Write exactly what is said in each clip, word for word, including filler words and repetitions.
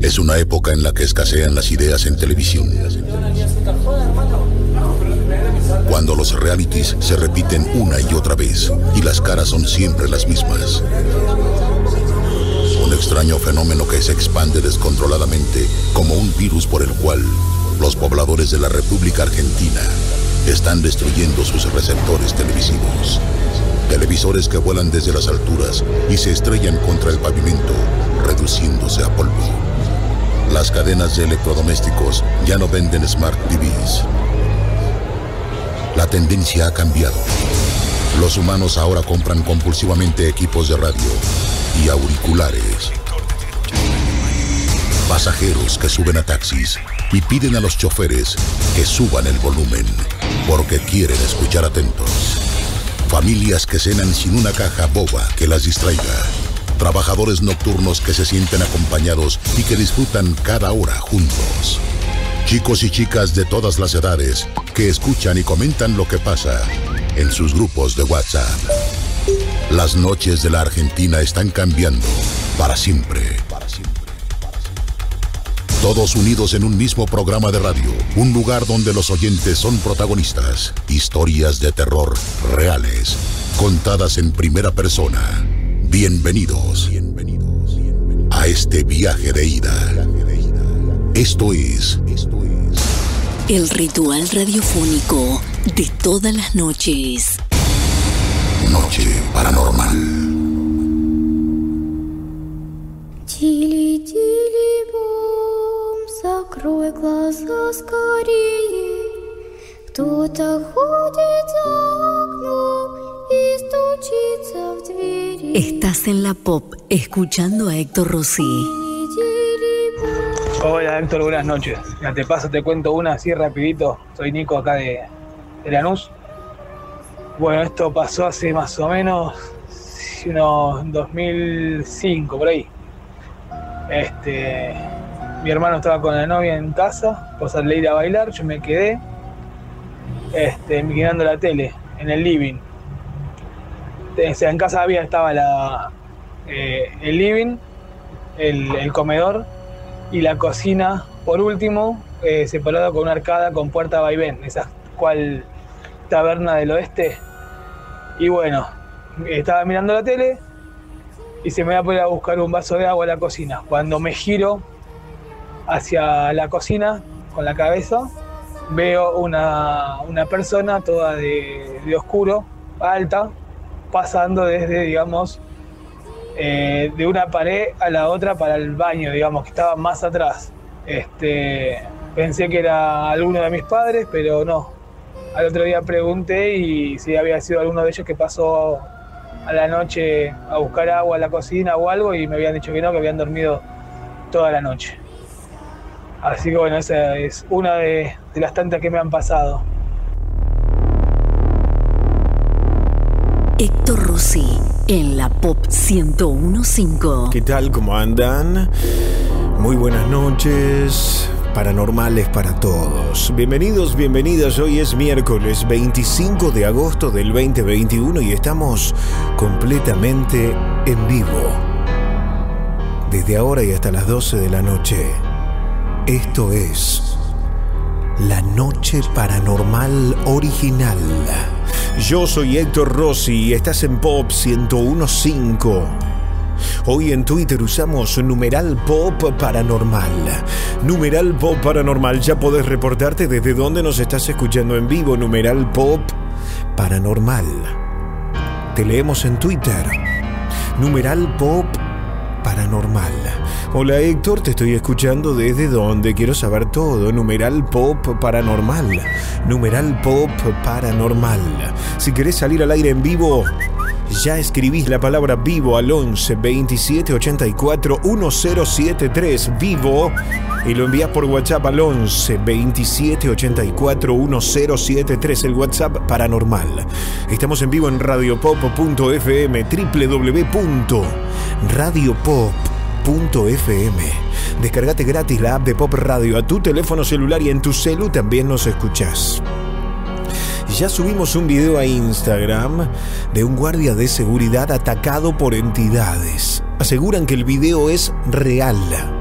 Es una época en la que escasean las ideas en televisión. Cuando los realities se repiten una y otra vez y las caras son siempre las mismas. Un extraño fenómeno que se expande descontroladamente como un virus por el cual los pobladores de la República Argentina están destruyendo sus receptores televisivos. Televisores que vuelan desde las alturas y se estrellan contra el pavimento, reduciéndose a polvo. Las cadenas de electrodomésticos ya no venden Smart T Vs. La tendencia ha cambiado. Los humanos ahora compran compulsivamente equipos de radio y auriculares. Pasajeros que suben a taxis y piden a los choferes que suban el volumen porque quieren escuchar atentos. Familias que cenan sin una caja boba que las distraiga. Trabajadores nocturnos que se sienten acompañados y que disfrutan cada hora juntos. Chicos y chicas de todas las edades que escuchan y comentan lo que pasa en sus grupos de WhatsApp. Las noches de la Argentina están cambiando para siempre. Todos unidos en un mismo programa de radio, un lugar donde los oyentes son protagonistas. Historias de terror reales, contadas en primera persona. Bienvenidos a este viaje de ida. Esto es el ritual radiofónico de todas las noches. Noche Paranormal. Тили, тили, бом, закрой глаза скорее. Кто-то ходит за окном y стучится в двери. Estás en la Pop, escuchando a Héctor Rossi. Hola Héctor, buenas noches. Ya te paso, te cuento una así rapidito. Soy Nico acá de, de Lanús. Bueno, esto pasó hace más o menos unos dos mil cinco, por ahí. Este, mi hermano estaba con la novia en casa, pues al ir a bailar, yo me quedé este, mirando la tele en el living. O sea, en casa había, estaba la, eh, el living, el, el comedor y la cocina, por último, eh, separado con una arcada con puerta vaivén, esa cual taberna del oeste. Y bueno, estaba mirando la tele y se me va a poner a buscar un vaso de agua a la cocina. Cuando me giro hacia la cocina con la cabeza, veo una, una persona toda de, de oscuro, alta, pasando desde, digamos, eh, de una pared a la otra para el baño, digamos, que estaba más atrás. Este, pensé que era alguno de mis padres, pero no. Al otro día pregunté y si había sido alguno de ellos que pasó a la noche a buscar agua a la cocina o algo, y me habían dicho que no, que habían dormido toda la noche. Así que bueno, esa es una de, de las tantas que me han pasado. Héctor Rossi en la Pop ciento uno punto cinco. ¿Qué tal? ¿Cómo andan? Muy buenas noches. Paranormales para todos. Bienvenidos, bienvenidas. Hoy es miércoles veinticinco de agosto del veinte veintiuno y estamos completamente en vivo. Desde ahora y hasta las doce de la noche. Esto es La Noche Paranormal Original. Yo soy Héctor Rossi y estás en Pop ciento uno punto cinco. Hoy en Twitter usamos numeral Pop Paranormal. Numeral Pop Paranormal. Ya podés reportarte desde dónde nos estás escuchando en vivo. Numeral Pop Paranormal. Te leemos en Twitter. Numeral Pop Paranormal. Hola Héctor, te estoy escuchando desde dónde. Quiero saber todo. Numeral Pop Paranormal. Numeral Pop Paranormal. Si querés salir al aire en vivo, ya escribís la palabra vivo al once veintisiete ochenta y cuatro diez setenta y tres, vivo, y lo envías por WhatsApp al once veintisiete ochenta y cuatro diez setenta y tres, el WhatsApp paranormal. Estamos en vivo en radiopop punto f m, doble u doble u doble u punto radiopop punto f m. Descargate gratis la app de Pop Radio a tu teléfono celular y en tu celu también nos escuchás. Ya subimos un video a Instagram de un guardia de seguridad atacado por entidades. Aseguran que el video es real.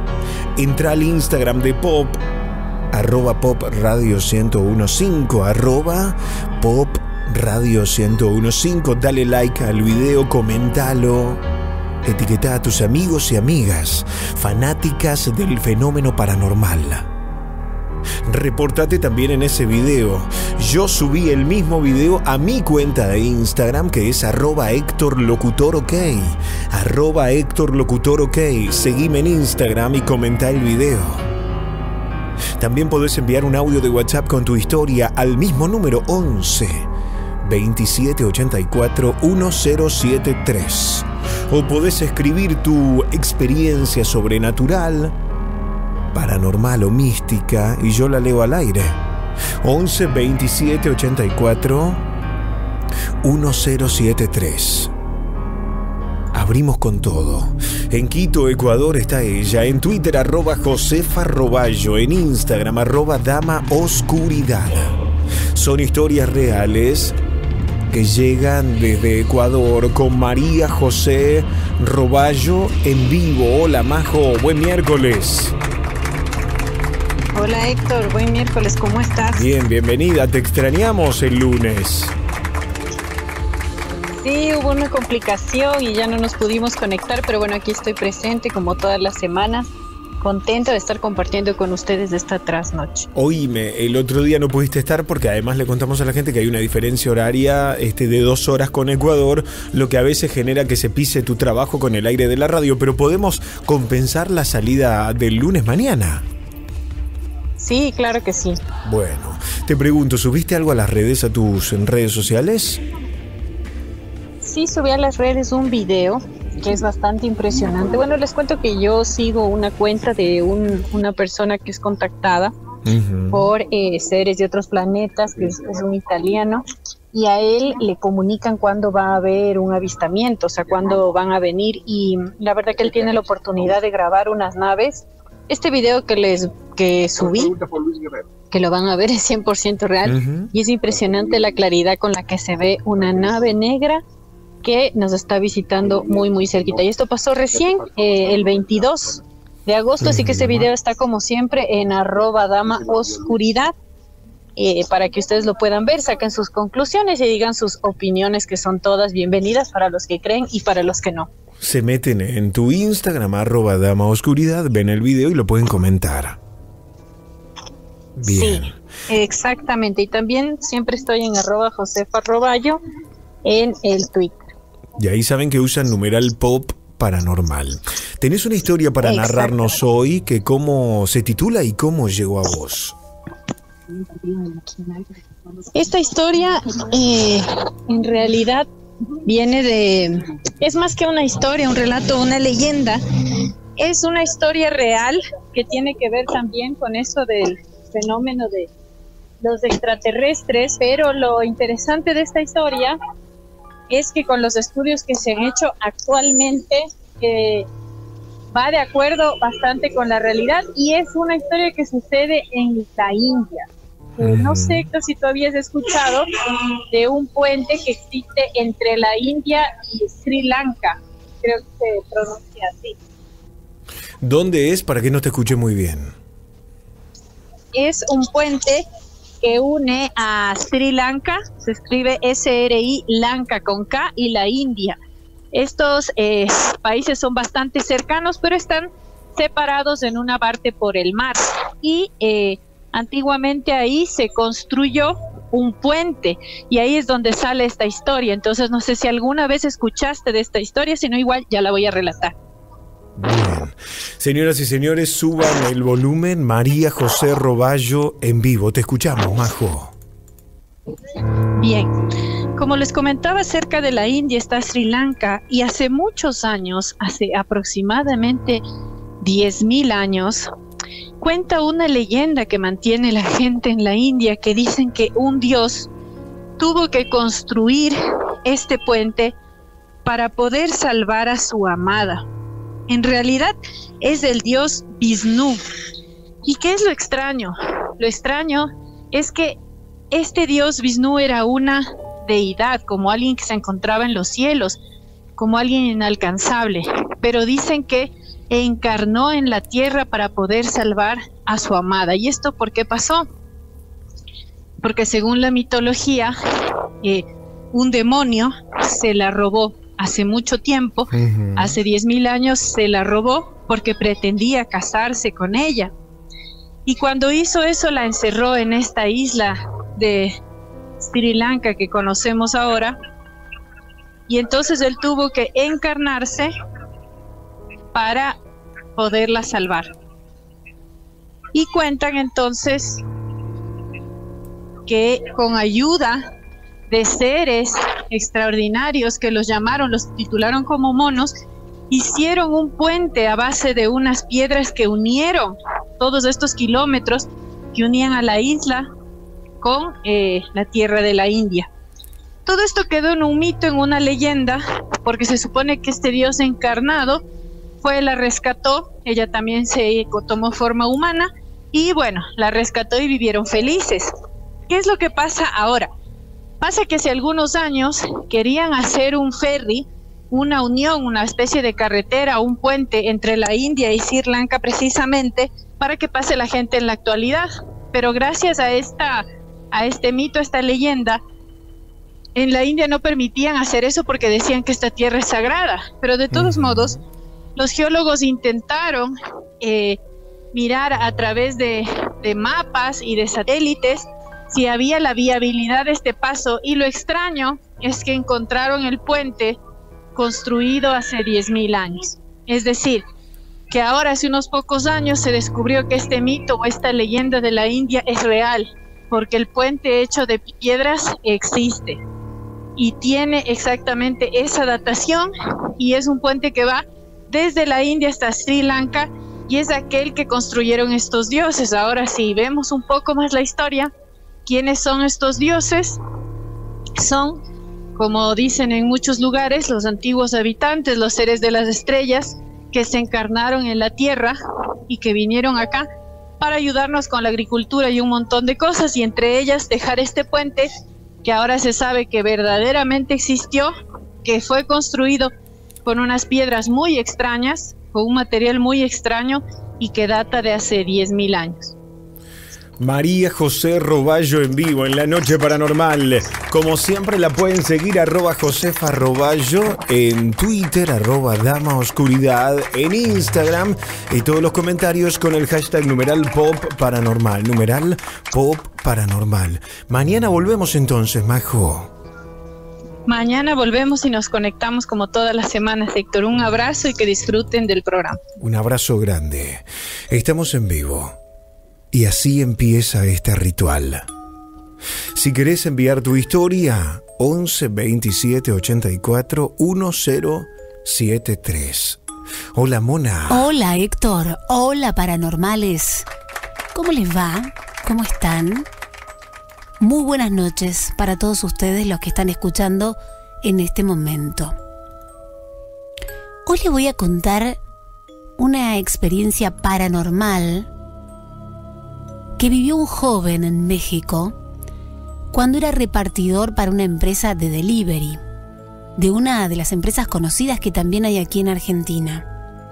entra al Instagram de Pop, arroba Pop Radio ciento quince, arroba Pop Radio ciento quince, dale like al video, comentalo, etiqueta a tus amigos y amigas fanáticas del fenómeno paranormal. Reportate también en ese video. Yo subí el mismo video a mi cuenta de Instagram, que es arroba Héctor Locutor OK, arroba Héctor Locutor OK. Seguime en Instagram y comenta el video. También podés enviar un audio de WhatsApp con tu historia al mismo número once veintisiete ochenta y cuatro mil setenta y tres. O podés escribir tu experiencia sobrenatural, paranormal o mística, y yo la leo al aire. once veintisiete ochenta y cuatro mil setenta y tres. Abrimos con todo. En Quito, Ecuador, está ella. En Twitter, arroba Josefa Roballo. En Instagram, arroba Dama Oscuridad. Son historias reales que llegan desde Ecuador con María José Roballo en vivo. Hola, Majo, buen miércoles. Hola, Héctor, buen miércoles, ¿cómo estás? Bien, bienvenida, te extrañamos el lunes. Sí, hubo una complicación y ya no nos pudimos conectar, pero bueno, aquí estoy presente como todas las semanas. Contenta de estar compartiendo con ustedes esta trasnoche. Oíme, el otro día no pudiste estar porque además le contamos a la gente que hay una diferencia horaria este, de dos horas con Ecuador, lo que a veces genera que se pise tu trabajo con el aire de la radio, pero podemos compensar la salida del lunes mañana. Sí, claro que sí. Bueno, te pregunto, ¿subiste algo a las redes, a tus en redes sociales? Sí, subí a las redes un video que es bastante impresionante. Bueno, les cuento que yo sigo una cuenta de un, una persona que es contactada uh-huh. por eh, seres de otros planetas, que es, es un italiano, y a él le comunican cuándo va a haber un avistamiento, o sea, cuándo van a venir, y la verdad que él tiene la oportunidad de grabar unas naves. Este video que les que subí, que lo van a ver, es cien por ciento real, uh-huh. y es impresionante la claridad con la que se ve una nave negra que nos está visitando muy muy cerquita. Y esto pasó recién, eh, el veintidós de agosto, así que este video está como siempre en arroba Dama Oscuridad, eh, para que ustedes lo puedan ver, saquen sus conclusiones y digan sus opiniones, que son todas bienvenidas para los que creen y para los que no. Se meten en tu Instagram, arroba Dama Oscuridad, ven el video y lo pueden comentar. Bien. Sí, exactamente. Y también siempre estoy en arroba Josefa Roballo en el Twitter. Y ahí saben que usan numeral Pop Paranormal. ¿Tenés una historia para narrarnos hoy? Que ¿Cómo se titula y cómo llegó a vos? Esta historia eh, en realidad viene de... Es más que una historia, un relato, una leyenda. Es una historia real que tiene que ver también con eso del fenómeno de los extraterrestres, pero lo interesante de esta historia es que con los estudios que se han hecho actualmente eh, va de acuerdo bastante con la realidad, y es una historia que sucede en la India. Eh, no sé, Héctor, si tú habías escuchado de un puente que existe entre la India y Sri Lanka, creo que se pronuncia así. ¿Dónde es? Para que no te escuché muy bien. Es un puente que une a Sri Lanka, se escribe S R I Lanka con K, y la India. Estos eh, países son bastante cercanos, pero están separados en una parte por el mar, y eh, antiguamente ahí se construyó un puente, y ahí es donde sale esta historia. Entonces no sé si alguna vez escuchaste de esta historia, si no igual ya la voy a relatar. Bien. Señoras y señores, suban el volumen. María José Roballo en vivo. Te escuchamos, Majo. Bien, como les comentaba, cerca de la India está Sri Lanka, y hace muchos años, hace aproximadamente diez mil años, cuenta una leyenda que mantiene la gente en la India, que dicen que un dios tuvo que construir este puente para poder salvar a su amada. En realidad es el dios Vishnu. ¿Y qué es lo extraño? Lo extraño es que este dios Vishnu era una deidad, como alguien que se encontraba en los cielos, como alguien inalcanzable. Pero dicen que encarnó en la tierra para poder salvar a su amada. ¿Y esto por qué pasó? Porque según la mitología, eh, un demonio se la robó hace mucho tiempo, uh-huh. hace diez mil años se la robó porque pretendía casarse con ella. Y cuando hizo eso la encerró en esta isla de Sri Lanka que conocemos ahora, y entonces él tuvo que encarnarse para poderla salvar. Y cuentan entonces que con ayuda de seres extraordinarios que los llamaron, los titularon como monos, hicieron un puente a base de unas piedras que unieron todos estos kilómetros que unían a la isla con eh, la tierra de la India. Todo esto quedó en un mito, en una leyenda, porque se supone que este dios encarnado fue, la rescató, ella también se tomó forma humana, y bueno, la rescató y vivieron felices. ¿Qué es lo que pasa ahora? Pasa que hace algunos años querían hacer un ferry, una unión, una especie de carretera, un puente entre la India y Sri Lanka precisamente, para que pase la gente en la actualidad. Pero gracias a esta, a este mito, a esta leyenda, en la India no permitían hacer eso porque decían que esta tierra es sagrada. Pero de todos uh-huh. modos, los geólogos intentaron eh, mirar a través de, de mapas y de satélites si había la viabilidad de este paso, y lo extraño es que encontraron el puente construido hace diez mil años. Es decir, que ahora hace unos pocos años se descubrió que este mito o esta leyenda de la India es real, porque el puente hecho de piedras existe y tiene exactamente esa datación, y es un puente que va desde la India hasta Sri Lanka, y es aquel que construyeron estos dioses. Ahora, si vemos un poco más la historia, ¿quiénes son estos dioses? Son, como dicen en muchos lugares, los antiguos habitantes, los seres de las estrellas, que se encarnaron en la tierra y que vinieron acá para ayudarnos con la agricultura y un montón de cosas, y entre ellas dejar este puente que ahora se sabe que verdaderamente existió, que fue construido con unas piedras muy extrañas, con un material muy extraño, y que data de hace diez mil años. María José Roballo en vivo en La Noche Paranormal. Como siempre la pueden seguir arroba Josefa Roballo en Twitter, arroba Dama Oscuridad en Instagram, y todos los comentarios con el hashtag numeral Pop Paranormal, numeral Pop Paranormal. Mañana volvemos entonces, Majo. Mañana volvemos y nos conectamos como todas las semanas, Héctor. Un abrazo y que disfruten del programa. Un abrazo grande. Estamos en vivo. Y así empieza este ritual. Si querés enviar tu historia, once veintisiete ochenta y cuatro diez setenta y tres. Hola, Mona. Hola, Héctor. Hola, paranormales. ¿Cómo les va? ¿Cómo están? Muy buenas noches para todos ustedes los que están escuchando en este momento. Hoy les voy a contar una experiencia paranormal que vivió un joven en México cuando era repartidor para una empresa de delivery, de una de las empresas conocidas que también hay aquí en Argentina.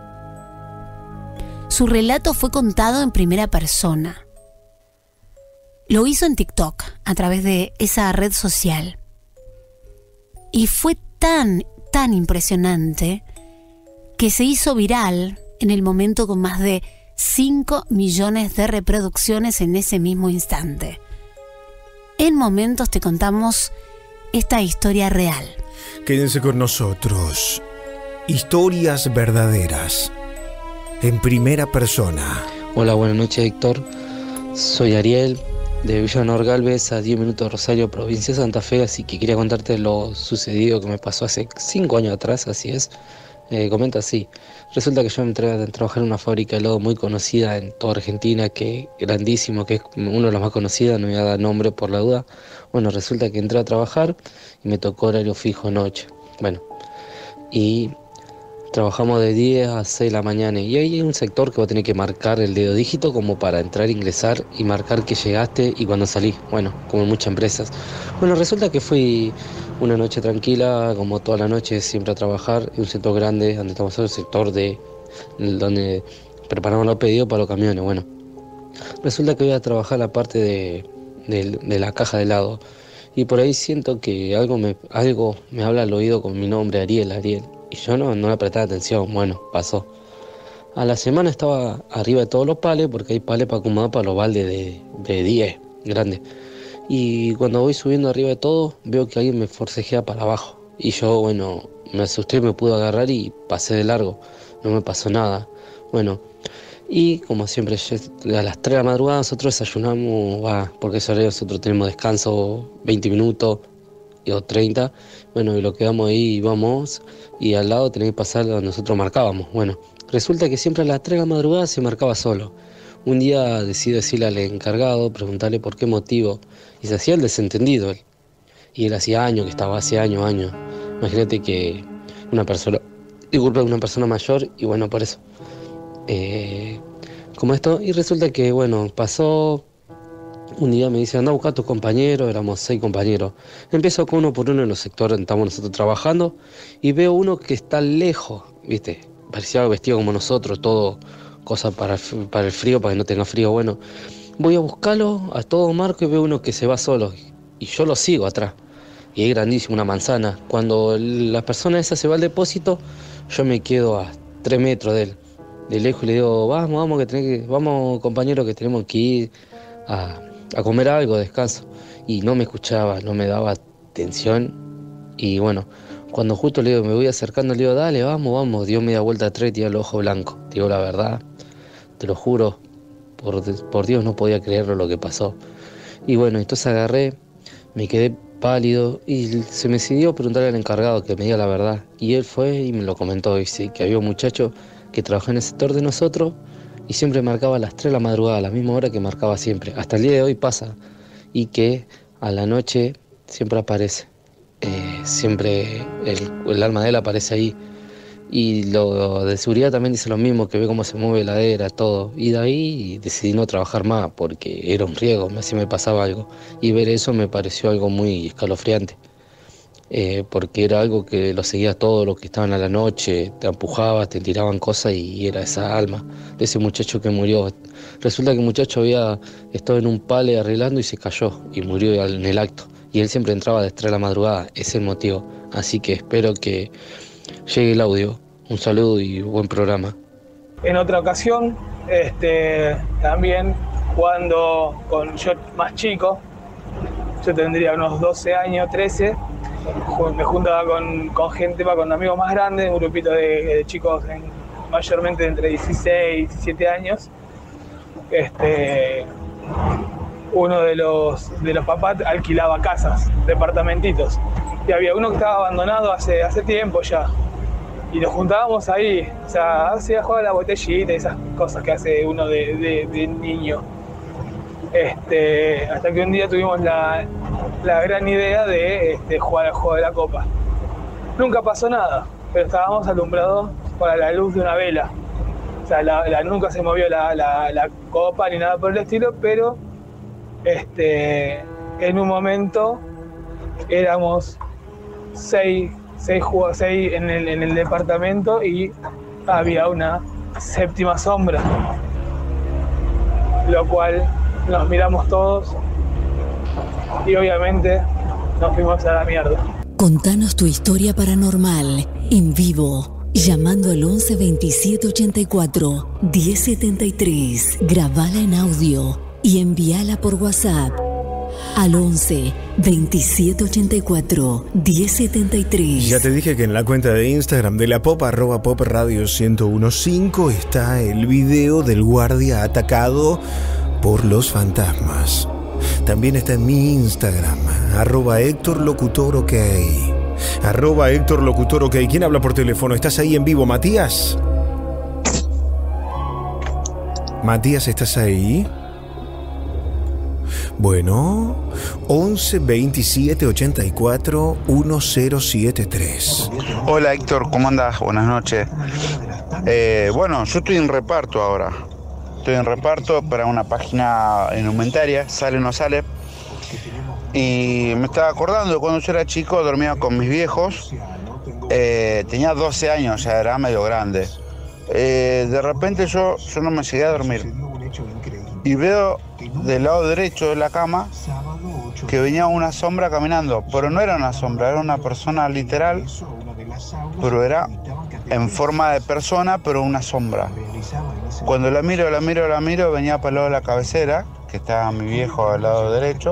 Su relato fue contado en primera persona. Lo hizo en TikTok, a través de esa red social. Y fue tan, tan impresionante que se hizo viral en el momento con más de cinco millones de reproducciones en ese mismo instante. En momentos te contamos esta historia real. Quédense con nosotros. Historias verdaderas, en primera persona. Hola, buenas noches, Héctor. Soy Ariel, de Villa Honor Galvez, a diez minutos de Rosario, provincia de Santa Fe, así que quería contarte lo sucedido que me pasó hace cinco años atrás, así es. Eh, comenta así. Resulta que yo entré a trabajar en una fábrica de lodo muy conocida en toda Argentina, que grandísimo, que es uno de los más conocidos, no voy a dar nombre por la duda. Bueno, resulta que entré a trabajar y me tocó horario fijo noche. Bueno, y trabajamos de diez a seis de la mañana, y ahí hay un sector que va a tener que marcar el dedo dígito como para entrar, ingresar y marcar que llegaste y cuando salís. Bueno, como en muchas empresas. Bueno, resulta que fui una noche tranquila, como toda la noche, siempre a trabajar, en un sector grande, donde estamos en el sector de donde preparamos los pedidos para los camiones. Bueno, resulta que voy a trabajar la parte de, de, de la caja de helado y por ahí siento que algo me, algo me habla al oído con mi nombre, Ariel, Ariel, y yo no, no le prestaba atención. Bueno, pasó. A la semana estaba arriba de todos los pales, porque hay pales para acomodar para los baldes de, de diez, grandes. Y cuando voy subiendo arriba de todo, veo que alguien me forcejea para abajo. Y yo, bueno, me asusté, me pude agarrar y pasé de largo. No me pasó nada. Bueno, y como siempre, a las tres de la madrugada nosotros desayunamos, va, porque eso nosotros tenemos descanso veinte minutos o treinta. Bueno, y lo quedamos ahí y vamos, y al lado tenés que pasar donde nosotros marcábamos. Bueno, resulta que siempre a las tres de la madrugada se marcaba solo. Un día decidí decirle al encargado, preguntarle por qué motivo, y se hacía el desentendido él. Y él hacía años que estaba, hace años, años. Imagínate que una persona, disculpa, una persona mayor, y bueno, por eso. Eh, como esto, y resulta que, bueno, pasó. Un día me dice, anda a buscar a tus compañeros, éramos seis compañeros. Empiezo con uno por uno en los sectores donde estamos nosotros trabajando, y veo uno que está lejos, ¿viste? Parecía vestido como nosotros, todo cosas para, para el frío, para que no tenga frío. Bueno, voy a buscarlo a todo marco y veo uno que se va solo. Y yo lo sigo atrás. Y es grandísimo, una manzana. Cuando la persona esa se va al depósito, yo me quedo a tres metros de él. De lejos y le digo, vamos, vamos, que tenés que, vamos compañero, que tenemos que ir a, a comer algo, descanso. Y no me escuchaba, no me daba atención. Y bueno, cuando justo le digo, me voy acercando, le digo, dale, vamos, vamos. Dio media vuelta atrás y tiró el ojo blanco. Digo la verdad, te lo juro, por, por Dios no podía creerlo lo que pasó. Y bueno, entonces agarré, me quedé pálido y se me decidió preguntarle al encargado que me diga la verdad. Y él fue y me lo comentó, y sí, que había un muchacho que trabajaba en el sector de nosotros y siempre marcaba a las tres de la madrugada, a la misma hora que marcaba siempre. Hasta el día de hoy pasa. Y que a la noche siempre aparece. Eh, siempre el, el alma de él aparece ahí. Y lo de seguridad también dice lo mismo, que ve cómo se mueve la heladera, todo. Y de ahí decidí no trabajar más porque era un riesgo, así me pasaba algo. Y ver eso me pareció algo muy escalofriante. Eh, porque era algo que lo seguía todo, los que estaban a la noche, te empujabas, te tiraban cosas y era esa alma de ese muchacho que murió. Resulta que el muchacho había estado en un pale arreglando y se cayó y murió en el acto. Y él siempre entraba de tres de la madrugada, ese es el motivo. Así que espero que llegue el audio. Un saludo y buen programa. En otra ocasión, este, también jugando con yo más chico, yo tendría unos doce años, trece, me juntaba con, con gente, con amigos más grandes, un grupito de, de chicos en, mayormente entre dieciséis y diecisiete años. Este, uno de los, de los papás alquilaba casas, departamentitos, y había uno que estaba abandonado hace, hace tiempo ya. Y nos juntábamos ahí, o sea, hacía jugar a la botellita y esas cosas que hace uno de, de, de niño. Este, hasta que un día tuvimos la, la gran idea de este, jugar al juego de la copa. Nunca pasó nada, pero estábamos alumbrados para la luz de una vela. O sea, la, la, nunca se movió la, la, la copa ni nada por el estilo, pero este, en un momento éramos seis, seis, seis en, el, en el departamento y había una séptima sombra, lo cual nos miramos todos y obviamente nos fuimos a la mierda. Contanos tu historia paranormal en vivo, llamando al once veintisiete ochenta y cuatro diez setenta y tres. Grabala en audio y envíala por WhatsApp al once veintisiete ochenta y cuatro diez setenta y tres. Ya te dije que en la cuenta de Instagram de la Pop, arroba Pop Radio ciento quince, está el video del guardia atacado por los fantasmas. También está en mi Instagram, arroba Héctor Locutor OK. Arroba Héctor Locutor OK. ¿Quién habla por teléfono? ¿Estás ahí en vivo, Matías? Matías, ¿estás ahí? Bueno, once veintisiete ochenta y cuatro diez setenta y tres. Hola Héctor, ¿cómo andás? Buenas noches. Eh, bueno, yo estoy en reparto ahora. Estoy en reparto para una página indumentaria, sale o no sale. Y me estaba acordando de cuando yo era chico, dormía con mis viejos. Eh, tenía doce años, ya era medio grande. eh, de repente yo, yo no me llegué a dormir. Y veo del lado derecho de la cama que venía una sombra caminando, pero no era una sombra, era una persona literal, pero era en forma de persona, pero una sombra. Cuando la miro, la miro, la miro, venía para el lado de la cabecera, que estaba mi viejo al lado derecho,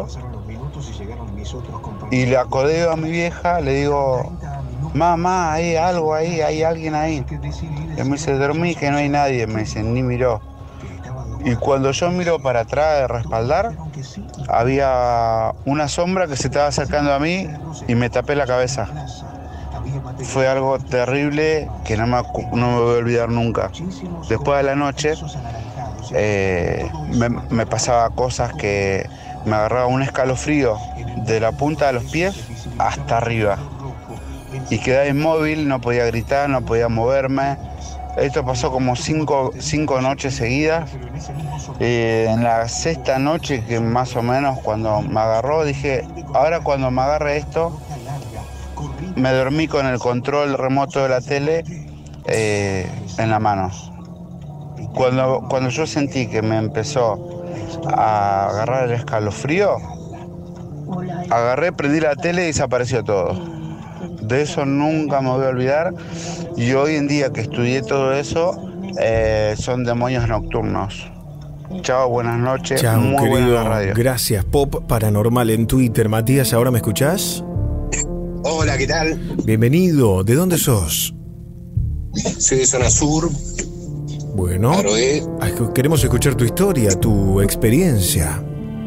y le acodeo a mi vieja, le digo, mamá, hay algo ahí, hay alguien ahí. Y me dice, dormí, que no hay nadie, me dice, ni miró. Y cuando yo miro para atrás de respaldar, había una sombra que se estaba acercando a mí y me tapé la cabeza. Fue algo terrible que no me, no me voy a olvidar nunca. Después de la noche eh, me, me pasaba cosas que me agarraba un escalofrío de la punta de los pies hasta arriba. Y quedaba inmóvil, no podía gritar, no podía moverme. Esto pasó como cinco, cinco noches seguidas. Eh, en la sexta noche, que más o menos cuando me agarró, dije, ahora cuando me agarre esto, me dormí con el control remoto de la tele eh, en la mano. Cuando, cuando yo sentí que me empezó a agarrar el escalofrío, agarré, prendí la tele y desapareció todo. De eso nunca me voy a olvidar. Y hoy en día que estudié todo eso, eh, son demonios nocturnos. Chao, buenas noches. Chao, muy querido. buena radio. Gracias. Pop Paranormal en Twitter. Matías, ¿ahora me escuchás? Hola, ¿qué tal? Bienvenido. ¿De dónde sos? Soy de Zona Sur. Bueno, Aroé. Queremos escuchar tu historia, tu experiencia.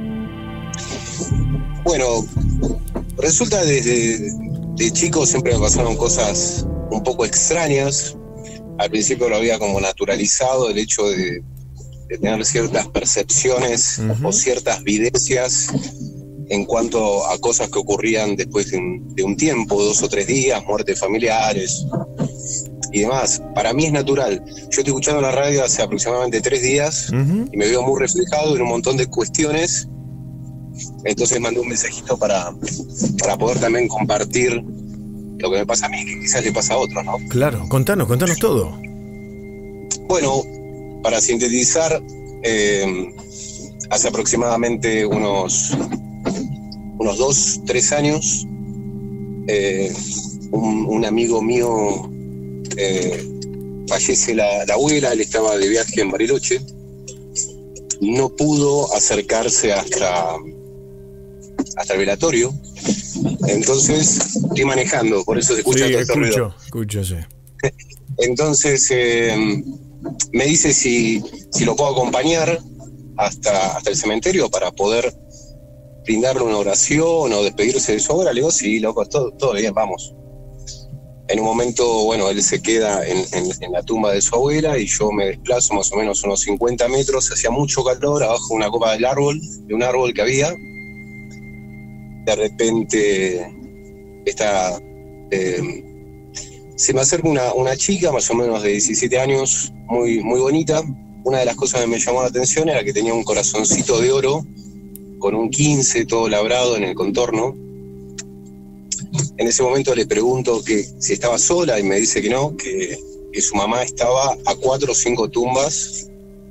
Bueno, resulta desde de chico siempre me pasaron cosas un poco extrañas. Al principio lo había como naturalizado el hecho de, de tener ciertas percepciones uh-huh. o ciertas videncias en cuanto a cosas que ocurrían después de un, de un tiempo, dos o tres días, muertes familiares y demás. Para mí es natural. Yo estoy escuchando la radio hace aproximadamente tres días uh-huh. y me veo muy reflejado en un montón de cuestiones. Entonces mandé un mensajito para, para poder también compartir lo que me pasa a mí, que quizás le pasa a otros, ¿no? Claro, contanos, contanos todo. Bueno, para sintetizar, eh, hace aproximadamente unos, unos dos, tres años, eh, un, un amigo mío eh, fallece la, la abuela, él estaba de viaje en Bariloche, no pudo acercarse hasta... hasta el velatorio. Entonces estoy manejando, por eso se escucha sí, todo este escucho, ruido. escucho, sí. Entonces eh, me dice si, si lo puedo acompañar hasta, hasta el cementerio para poder brindarle una oración o despedirse de su obra. Le digo, sí, loco, todo, todo bien, vamos. En un momento, bueno, él se queda en, en, en la tumba de su abuela y yo me desplazo más o menos unos cincuenta metros, hacía mucho calor, abajo de una copa del árbol, de un árbol que había. De repente esta, eh, se me acerca una, una chica más o menos de diecisiete años, muy, muy bonita. Una de las cosas que me llamó la atención era que tenía un corazoncito de oro con un quince todo labrado en el contorno. En ese momento le pregunto que si estaba sola y me dice que no, que, que su mamá estaba a cuatro o cinco tumbas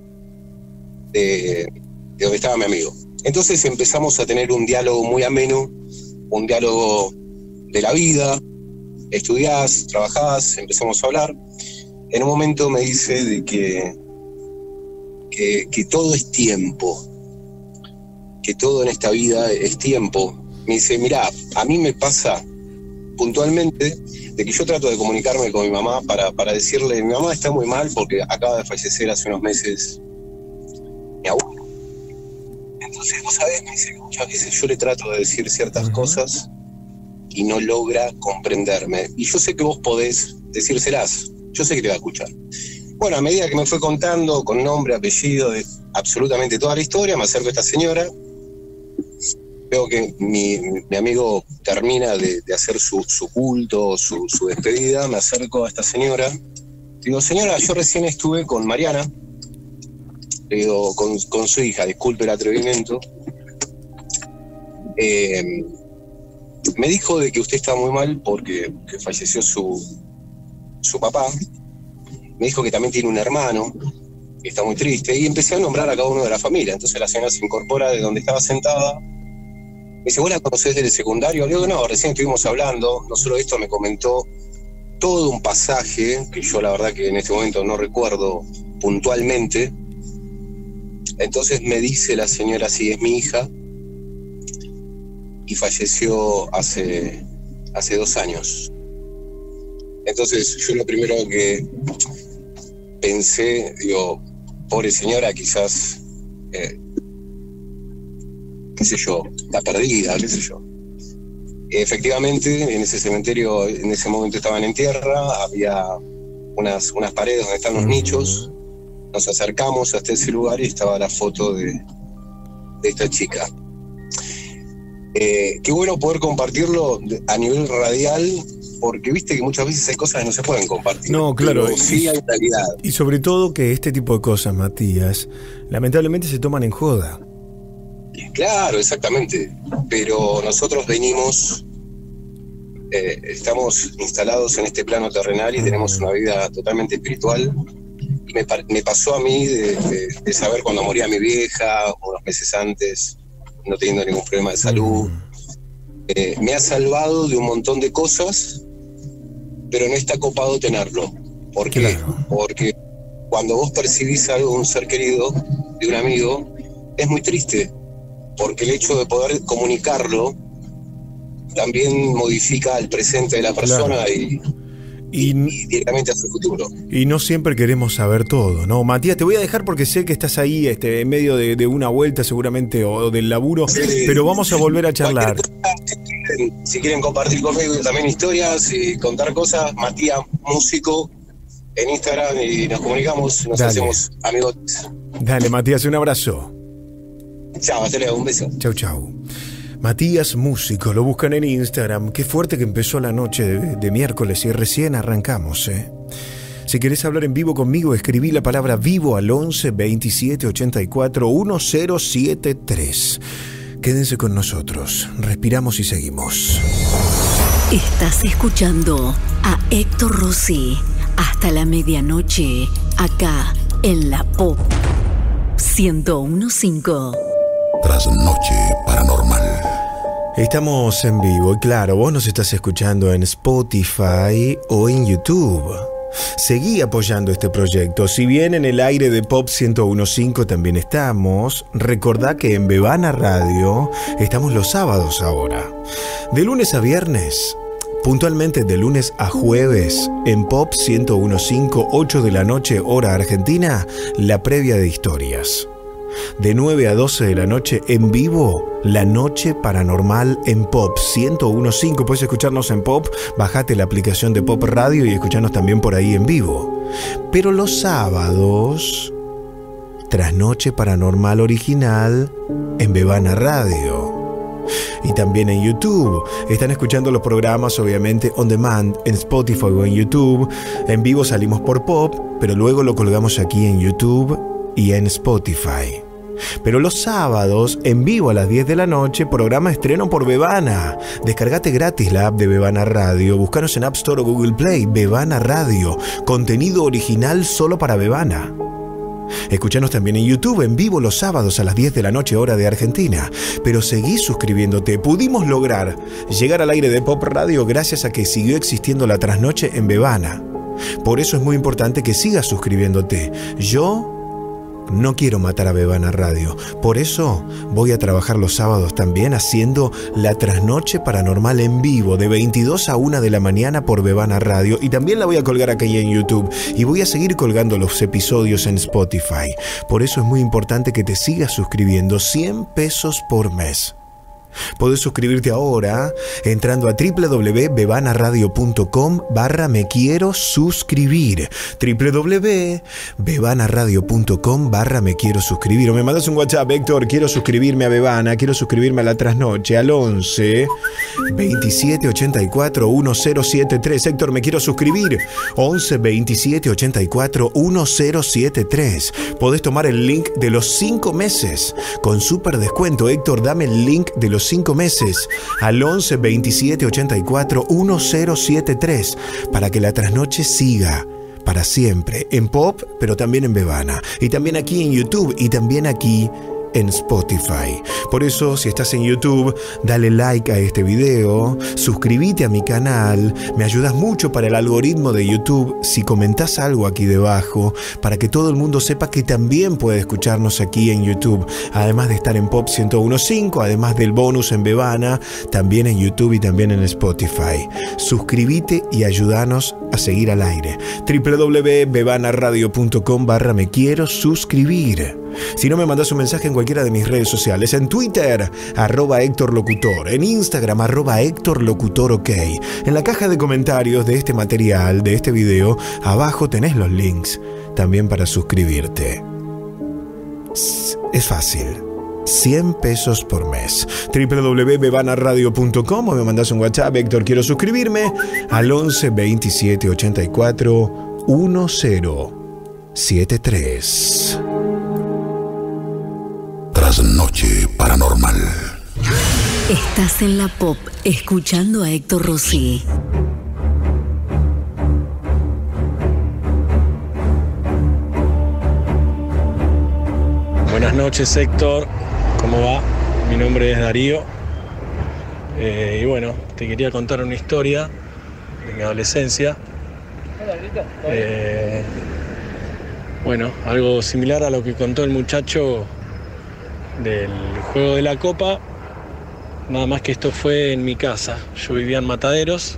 de, de donde estaba mi amigo. Entonces empezamos a tener un diálogo muy ameno, un diálogo de la vida, estudiás, trabajás, empezamos a hablar. En un momento me dice de que, que, que todo es tiempo, que todo en esta vida es tiempo. Me dice, mirá, a mí me pasa puntualmente de que yo trato de comunicarme con mi mamá para, para decirle, mi mamá está muy mal porque acaba de fallecer hace unos meses mi abuelo. Entonces, vos sabés, me dice que muchas veces yo le trato de decir ciertas uh-huh. cosas y no logra comprenderme. Y yo sé que vos podés decírselas, yo sé que te va a escuchar. Bueno, a medida que me fue contando, con nombre, apellido, de absolutamente toda la historia, me acerco a esta señora, veo que mi, mi amigo termina de, de hacer su, su culto, su, su despedida, me acerco a esta señora, digo, señora, yo recién estuve con Mariana, le digo, con, con su hija, disculpe el atrevimiento, eh, me dijo de que usted está muy mal porque que falleció su, su papá me dijo que también tiene un hermano, que está muy triste, y empecé a nombrar a cada uno de la familia. Entonces la señora se incorpora de donde estaba sentada, me dice, ¿vos la conocés del secundario? Le digo, no, recién estuvimos hablando, no solo esto, me comentó todo un pasaje, que yo la verdad que en este momento no recuerdo puntualmente. Entonces me dice la señora, sí, es mi hija, y falleció hace, hace dos años. Entonces yo lo primero que pensé, digo, pobre señora, quizás, eh, qué sé yo, está perdida, qué sé yo. Efectivamente, en ese cementerio, en ese momento estaban en tierra, había unas, unas paredes donde están los nichos. Nos acercamos hasta ese lugar y estaba la foto de, de esta chica. Eh, qué bueno poder compartirlo a nivel radial, porque viste que muchas veces hay cosas que no se pueden compartir. No, claro. Pero sí hay realidad. Y sobre todo que este tipo de cosas, Matías, lamentablemente se toman en joda. Claro, exactamente. Pero nosotros venimos, eh, estamos instalados en este plano terrenal y tenemos una vida totalmente espiritual. Me, me pasó a mí de, de, de saber cuando moría mi vieja, unos meses antes, no teniendo ningún problema de salud. Eh, me ha salvado de un montón de cosas, pero no está copado tenerlo. ¿Por qué? Claro. Porque cuando vos percibís algo de un ser querido, de un amigo, es muy triste, porque el hecho de poder comunicarlo también modifica el presente de la persona. Claro. y, y, y directamente a su futuro. Y no siempre queremos saber todo, ¿no? Matías, te voy a dejar porque sé que estás ahí este, en medio de, de una vuelta seguramente o del laburo, sí, pero vamos a volver a charlar. Cosa, si, quieren, si quieren compartir conmigo también historias y contar cosas, Matías Músico en Instagram, y nos comunicamos, nos Dale. hacemos amigos. Dale, Matías, un abrazo. Chao, hasta luego, un beso. Chau, chau. Matías Músico, lo buscan en Instagram. Qué fuerte que empezó la noche de, de miércoles y recién arrancamos, ¿eh? Si querés hablar en vivo conmigo, escribí la palabra vivo al once veintisiete ochenta y cuatro diez setenta y tres. Quédense con nosotros, respiramos y seguimos. Estás escuchando a Héctor Rossi hasta la medianoche, acá en la Pop ciento uno punto cinco. Trasnoche Paranormal. Estamos en vivo y claro, vos nos estás escuchando en Spotify o en YouTube. Seguí apoyando este proyecto. Si bien en el aire de Pop ciento uno punto cinco también estamos, recordá que en Bebana Radio estamos los sábados ahora. De lunes a viernes, puntualmente de lunes a jueves, en Pop ciento uno punto cinco, ocho de la noche, hora argentina, la previa de historias. De nueve a doce de la noche en vivo, la noche paranormal en Pop ciento uno punto cinco. Puedes escucharnos en Pop, bajate la aplicación de Pop Radio y escucharnos también por ahí en vivo. Pero los sábados, Trasnoche Paranormal original en Bebana Radio. Y también en YouTube. Están escuchando los programas obviamente on demand en Spotify o en YouTube. En vivo salimos por Pop, pero luego lo colgamos aquí en YouTube y en Spotify. Pero los sábados, en vivo a las diez de la noche, programa estreno por Bebana. Descargate gratis la app de Bebana Radio. Búscanos en App Store o Google Play. Bebana Radio. Contenido original solo para Bebana. Escuchanos también en YouTube, en vivo los sábados a las diez de la noche, hora de Argentina. Pero seguí suscribiéndote. Pudimos lograr llegar al aire de Pop Radio gracias a que siguió existiendo la trasnoche en Bebana. Por eso es muy importante que sigas suscribiéndote. Yo no quiero matar a Bebana Radio. Por eso voy a trabajar los sábados también haciendo la trasnoche paranormal en vivo de veintidós a una de la mañana por Bebana Radio. Y también la voy a colgar aquí en YouTube. Y voy a seguir colgando los episodios en Spotify. Por eso es muy importante que te sigas suscribiendo. cien pesos por mes. Podés suscribirte ahora entrando a www.bebanaradio.com barra me quiero suscribir. www.bebanaradio.com barra me quiero suscribir. O me mandas un WhatsApp, Héctor, quiero suscribirme a Bebana, quiero suscribirme a la trasnoche al once veintisiete ochenta y cuatro diez setenta y tres. Héctor, me quiero suscribir. once veintisiete ochenta y cuatro diez setenta y tres. Podés tomar el link de los cinco meses con súper descuento. Héctor, dame el link de los cinco meses al once veintisiete ochenta y cuatro diez setenta y tres para que la trasnoche siga, para siempre, en Pop, pero también en Bebana, y también aquí en YouTube, y también aquí en Spotify. Por eso, si estás en YouTube, dale like a este video, suscríbete a mi canal, me ayudas mucho para el algoritmo de YouTube si comentás algo aquí debajo, para que todo el mundo sepa que también puede escucharnos aquí en YouTube, además de estar en Pop ciento uno punto cinco, además del bonus en Bebana, también en YouTube y también en Spotify. Suscríbete y ayúdanos a seguir al aire. doble u doble u doble u punto bebanaradio punto com barra me quiero suscribir. Si no, me mandas un mensaje en cualquiera de mis redes sociales. En Twitter, arroba Héctor Locutor. En Instagram, arroba Héctor Locutor OK. En la caja de comentarios de este material, de este video, abajo tenés los links también para suscribirte. Es fácil. cien pesos por mes. doble u doble u doble u punto bebanaradio punto com o me mandas un WhatsApp, Héctor, quiero suscribirme, al once veintisiete ochenta y cuatro diez setenta y tres. Trasnoche Paranormal. Estás en la Pop, escuchando a Héctor Rossi. Buenas noches, Héctor. ¿Cómo va? Mi nombre es Darío. Eh, y bueno, te quería contar una historia de mi adolescencia. Eh, bueno, algo similar a lo que contó el muchacho del juego de la copa, nada más que esto fue en mi casa. Yo vivía en Mataderos,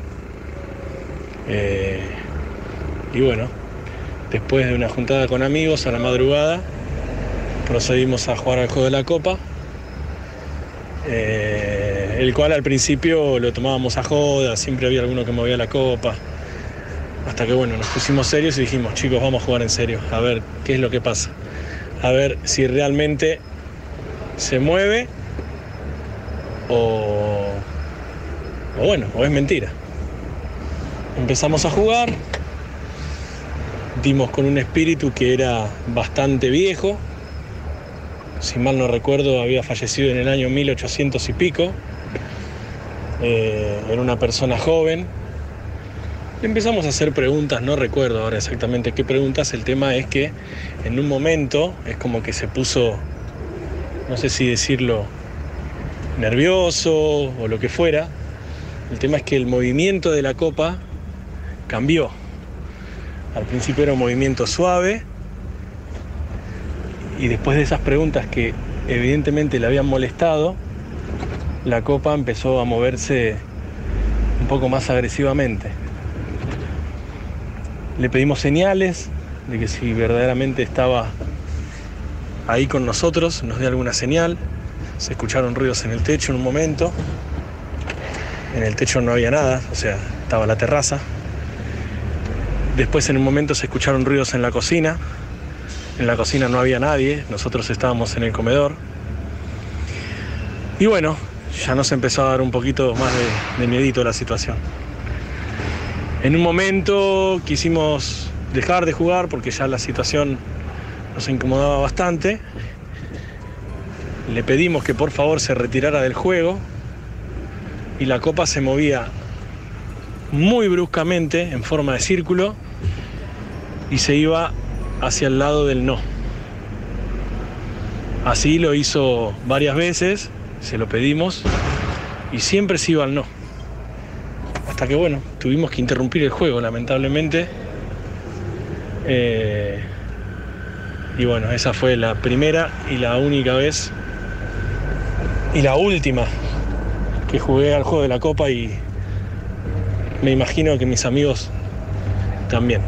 eh, y bueno, después de una juntada con amigos a la madrugada, procedimos a jugar al juego de la copa, eh, el cual al principio lo tomábamos a joda, siempre había alguno que movía la copa, hasta que bueno, nos pusimos serios y dijimos, chicos, vamos a jugar en serio, a ver qué es lo que pasa, a ver si realmente se mueve o, o bueno, o es mentira. Empezamos a jugar, dimos con un espíritu que era bastante viejo, si mal no recuerdo había fallecido en el año mil ochocientos y pico, eh, era una persona joven. Empezamos a hacer preguntas, no recuerdo ahora exactamente qué preguntas, el tema es que en un momento es como que se puso, no sé si decirlo, nervioso o lo que fuera. El tema es que el movimiento de la copa cambió. Al principio era un movimiento suave y después de esas preguntas que evidentemente le habían molestado, la copa empezó a moverse un poco más agresivamente. Le pedimos señales de que si verdaderamente estaba ahí con nosotros, nos dé alguna señal. Se escucharon ruidos en el techo en un momento. En el techo no había nada, o sea, estaba la terraza. Después en un momento se escucharon ruidos en la cocina. En la cocina no había nadie, nosotros estábamos en el comedor. Y bueno, ya nos empezó a dar un poquito más de, de miedito la situación. En un momento quisimos dejar de jugar porque ya la situación nos incomodaba bastante. Le pedimos que por favor se retirara del juego y la copa se movía muy bruscamente en forma de círculo y se iba hacia el lado del no. Así lo hizo varias veces, se lo pedimos y siempre se iba al no. Hasta que bueno, tuvimos que interrumpir el juego, lamentablemente. Eh, y bueno, esa fue la primera y la única vez y la última que jugué al juego de la copa y me imagino que mis amigos también.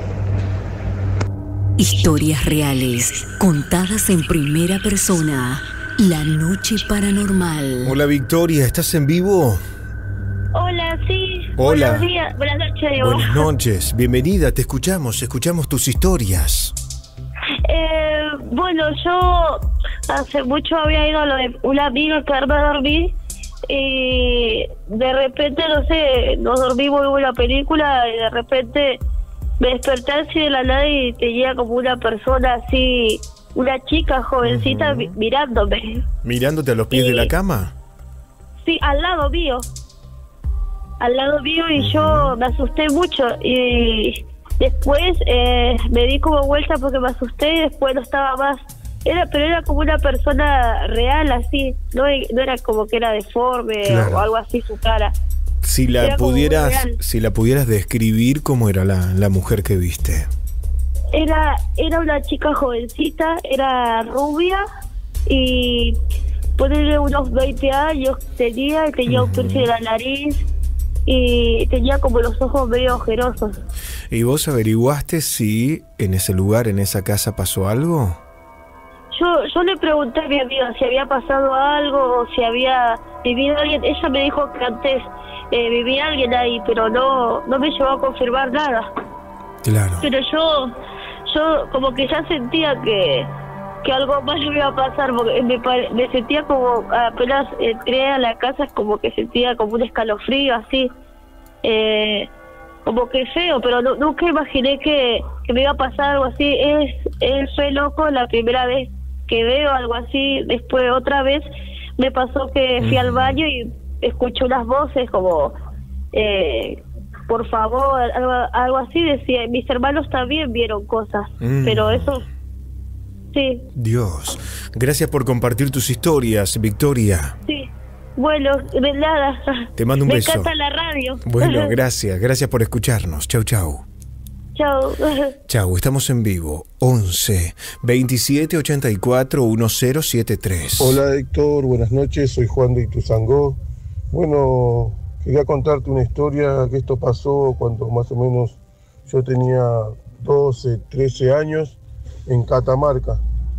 Historias reales, contadas en primera persona. La noche paranormal. Hola Victoria, ¿estás en vivo? Hola, sí. Hola. Buenos días, buenas noches, Diego. Buenas noches, bienvenida, te escuchamos, escuchamos tus historias. Eh, bueno, yo hace mucho había ido a lo de una amiga que arma a dormir y de repente, no sé, nos dormimos en una película y de repente me desperté así de la nada y tenía como una persona así, una chica jovencita uh-huh. mirándome. ¿Mirándote a los pies y, de la cama? Sí, al lado mío. Al lado mío y uh-huh. yo me asusté mucho y después eh, me di como vuelta porque me asusté y después no estaba más. Era, pero era como una persona real, así, no, no era como que era deforme, claro, o algo así su cara. Si la pudieras, si la pudieras describir, ¿cómo era la, la mujer que viste? Era, era una chica jovencita, era rubia y ponerle unos veinte años tenía, y tenía uh-huh. un piercing en la nariz y tenía como los ojos medio ojerosos. ¿Y vos averiguaste si en ese lugar, en esa casa, pasó algo? Yo, yo le pregunté a mi amiga si había pasado algo o si había vivido alguien. Ella me dijo que antes eh, vivía alguien ahí, pero no, no me llevó a confirmar nada. Claro. Pero yo, yo como que ya sentía que, que algo más me iba a pasar, porque me, me sentía como, apenas entré a la casa, como que sentía como un escalofrío así, eh, como que feo, pero no, nunca imaginé que, que me iba a pasar algo así. Es, es re loco la primera vez que veo algo así. Después otra vez me pasó que fui al baño y escuché unas voces como eh, por favor, algo, algo así decía. Mis hermanos también vieron cosas, mm. pero eso sí. Dios, gracias por compartir tus historias, Victoria. Sí, bueno, de nada. Te mando un me beso. Me encanta la radio. Bueno, gracias, gracias por escucharnos. Chau, chau. Chau. Chau, estamos en vivo. once, veintisiete, ochenta y cuatro, diez setenta y tres. Hola Héctor, buenas noches, soy Juan de Ituzangó. Bueno, quería contarte una historia, que esto pasó cuando más o menos yo tenía doce, trece años en Catamarca.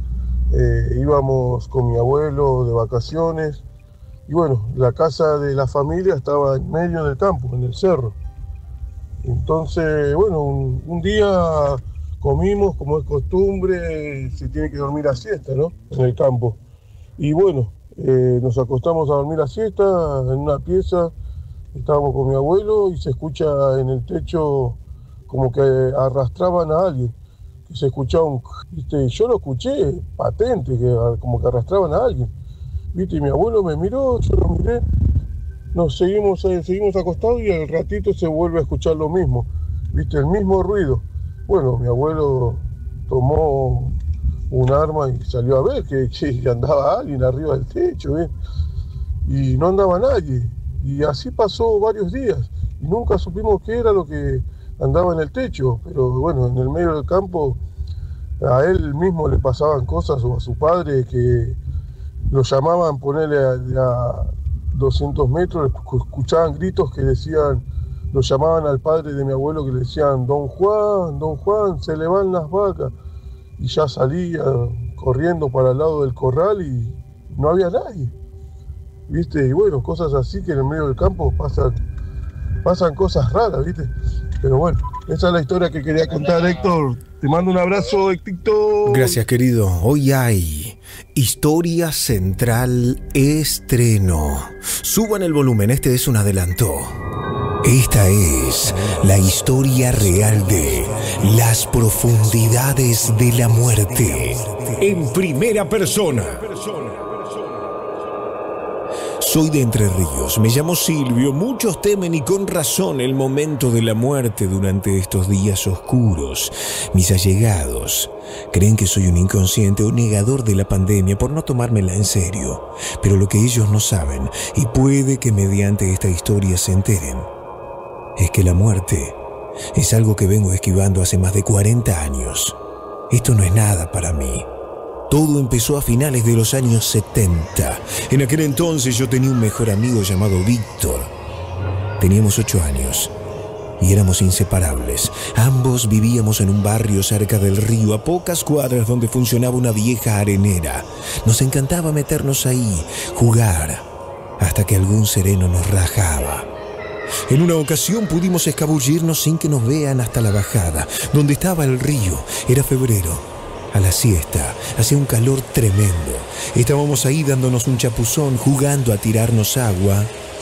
Eh, íbamos con mi abuelo de vacaciones y bueno, la casa de la familia estaba en medio del campo, en el cerro. Entonces, bueno, un, un día comimos, como es costumbre, se tiene que dormir a siesta, ¿no? En el campo. Y bueno, eh, nos acostamos a dormir a siesta en una pieza, estábamos con mi abuelo y se escucha en el techo como que arrastraban a alguien, que se escuchaba un... ¿viste? Yo lo escuché patente, que como que arrastraban a alguien, ¿viste? Y mi abuelo me miró, yo lo miré. Nos seguimos, eh, seguimos acostados y al ratito se vuelve a escuchar lo mismo, ¿viste? El mismo ruido. Bueno, mi abuelo tomó un arma y salió a ver que, que andaba alguien arriba del techo, ¿eh? Y no andaba nadie. Y así pasó varios días y nunca supimos qué era lo que andaba en el techo. Pero bueno, en el medio del campo a él mismo le pasaban cosas, o a su padre, que lo llamaban, ponerle a... a doscientos metros, escuchaban gritos que decían, lo llamaban al padre de mi abuelo, que le decían, don Juan, don Juan, se le van las vacas, y ya salía corriendo para el lado del corral y no había nadie, ¿viste? Y bueno, cosas así, que en el medio del campo pasan, pasan cosas raras, ¿viste? Pero bueno, esa es la historia que quería contar, Héctor. Te mando un abrazo, Héctor. Gracias, querido. Hoy hay Historia Central Estreno. Suban el volumen, este es un adelanto. Esta es la historia real de las profundidades de la muerte, en primera persona. Soy de Entre Ríos, me llamo Silvio, muchos temen y con razón el momento de la muerte durante estos días oscuros. Mis allegados creen que soy un inconsciente o negador de la pandemia por no tomármela en serio, pero lo que ellos no saben, y puede que mediante esta historia se enteren, es que la muerte es algo que vengo esquivando hace más de cuarenta años. Esto no es nada para mí. Todo empezó a finales de los años setenta. En aquel entonces yo tenía un mejor amigo llamado Víctor. Teníamos ocho años y éramos inseparables. Ambos vivíamos en un barrio cerca del río, a pocas cuadras, donde funcionaba una vieja arenera. Nos encantaba meternos ahí, jugar, hasta que algún sereno nos rajaba. En una ocasión pudimos escabullirnos sin que nos vean hasta la bajada, donde estaba el río. Era febrero. A la siesta, hacía un calor tremendo. Estábamos ahí dándonos un chapuzón, jugando a tirarnos agua,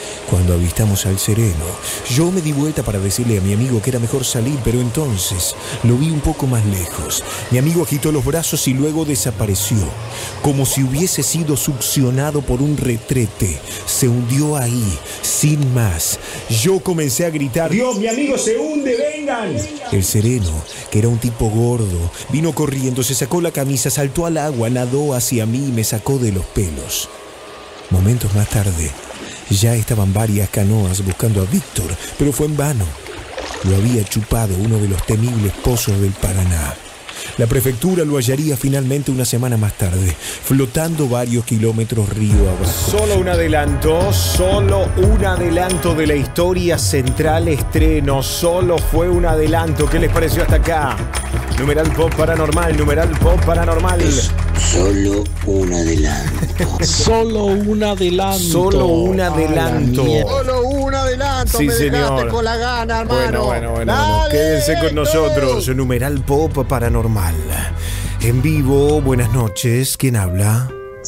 cuando avistamos al sereno. Yo me di vuelta para decirle a mi amigo que era mejor salir, pero entonces lo vi un poco más lejos. Mi amigo agitó los brazos y luego desapareció, como si hubiese sido succionado por un retrete. Se hundió ahí, sin más. Yo comencé a gritar: ¡Dios, mi amigo se hunde, vengan! El sereno, que era un tipo gordo, vino corriendo, se sacó la camisa, saltó al agua, nadó hacia mí y me sacó de los pelos. Momentos más tarde, ya estaban varias canoas buscando a Víctor, pero fue en vano. Lo había chupado uno de los temibles pozos del Paraná. La prefectura lo hallaría finalmente una semana más tarde, flotando varios kilómetros río abajo. Solo un adelanto, solo un adelanto de la historia central estreno. Solo fue un adelanto. ¿Qué les pareció hasta acá? Numeral Pop Paranormal, numeral Pop Paranormal. Solo un adelanto. Solo un adelanto. Solo un adelanto. Solo un adelanto. Sí, me señor. dejaste con la gana, hermano. Bueno, bueno, bueno, bueno. Dale, Quédense con nosotros. Numeral Pop Paranormal. En vivo, buenas noches. ¿Quién habla?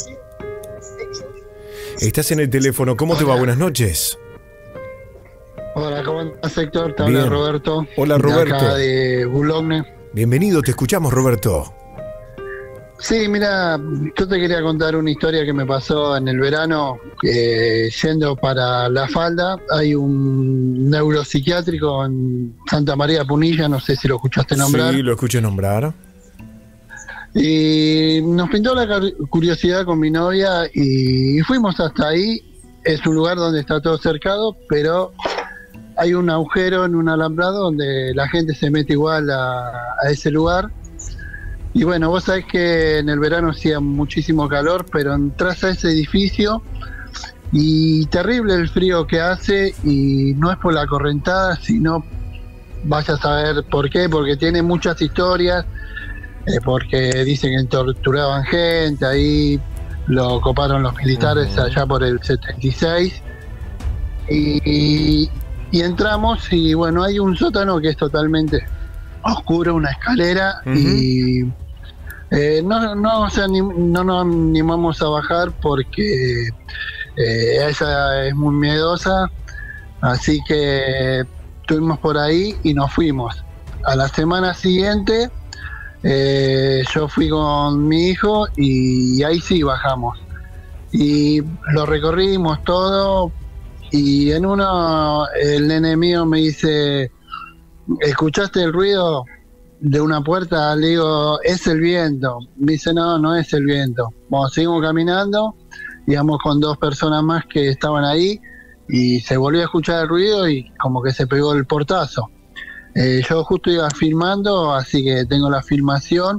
Estás en el teléfono. ¿Cómo te va? Buenas noches. Hola, ¿cómo estás, Héctor? Te habla Bien. Roberto. Hola, de Roberto. acá de Boulogne. Bienvenido, te escuchamos, Roberto. Sí, mira, yo te quería contar una historia que me pasó en el verano, eh, yendo para La Falda. Hay un neuropsiquiátrico en Santa María Punilla, no sé si lo escuchaste nombrar. Sí, lo escuché nombrar. Y nos pintó la curiosidad con mi novia y fuimos hasta ahí. Es un lugar donde está todo cercado, pero hay un agujero en un alambrado donde la gente se mete igual a, a ese lugar. Y bueno, vos sabés que en el verano hacía muchísimo calor, pero entras a ese edificio y terrible el frío que hace, y no es por la correntada, sino vaya a saber por qué, porque tiene muchas historias, eh, porque dicen que torturaban gente, ahí lo coparon los militares allá por el setenta y seis, y, y entramos y bueno, hay un sótano que es totalmente oscuro, una escalera, uh-huh. y Eh, no, no, o sea, ni, no nos animamos a bajar porque eh, ella es muy miedosa, así que estuvimos por ahí y nos fuimos. A la semana siguiente eh, yo fui con mi hijo y ahí sí bajamos. Y lo recorrimos todo, y en uno el nene mío me dice: ¿escuchaste el ruido de una puerta? Le digo: es el viento. Me dice: no, no es el viento. Bueno, seguimos caminando, íbamos con dos personas más que estaban ahí, y se volvió a escuchar el ruido y como que se pegó el portazo. Eh, yo justo iba filmando, así que tengo la filmación,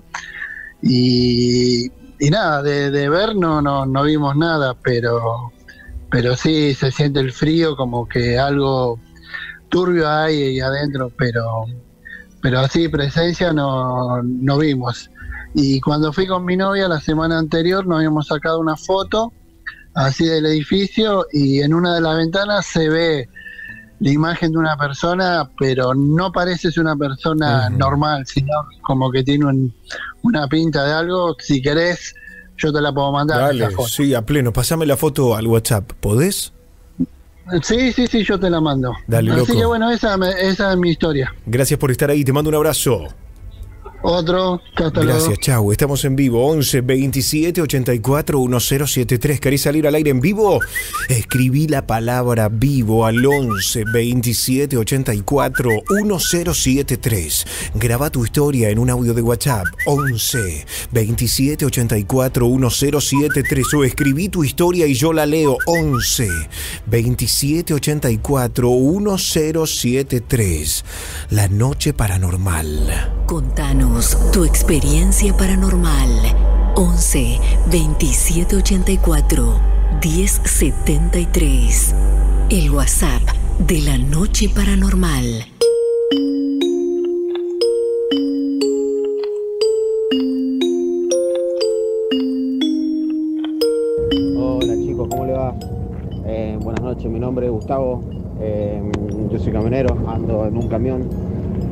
y, y nada, de, de ver no, no, no vimos nada, pero, pero sí se siente el frío, como que algo turbio hay ahí adentro, pero... pero así presencia no, no vimos. Y cuando fui con mi novia la semana anterior, nos habíamos sacado una foto así del edificio, y en una de las ventanas se ve la imagen de una persona, pero no parece ser una persona uh-huh. normal, sino como que tiene un, una pinta de algo. Si querés, yo te la puedo mandar. Dale, esa foto. Sí, a pleno. Pásame la foto al WhatsApp, ¿podés? Sí, sí, sí, yo te la mando. Dale, Así loco. que bueno, esa, esa es mi historia. Gracias por estar ahí, te mando un abrazo. Otro, hasta luego. Gracias, chau. Estamos en vivo, once veintisiete ochenta y cuatro diez setenta y tres. ¿Querés salir al aire en vivo? Escribí la palabra vivo al once veintisiete ochenta y cuatro diez setenta y tres. Graba tu historia en un audio de WhatsApp, once veintisiete ochenta y cuatro diez setenta y tres, o escribí tu historia y yo la leo, once veintisiete ochenta y cuatro diez setenta y tres. La noche paranormal. Contanos tu experiencia paranormal. once veintisiete ochenta y cuatro diez setenta y tres. El WhatsApp de la noche paranormal. Hola chicos, ¿cómo le va? Eh, buenas noches, mi nombre es Gustavo. Eh, yo soy camionero, ando en un camión.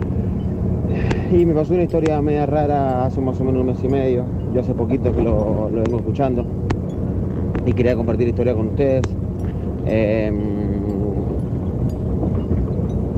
Y me pasó una historia media rara hace más o menos un mes y medio. Yo hace poquito que lo, lo vengo escuchando y quería compartir historia con ustedes. Eh,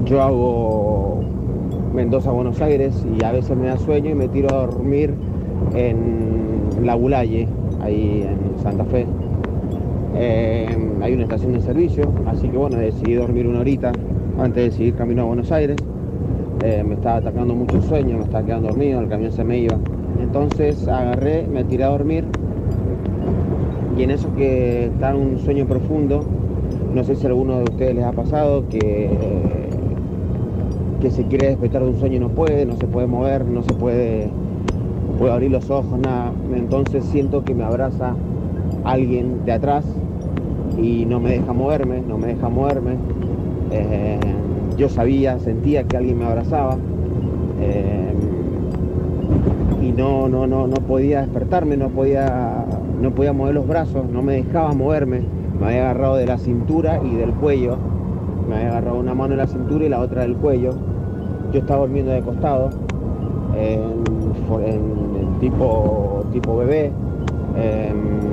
yo hago Mendoza, Buenos Aires, y a veces me da sueño y me tiro a dormir en La Bulaye, ahí en Santa Fe. Eh, hay una estación de servicio, así que bueno, decidí dormir una horita antes de seguir camino a Buenos Aires. Eh, me estaba atacando mucho el sueño, me estaba quedando dormido, el camión se me iba. Entonces agarré, me tiré a dormir, y en eso que está en un sueño profundo, no sé si a alguno de ustedes les ha pasado que, que se quiere despertar de un sueño y no puede, no se puede mover, no se puede, no puede abrir los ojos, nada. Entonces siento que me abraza alguien de atrás y no me deja moverme, no me deja moverme. Eh, yo sabía, sentía que alguien me abrazaba. Eh, y no, no, no, no podía despertarme, no podía, no podía mover los brazos, no me dejaba moverme. Me había agarrado de la cintura y del cuello, me había agarrado una mano de la cintura y la otra del cuello. Yo estaba durmiendo de costado, en, en, en tipo, tipo bebé, eh,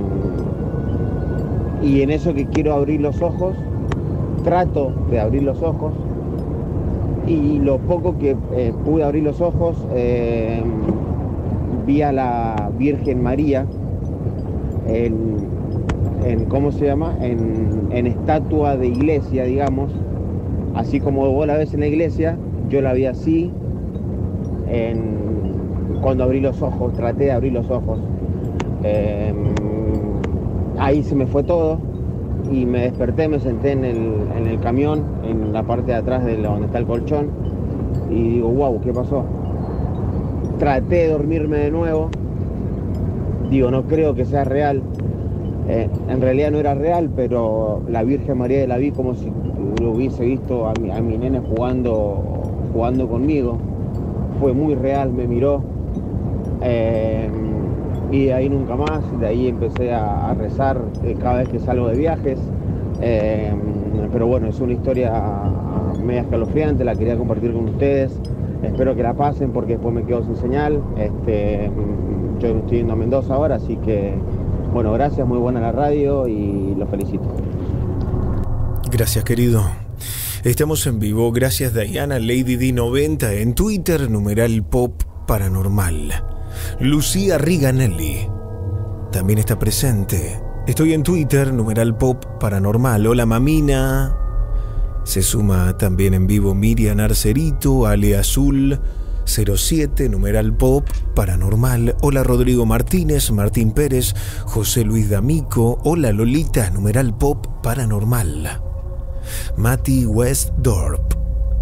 y en eso que quiero abrir los ojos, trato de abrir los ojos, y lo poco que eh, pude abrir los ojos, eh, vi a la Virgen María en, en ¿cómo se llama? En, en estatua de iglesia, digamos, así como vos la ves en la iglesia, yo la vi así en, cuando abrí los ojos, traté de abrir los ojos. Eh, ahí se me fue todo y me desperté, me senté en el, en el camión, en la parte de atrás de donde está el colchón, y digo, wow, ¿qué pasó? Traté de dormirme de nuevo, digo, no creo que sea real. Eh, en realidad no era real, pero la Virgen María la vi como si lo hubiese visto a mi, a mi nene jugando, jugando conmigo. Fue muy real, me miró. Eh, y de ahí nunca más, de ahí empecé a, a rezar eh, cada vez que salgo de viajes. Eh, pero bueno, es una historia media escalofriante, la quería compartir con ustedes. Espero que la pasen porque después me quedo sin señal. Este, yo estoy yendo a Mendoza ahora, así que bueno, gracias, muy buena la radio y los felicito. Gracias, querido. Estamos en vivo, gracias Diana, Lady D noventa en Twitter, numeral Pop Paranormal. Lucía Riganelli también está presente. Estoy en Twitter, numeral Pop Paranormal. Hola Mamina. Se suma también en vivo Miriam Arcerito, Ale Azul cero siete, numeral Pop Paranormal. Hola Rodrigo Martínez, Martín Pérez, José Luis D'Amico. Hola Lolita, numeral Pop Paranormal. Mati Westdorp.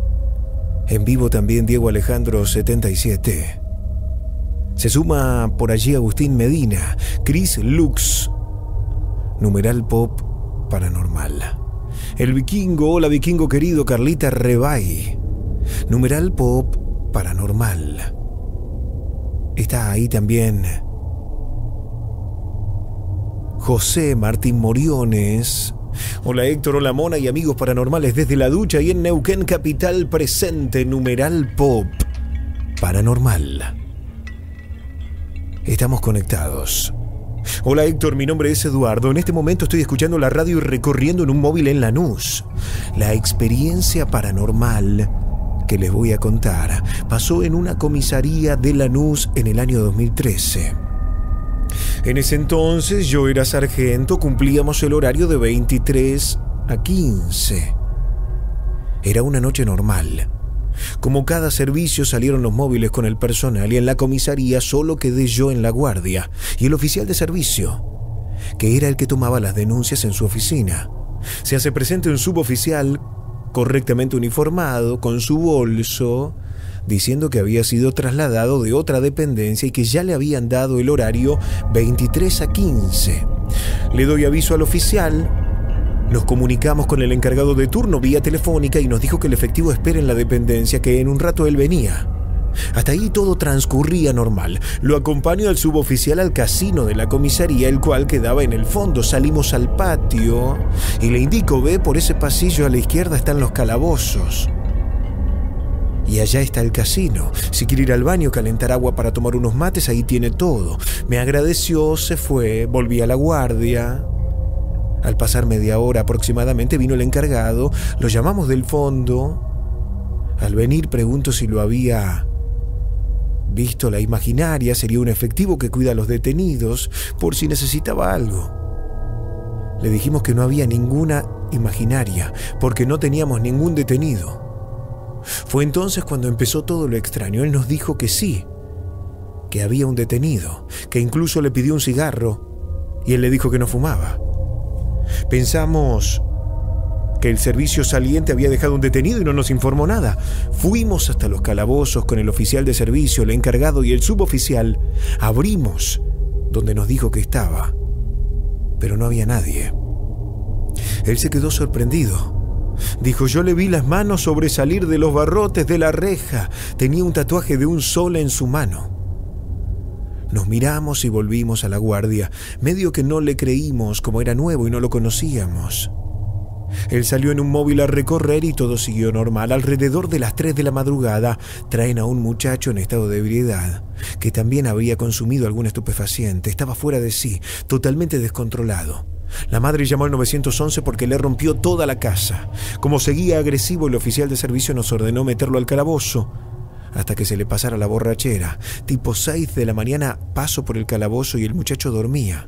En vivo también Diego Alejandro setenta y siete. Se suma por allí Agustín Medina, Chris Lux, numeral Pop Paranormal. El Vikingo, hola Vikingo querido, Carlita Rebay, numeral Pop Paranormal. Está ahí también José Martín Moriones. Hola Héctor, hola Mona y amigos paranormales desde la ducha y en Neuquén capital presente, numeral Pop Paranormal. Estamos conectados. Hola Héctor, mi nombre es Eduardo. En este momento estoy escuchando la radio y recorriendo en un móvil en Lanús. La experiencia paranormal que les voy a contar pasó en una comisaría de Lanús en el año dos mil trece. En ese entonces yo era sargento, cumplíamos el horario de veintitrés a quince. Era una noche normal. Como cada servicio salieron los móviles con el personal y en la comisaría solo quedé yo en la guardia y el oficial de servicio, que era el que tomaba las denuncias en su oficina. Se hace presente un suboficial correctamente uniformado, con su bolso, diciendo que había sido trasladado de otra dependencia y que ya le habían dado el horario veintitrés a quince. Le doy aviso al oficial. Nos comunicamos con el encargado de turno vía telefónica y nos dijo que el efectivo espera en la dependencia, que en un rato él venía. Hasta ahí todo transcurría normal. Lo acompaño al suboficial al casino de la comisaría, el cual quedaba en el fondo. Salimos al patio y le indico, ve, por ese pasillo a la izquierda están los calabozos. Y allá está el casino. Si quiere ir al baño, calentar agua para tomar unos mates, ahí tiene todo. Me agradeció, se fue, volví a la guardia. Al pasar media hora aproximadamente vino el encargado, lo llamamos del fondo Al venir pregunto si lo había visto la imaginaria, sería un efectivo que cuida a los detenidos por si necesitaba algo. Le dijimos que no había ninguna imaginaria porque no teníamos ningún detenido. Fue entonces cuando empezó todo lo extraño. Él nos dijo que sí, que había un detenido, que incluso le pidió un cigarro y él le dijo que no fumaba. Pensamos que el servicio saliente había dejado un detenido y no nos informó nada. Fuimos hasta los calabozos con el oficial de servicio, el encargado y el suboficial. Abrimos donde nos dijo que estaba, pero no había nadie. Él se quedó sorprendido. Dijo: yo le vi las manos sobresalir de los barrotes de la reja. Tenía un tatuaje de un sol en su mano. Nos miramos y volvimos a la guardia. Medio que no le creímos, como era nuevo y no lo conocíamos. Él salió en un móvil a recorrer y todo siguió normal. Alrededor de las tres de la madrugada traen a un muchacho en estado de ebriedad, que también había consumido algún estupefaciente. Estaba fuera de sí, totalmente descontrolado. La madre llamó al nueve once porque le rompió toda la casa. Como seguía agresivo, el oficial de servicio nos ordenó meterlo al calabozo hasta que se le pasara la borrachera. Tipo seis de la mañana paso por el calabozo y el muchacho dormía.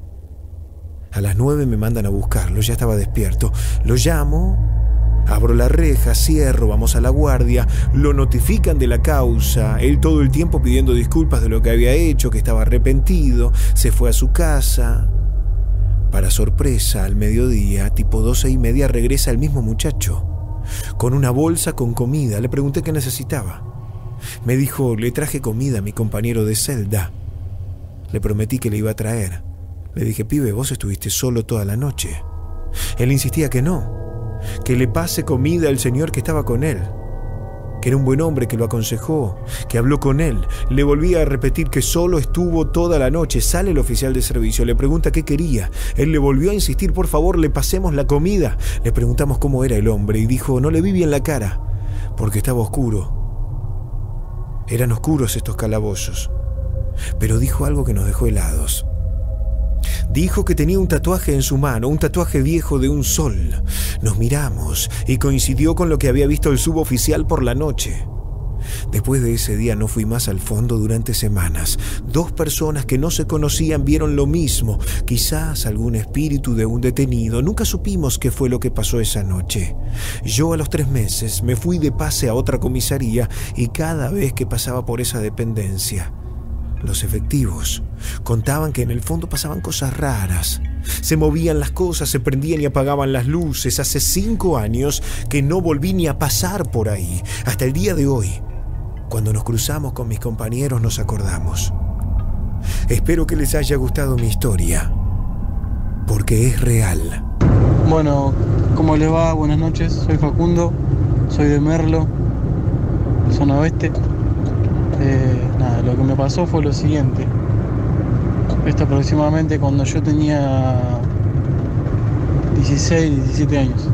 A las nueve me mandan a buscarlo, ya estaba despierto. Lo llamo, abro la reja, cierro, vamos a la guardia, lo notifican de la causa, él todo el tiempo pidiendo disculpas de lo que había hecho, que estaba arrepentido, se fue a su casa. Para sorpresa, al mediodía, tipo doce y media, regresa el mismo muchacho, con una bolsa con comida. Le pregunté qué necesitaba. Me dijo: le traje comida a mi compañero de celda. Le prometí que le iba a traer. Le dije: pibe, vos estuviste solo toda la noche. Él insistía que no, que le pase comida al señor que estaba con él, que era un buen hombre, que lo aconsejó, que habló con él. Le volvía a repetir que solo estuvo toda la noche. Sale el oficial de servicio, le pregunta qué quería. Él le volvió a insistir: por favor, le pasemos la comida. Le preguntamos cómo era el hombre y dijo: no le vi bien la cara, porque estaba oscuro. Eran oscuros estos calabozos. Pero dijo algo que nos dejó helados. Dijo que tenía un tatuaje en su mano, un tatuaje viejo de un sol. Nos miramos y coincidió con lo que había visto el suboficial por la noche. Después de ese día no fui más al fondo durante semanas. Dos personas que no se conocían vieron lo mismo. Quizás algún espíritu de un detenido. Nunca supimos qué fue lo que pasó esa noche. Yo a los tres meses me fui de pase a otra comisaría y cada vez que pasaba por esa dependencia, los efectivos contaban que en el fondo pasaban cosas raras. Se movían las cosas, se prendían y apagaban las luces. Hace cinco años que no volví ni a pasar por ahí. Hasta el día de hoy, cuando nos cruzamos con mis compañeros, nos acordamos. Espero que les haya gustado mi historia, porque es real. Bueno, ¿cómo les va? Buenas noches, soy Facundo, soy de Merlo, zona oeste. Eh, nada, lo que me pasó fue lo siguiente. Esto aproximadamente cuando yo tenía dieciséis, diecisiete años.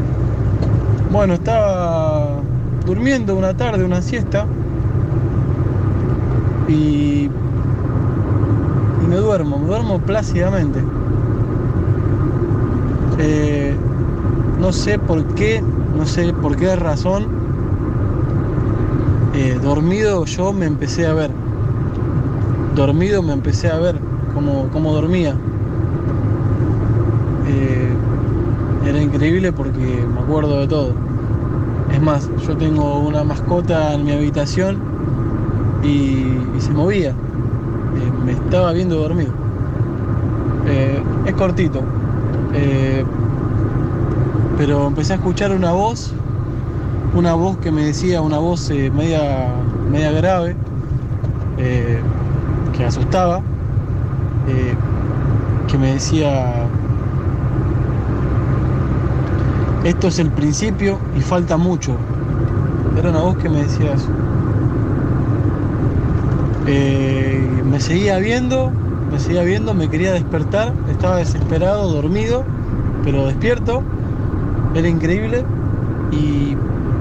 Bueno, estaba durmiendo una tarde, una siesta, y, y me duermo, me duermo plácidamente. Eh, no sé por qué, no sé por qué razón. Eh, dormido yo me empecé a ver. Dormido me empecé a ver cómo, cómo dormía. Eh, era increíble porque me acuerdo de todo. Es más, yo tengo una mascota en mi habitación y, y se movía. Eh, me estaba viendo dormido. Eh, es cortito. Eh, pero empecé a escuchar una voz. Una voz que me decía, una voz eh, media, media grave, eh, que asustaba, eh, que me decía: esto es el principio y falta mucho. Era una voz que me decía eso. Eh, me seguía viendo, me seguía viendo, me quería despertar, estaba desesperado, dormido, pero despierto. Era increíble. Y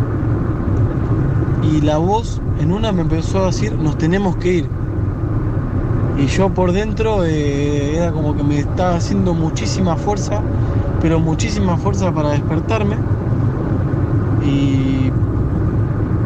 Y la voz en una me empezó a decir: nos tenemos que ir. Y yo por dentro eh, era como que me estaba haciendo muchísima fuerza, pero muchísima fuerza para despertarme. Y,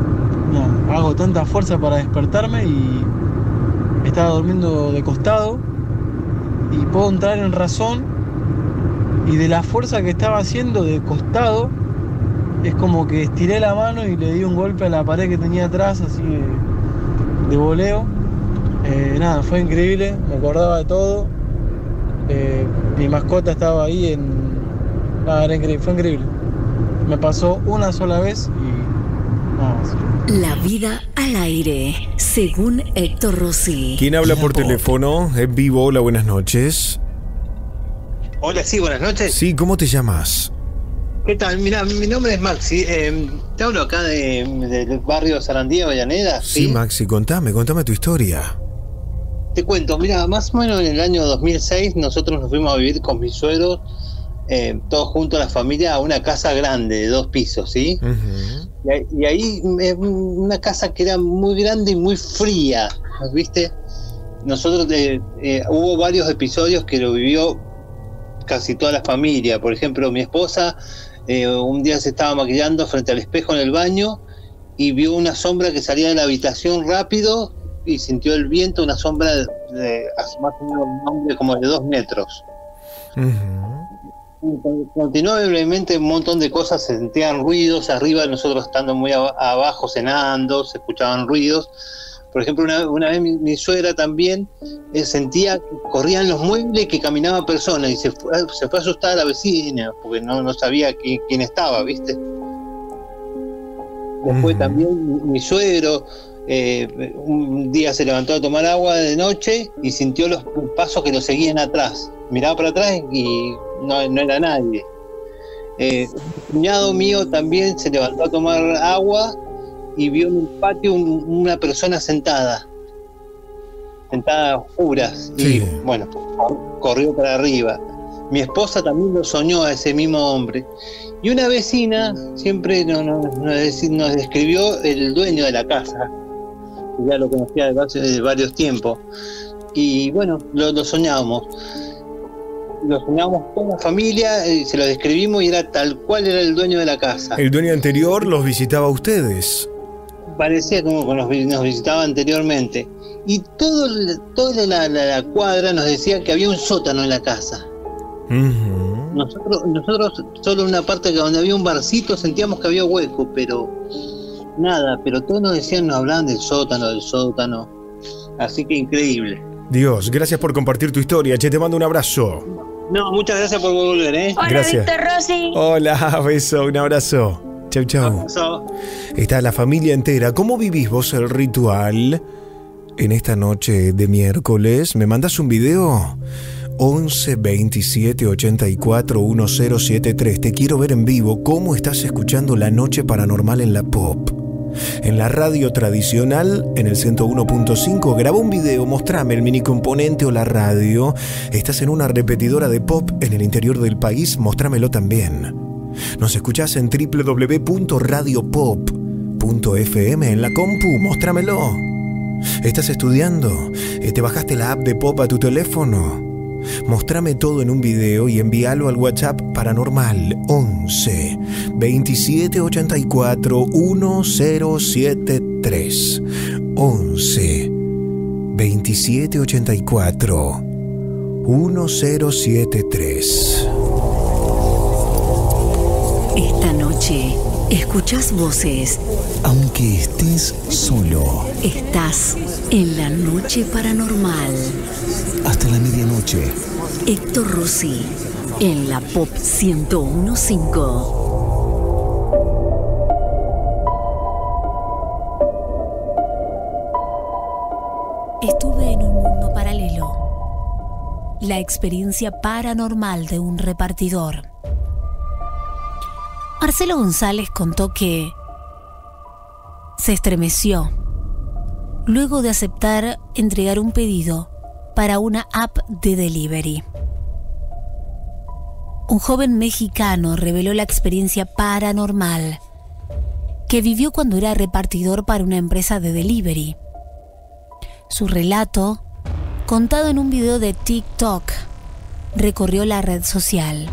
tengo tanta fuerza para despertarme y estaba durmiendo de costado y puedo entrar en razón, y de la fuerza que estaba haciendo de costado es como que estiré la mano y le di un golpe a la pared que tenía atrás, así de, de voleo. Eh, nada, fue increíble, me acordaba de todo. Eh, mi mascota estaba ahí en... Nada, era increíble, fue increíble. Me pasó una sola vez y nada más. La vida al aire, según Héctor Rossi. ¿Quién habla por teléfono? En vivo, hola, buenas noches. Hola, sí, buenas noches. Sí, ¿cómo te llamas? ¿Qué tal? Mira, mi nombre es Maxi. Eh, te hablo acá de, del barrio Sarandí, Avellaneda. Sí, ¿sí? Maxi, contame, contame tu historia. Te cuento, mira, más o menos en el año dos mil seis nosotros nos fuimos a vivir con mis suegros, eh, todos juntos, la familia, a una casa grande de dos pisos, ¿sí? Uh-huh. Y, y ahí, eh, una casa que era muy grande y muy fría, ¿viste? Nosotros, eh, eh, hubo varios episodios que lo vivió casi toda la familia. Por ejemplo, mi esposa eh, un día se estaba maquillando frente al espejo en el baño y vio una sombra que salía de la habitación rápido y sintió el viento, una sombra de, de más o menos un hombre como de dos metros. Uh-huh. Continuó brevemente un montón de cosas, se sentían ruidos arriba, nosotros estando muy ab- abajo cenando, se escuchaban ruidos. Por ejemplo, una, una vez mi, mi suegra también eh, sentía que corrían los muebles, que caminaban personas, y se fue, se fue a asustar a la vecina, porque no, no sabía qui, quién estaba, ¿viste? Después uh-huh. también mi, mi suegro eh, un día se levantó a tomar agua de noche y sintió los pasos que lo seguían atrás. Miraba para atrás y no, no era nadie. Eh, un cuñado mío también se levantó a tomar agua y vio en un patio un, una persona sentada, sentada a oscuras, sí. Y bueno, corrió para arriba. Mi esposa también lo soñó a ese mismo hombre. Y una vecina siempre nos, nos, nos describió el dueño de la casa, que ya lo conocía de varios, de varios tiempos. Y bueno, lo, lo soñábamos. Lo soñábamos con la familia, eh, se lo describimos y era tal cual era el dueño de la casa. ¿El dueño anterior los visitaba a ustedes? Parecía como que nos, nos visitaba anteriormente. Y todo, toda la, la, la cuadra nos decía que había un sótano en la casa. Uh-huh. Nosotros, nosotros solo en una parte donde había un barcito sentíamos que había hueco, pero nada, pero todos nos decían, nos hablaban del sótano, del sótano. Así que increíble. Dios, gracias por compartir tu historia. Che, te mando un abrazo. No, muchas gracias por volver, ¿eh? Hola, gracias. Víctor Rossi. Hola, beso, un abrazo. Chau, chau. Chau. Está la familia entera. ¿Cómo vivís vos el ritual en esta noche de miércoles? ¿Me mandas un video? once veintisiete ochenta y cuatro diez setenta y tres. Te quiero ver en vivo cómo estás escuchando La Noche Paranormal en la Pop. En la radio tradicional, en el ciento uno punto cinco, graba un video, mostrame el mini componente o la radio. Estás en una repetidora de pop en el interior del país, mostrámelo también. Nos escuchás en doble u doble u doble u punto radio pop punto efe eme en la compu, mostrámelo. ¿Estás estudiando? ¿Te bajaste la app de Pop a tu teléfono? Mostrame todo en un video y envíalo al WhatsApp Paranormal once veintisiete ochenta y cuatro diez setenta y tres. once veintisiete ochenta y cuatro diez setenta y tres. Esta noche escuchás voces. Aunque estés solo. Estás en La Noche Paranormal. Hasta la medianoche. Héctor Rossi, en la Pop ciento uno punto cinco. Estuve en un mundo paralelo. La experiencia paranormal de un repartidor. Marcelo González contó que se estremeció luego de aceptar entregar un pedido para una app de delivery. Un joven mexicano reveló la experiencia paranormal que vivió cuando era repartidor para una empresa de delivery. Su relato, contado en un video de TikTok, recorrió la red social.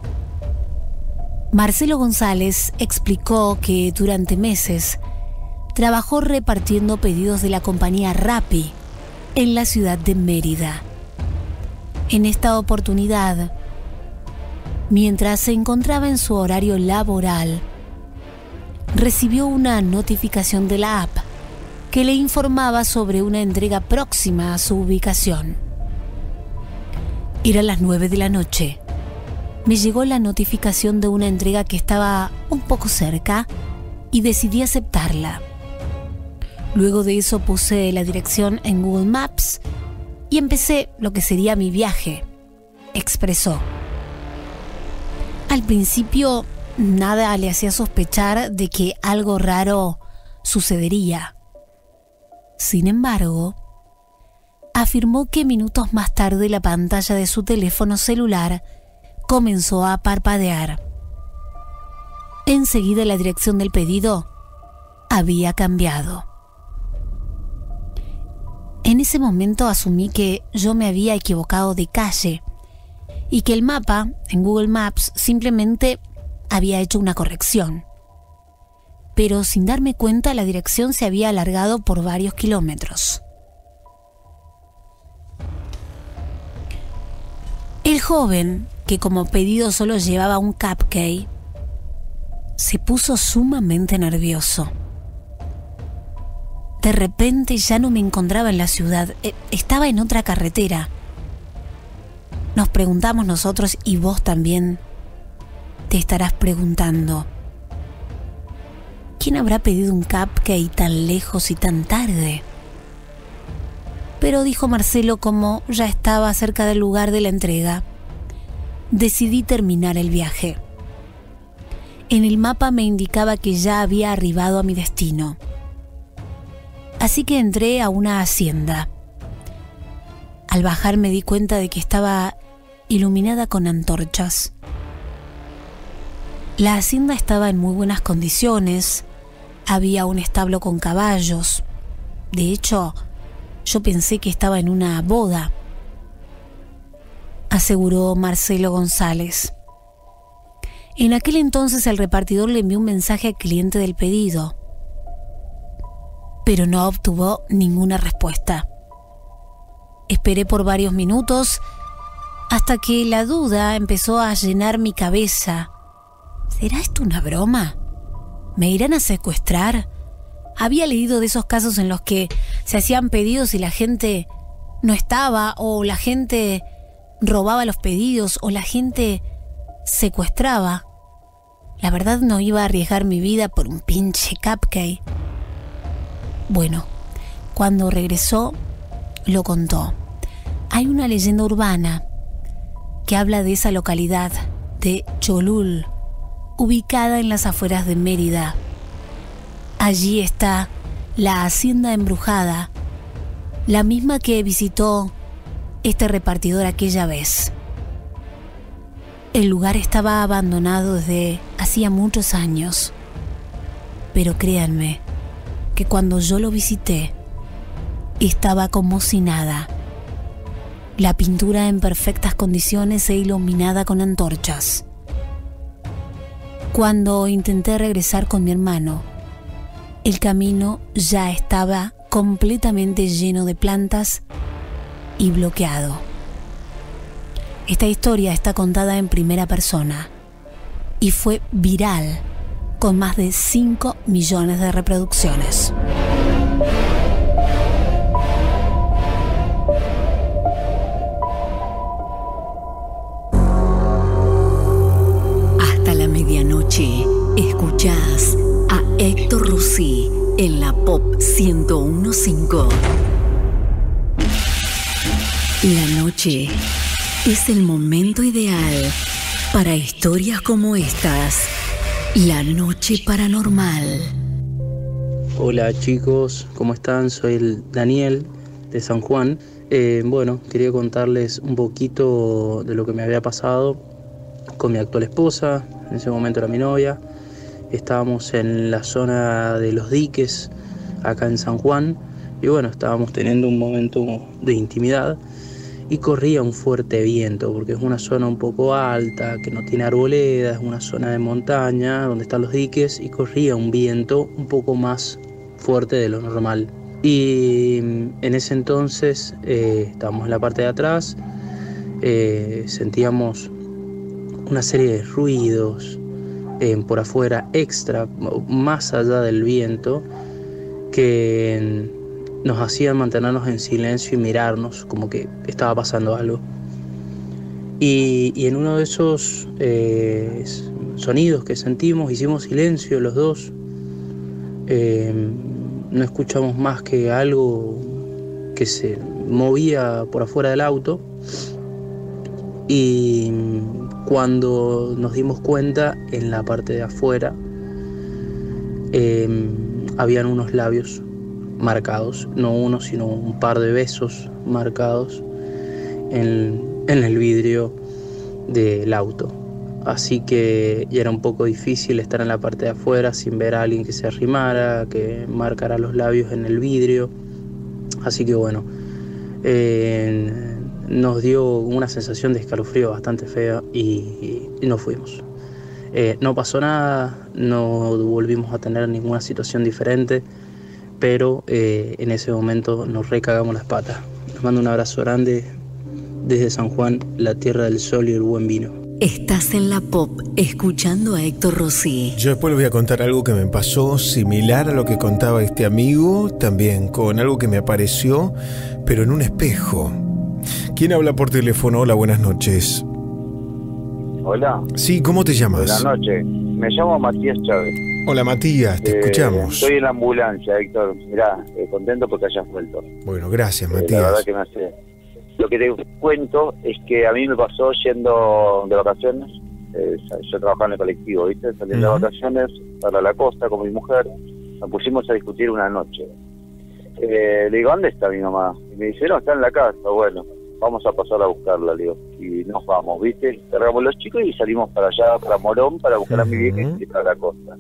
Marcelo González explicó que durante meses trabajó repartiendo pedidos de la compañía Rappi en la ciudad de Mérida. En esta oportunidad, mientras se encontraba en su horario laboral, recibió una notificación de la app que le informaba sobre una entrega próxima a su ubicación. Eran las nueve de la noche. Me llegó la notificación de una entrega que estaba un poco cerca y decidí aceptarla. Luego de eso puse la dirección en Google Maps y empecé lo que sería mi viaje, expresó. Al principio, nada le hacía sospechar de que algo raro sucedería. Sin embargo, afirmó que minutos más tarde la pantalla de su teléfono celular comenzó a parpadear. Enseguida la dirección del pedido había cambiado. En ese momento asumí que yo me había equivocado de calle y que el mapa en Google Maps simplemente había hecho una corrección. Pero sin darme cuenta, la dirección se había alargado por varios kilómetros. El joven, que como pedido solo llevaba un cupcake, se puso sumamente nervioso. De repente ya no me encontraba en la ciudad, estaba en otra carretera. Nos preguntamos nosotros, y vos también te estarás preguntando, ¿quién habrá pedido un cupcake tan lejos y tan tarde? Pero dijo Marcelo, como ya estaba cerca del lugar de la entrega, decidí terminar el viaje. En el mapa me indicaba que ya había arribado a mi destino. Así que entré a una hacienda. Al bajar me di cuenta de que estaba iluminada con antorchas. La hacienda estaba en muy buenas condiciones. Había un establo con caballos. De hecho, yo pensé que estaba en una boda, aseguró Marcelo González. En aquel entonces el repartidor le envió un mensaje al cliente del pedido, pero no obtuvo ninguna respuesta. Esperé por varios minutos hasta que la duda empezó a llenar mi cabeza. ¿Será esto una broma? ¿Me irán a secuestrar? Había leído de esos casos en los que se hacían pedidos y la gente no estaba, o la gente robaba los pedidos, o la gente secuestraba. La verdad, no iba a arriesgar mi vida por un pinche cupcake. Bueno, cuando regresó, lo contó. Hay una leyenda urbana que habla de esa localidad de Cholul, ubicada en las afueras de Mérida. Allí está la hacienda embrujada, la misma que visitó este repartidor aquella vez. El lugar estaba abandonado desde hacía muchos años, pero créanme que cuando yo lo visité, estaba como si nada. La pintura en perfectas condiciones e iluminada con antorchas. Cuando intenté regresar con mi hermano, el camino ya estaba completamente lleno de plantas y bloqueado. Esta historia está contada en primera persona y fue viral, con más de cinco millones de reproducciones. Hasta la medianoche, escuchás a Héctor Rossi en la Pop ciento uno punto cinco. La noche es el momento ideal para historias como estas. La noche paranormal. Hola chicos, ¿cómo están? Soy el Daniel de San Juan. Eh, bueno, quería contarles un poquito de lo que me había pasado con mi actual esposa. En ese momento era mi novia. Estábamos en la zona de los diques, acá en San Juan. Y bueno, estábamos teniendo un momento de intimidad. Y corría un fuerte viento, porque es una zona un poco alta, que no tiene arboledas, es una zona de montaña donde están los diques, y corría un viento un poco más fuerte de lo normal. Y en ese entonces eh, estábamos en la parte de atrás, eh, sentíamos una serie de ruidos eh, por afuera extra, más allá del viento, que nos hacían mantenernos en silencio y mirarnos como que estaba pasando algo. Y, y en uno de esos eh, sonidos que sentimos, hicimos silencio los dos. Eh, no escuchamos más que algo que se movía por afuera del auto. Y cuando nos dimos cuenta, en la parte de afuera eh, habían unos labios marcados, no uno sino un par de besos marcados en, en el vidrio del auto. Así que ya era un poco difícil estar en la parte de afuera sin ver a alguien que se arrimara, que marcara los labios en el vidrio. Así que bueno, eh, nos dio una sensación de escalofrío bastante fea y, y nos fuimos. Eh, no pasó nada, no volvimos a tener ninguna situación diferente, pero eh, en ese momento nos recagamos las patas. Les mando un abrazo grande desde San Juan, la tierra del sol y el buen vino. Estás en la Pop, escuchando a Héctor Rossi. Yo después les voy a contar algo que me pasó similar a lo que contaba este amigo, también con algo que me apareció, pero en un espejo. ¿Quién habla por teléfono? Hola, buenas noches. Hola. Sí, ¿cómo te llamas? Buenas noches. Me llamo Matías Chávez. Hola, Matías, te Eh, escuchamos. Estoy en la ambulancia, Héctor. Mirá, eh, contento porque hayas vuelto. Bueno, gracias, Eh, Matías. la verdad que me hace... Lo que te cuento es que a mí me pasó yendo de vacaciones. Eh, yo trabajaba en el colectivo, ¿viste? Saliendo Ujú. de vacaciones para la costa con mi mujer. Nos pusimos a discutir una noche. Eh, le digo, ¿dónde está mi mamá? Y me dice, no, está en la casa. Bueno, vamos a pasar a buscarla, le digo. Y nos vamos, ¿viste? Cargamos los chicos y salimos para allá, para Morón, para buscar a mi vieja y para la costa.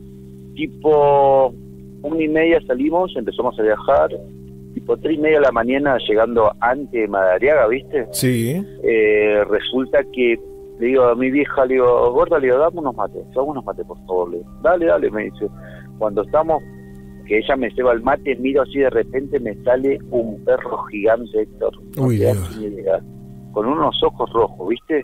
Tipo una y media salimos, empezamos a viajar. Tipo tres y media de la mañana, llegando antes de Madariaga, ¿viste? Sí. Eh, resulta que le digo a mi vieja, le digo, gorda, le digo, dame unos mates, dame unos mates, por favor. Le digo, dale, dale, me dice. Cuando estamos, que ella me ceba el mate, miro así de repente, me sale un perro gigante, Héctor. No Uy, te das Dios. ni idea. Con unos ojos rojos, ¿viste?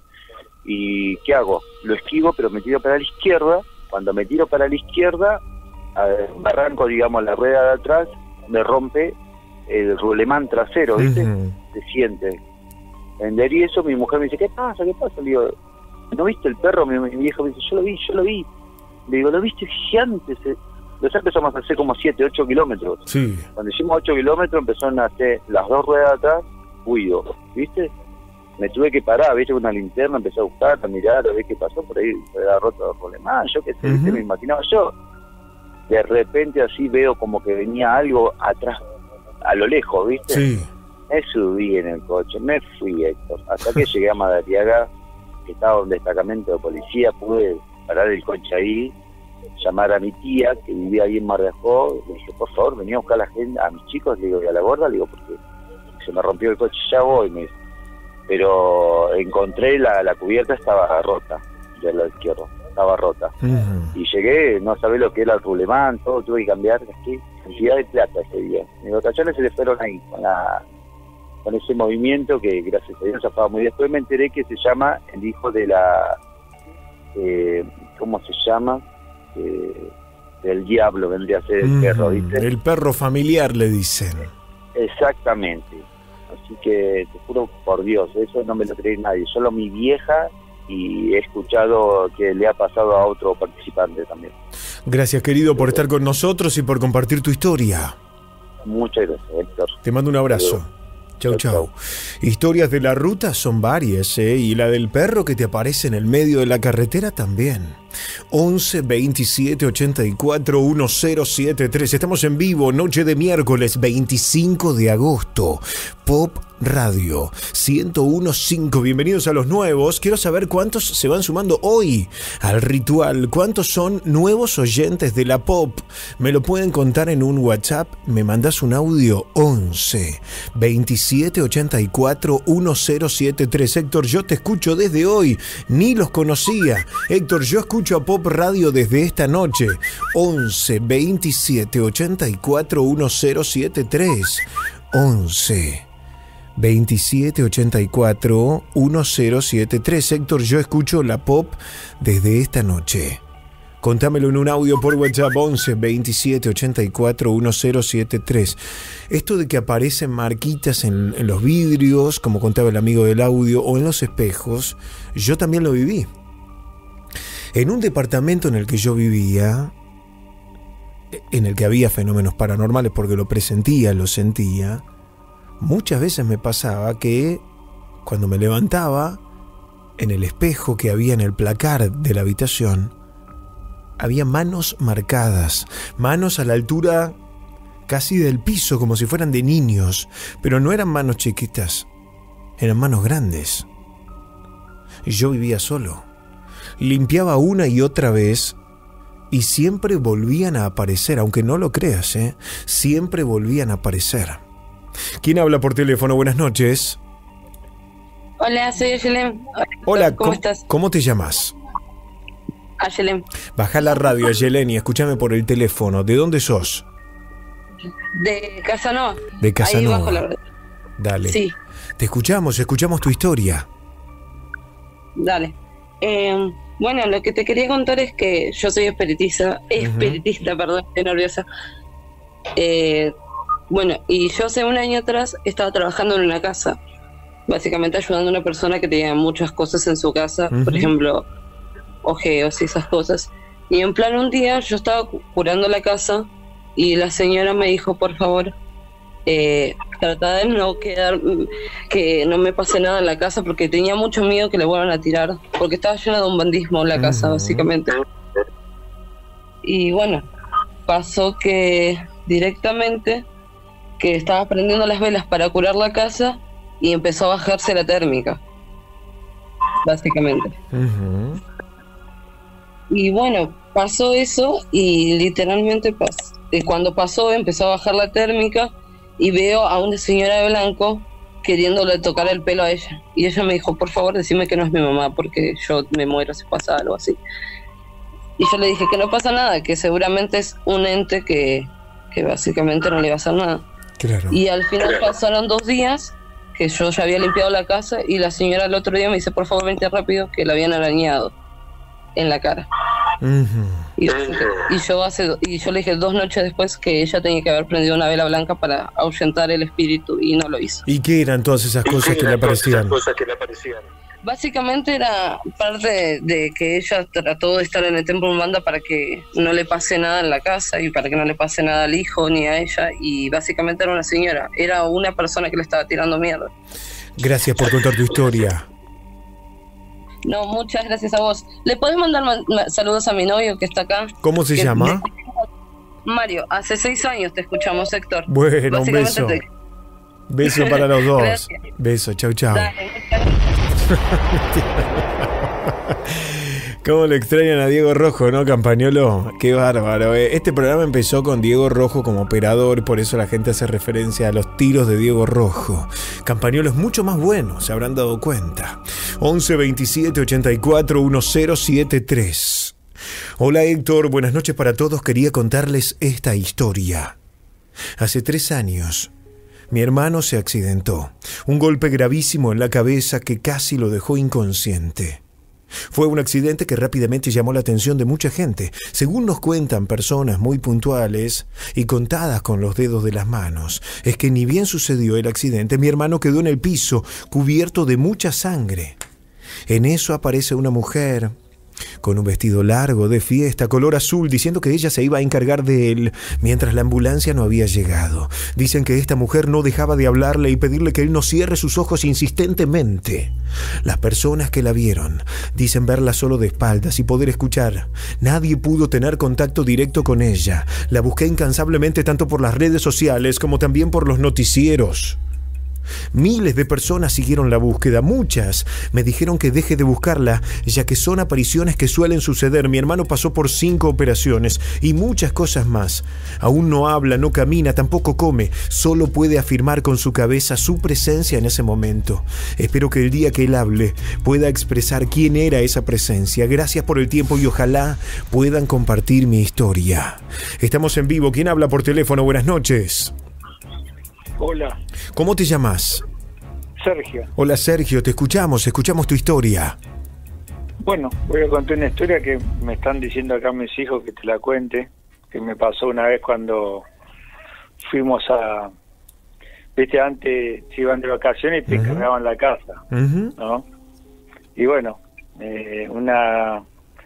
¿Y qué hago? Lo esquivo, pero me tiro para la izquierda. Cuando me tiro para la izquierda, me arranco, digamos, la rueda de atrás, me rompe el rulemán trasero, ¿viste? Ujú. Se siente. Vender y eso, mi mujer me dice, ¿qué pasa? ¿Qué pasa? Le digo, ¿no viste el perro? Mi, mi viejo me dice, yo lo vi, yo lo vi. Le digo, ¿lo viste? Gigante. Se... Entonces empezamos a hacer como siete, ocho kilómetros. Sí. Cuando hicimos ocho kilómetros empezaron a hacer las dos ruedas atrás, huido, ¿viste? Me tuve que parar, ¿viste? Con una linterna, empecé a buscar, a mirar, a ver qué pasó, por ahí se había roto el rulemán, yo qué sé, ¿viste? Me imaginaba yo. De repente así veo como que venía algo atrás, a lo lejos, ¿viste? Sí. Me subí en el coche, me fui, Héctor, hasta que llegué a Madariaga, que estaba un destacamento de policía, pude parar el coche ahí, llamar a mi tía, que vivía ahí en Mar de Ajó, le dije, por favor, venía a buscar a la gente, a mis chicos, le digo, y a la gorda, le digo, porque se me rompió el coche, ya voy, me dice. Pero encontré la, la cubierta, estaba rota, del lado izquierdo, estaba rota. Ujú. Y llegué, no sabía lo que era el rulemán, todo, tuve que cambiar, gasté cantidad de plata ese día. Mis vacaciones se le fueron ahí, con la con ese movimiento que gracias a Dios estaba muy bien. Después me enteré que se llama el hijo de la, eh, ¿cómo se llama? Eh, del diablo vendría a ser el Ujú. perro, ¿viste? El perro familiar, le dicen. Exactamente. Así que te juro por Dios, eso no me lo cree nadie, solo mi vieja, y he escuchado que le ha pasado a otro participante también. Gracias, querido, por estar con nosotros y por compartir tu historia. Muchas gracias, Héctor. Te mando un abrazo. Chau, chau. Historias de la ruta son varias, ¿eh? Y la del perro que te aparece en el medio de la carretera también. once, veintisiete, ochenta y cuatro, diez setenta y tres. Estamos en vivo, noche de miércoles veinticinco de agosto. Pop Radio ciento uno punto cinco. Bienvenidos a los nuevos. Quiero saber cuántos se van sumando hoy al ritual. ¿Cuántos son nuevos oyentes de la Pop? Me lo pueden contar en un WhatsApp. Me mandás un audio once, veintisiete, ochenta y cuatro, diez setenta y tres. Héctor, yo te escucho desde hoy. Ni los conocía. Héctor, yo escucho escucho a Pop Radio desde esta noche. once veintisiete ochenta y cuatro diez setenta y tres. once veintisiete ochenta y cuatro diez setenta y tres. Héctor, yo escucho la Pop desde esta noche. Contámelo en un audio por WhatsApp. Once veintisiete ochenta y cuatro diez setenta y tres. Esto de que aparecen marquitas en, en los vidrios, como contaba el amigo del audio, o en los espejos, yo también lo viví. En un departamento en el que yo vivía, en el que había fenómenos paranormales porque lo presentía, lo sentía, muchas veces me pasaba que cuando me levantaba, en el espejo que había en el placar de la habitación, había manos marcadas, manos a la altura casi del piso, como si fueran de niños, pero no eran manos chiquitas, eran manos grandes. Y yo vivía solo. Limpiaba una y otra vez y siempre volvían a aparecer, aunque no lo creas, ¿eh? Siempre volvían a aparecer. ¿Quién habla por teléfono? Buenas noches. Hola, soy Ayelem. Hola, ¿cómo, ¿cómo estás? ¿Cómo te llamas? Ayelem. Baja la radio, Ayelem, y escúchame por el teléfono. ¿De dónde sos? De Casanova. De Casanova. Ahí bajo la radio. Dale. Sí. Te escuchamos, escuchamos tu historia. Dale. Eh, bueno, lo que te quería contar es que yo soy espiritista, espiritista, uh-huh. perdón, estoy nerviosa. Eh, bueno, y yo hace un año atrás estaba trabajando en una casa, básicamente ayudando a una persona que tenía muchas cosas en su casa, uh-huh. por ejemplo, ojeos y esas cosas. Y en plan un día yo estaba curando la casa y la señora me dijo, por favor, eh, trata de no quedar, que no me pase nada en la casa, porque tenía mucho miedo que le vuelvan a tirar, porque estaba llena de un bandismo la casa, uh-huh. básicamente. Y bueno, pasó que directamente que estaba prendiendo las velas para curar la casa y empezó a bajarse la térmica, básicamente. Uh-huh. Y bueno, pasó eso y literalmente pasó. Y cuando pasó empezó a bajar la térmica y veo a una señora de blanco queriéndole tocar el pelo a ella. Y ella me dijo, por favor, decime que no es mi mamá, porque yo me muero si pasa algo así. Y yo le dije que no pasa nada, que seguramente es un ente que, que básicamente no le va a hacer nada. Claro. Y al final pasaron dos días que yo ya había limpiado la casa y la señora el otro día me dice, por favor, vente rápido, que la habían arañado en la cara. Uh-huh. y, y yo hace y yo le dije dos noches después que ella tenía que haber prendido una vela blanca para ahuyentar el espíritu y no lo hizo. ¿Y qué eran todas esas cosas que le aparecían? Básicamente era parte de, de que ella trató de estar en el templo Umbanda para que no le pase nada en la casa y para que no le pase nada al hijo ni a ella, y básicamente era una señora, era una persona que le estaba tirando mierda. Gracias por contar tu historia. No, muchas gracias a vos. ¿Le podés mandar ma- ma- saludos a mi novio que está acá? ¿Cómo se que, llama? De, Mario, hace seis años te escuchamos, Héctor. Bueno, un beso. Te... Beso para los dos. Gracias. Beso, chau, chau. Dale, ¿Cómo lo extrañan a Diego Rojo, no, Campañolo? Qué bárbaro. Este programa empezó con Diego Rojo como operador, por eso la gente hace referencia a los tiros de Diego Rojo. Campañolo es mucho más bueno, se habrán dado cuenta. once veintisiete ochenta y cuatro diez setenta y tres. Hola Héctor, buenas noches para todos. Quería contarles esta historia. Hace tres años, mi hermano se accidentó. Un golpe gravísimo en la cabeza que casi lo dejó inconsciente. Fue un accidente que rápidamente llamó la atención de mucha gente. Según nos cuentan personas muy puntuales y contadas con los dedos de las manos, es que ni bien sucedió el accidente, mi hermano quedó en el piso, cubierto de mucha sangre. En eso aparece una mujer con un vestido largo de fiesta, color azul, diciendo que ella se iba a encargar de él mientras la ambulancia no había llegado. Dicen que esta mujer no dejaba de hablarle y pedirle que él no cierre sus ojos insistentemente. Las personas que la vieron dicen verla solo de espaldas y poder escuchar. Nadie pudo tener contacto directo con ella. La busqué incansablemente tanto por las redes sociales como también por los noticieros. Miles de personas siguieron la búsqueda, muchas me dijeron que deje de buscarla, ya que son apariciones que suelen suceder. Mi hermano pasó por cinco operaciones y muchas cosas más. Aún no habla, no camina, tampoco come, solo puede afirmar con su cabeza su presencia en ese momento. Espero que el día que él hable pueda expresar quién era esa presencia. Gracias por el tiempo y ojalá puedan compartir mi historia. Estamos en vivo. ¿Quién habla por teléfono? Buenas noches. Hola. ¿Cómo te llamas? Sergio. Hola Sergio, te escuchamos, escuchamos tu historia. Bueno, voy a contar una historia que me están diciendo acá mis hijos que te la cuente, que me pasó una vez cuando fuimos a... Viste, antes se iban de vacaciones y te uh-huh. cargaban la casa, uh-huh. ¿no? Y bueno, eh, una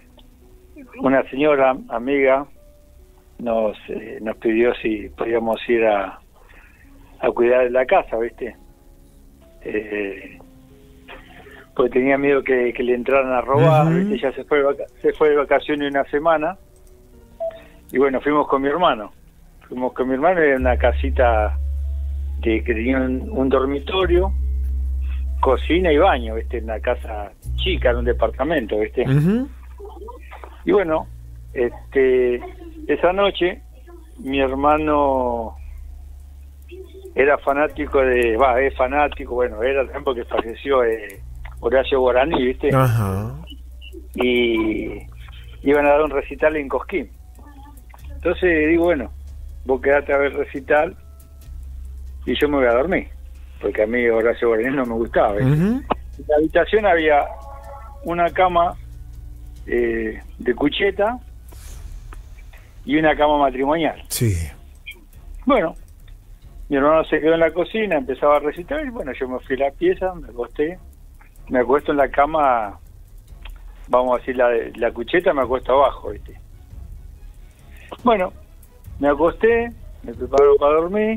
una señora amiga nos eh, nos pidió si podíamos ir a a cuidar de la casa, ¿viste? Eh, pues tenía miedo que, que le entraran a robar, uh-huh. ¿viste? Ya se fue, de vaca- se fue de vacaciones una semana y bueno, fuimos con mi hermano. Fuimos con mi hermano, era una casita de, que tenía un, un dormitorio, cocina y baño, ¿viste? Una casa chica, en un departamento, ¿viste? Uh-huh. Y bueno, este esa noche mi hermano era fanático de, va, es fanático, bueno, era también porque falleció eh, Horacio Guaraní, ¿viste? Ajá. Y iban a dar un recital en Cosquín. Entonces digo, bueno, vos quedate a ver el recital y yo me voy a dormir, porque a mí Horacio Guaraní no me gustaba, ¿viste? Uh-huh. En la habitación había una cama eh, de cucheta y una cama matrimonial. Sí. Bueno, mi hermano se quedó en la cocina, empezaba a recitar y bueno, yo me fui a la pieza, me acosté, me acuesto en la cama, vamos a decir, la, la cucheta me acuesto abajo, ¿viste? Bueno, me acosté, me preparo para dormir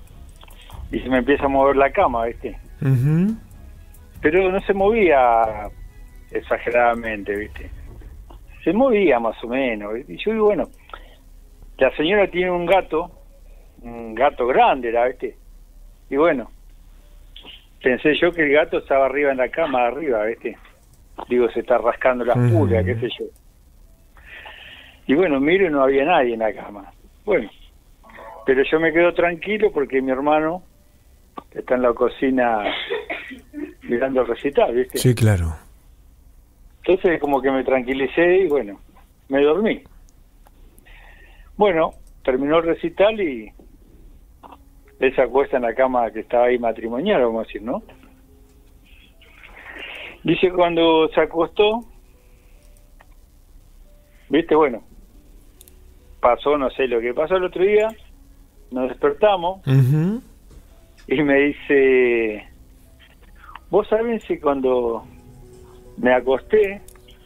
y se me empieza a mover la cama, ¿viste? Uh-huh. Pero no se movía exageradamente, ¿viste? Se movía más o menos, ¿viste? Y yo digo, bueno, la señora tiene un gato, un gato grande era, ¿viste? Y bueno, pensé yo que el gato estaba arriba en la cama, arriba, ¿viste? Digo, se está rascando las pulgas, qué sé yo. Y bueno, miro y no había nadie en la cama. Bueno, pero yo me quedo tranquilo porque mi hermano está en la cocina mirando el recital, ¿viste? Sí, claro. Entonces como que me tranquilicé y bueno, me dormí. Bueno, terminó el recital y él se acuesta en la cama que estaba ahí matrimonial, vamos a decir, ¿no? Dice cuando se acostó, viste, bueno, pasó, no sé lo que pasó el otro día, nos despertamos uh-huh. y me dice, vos sabés si cuando me acosté,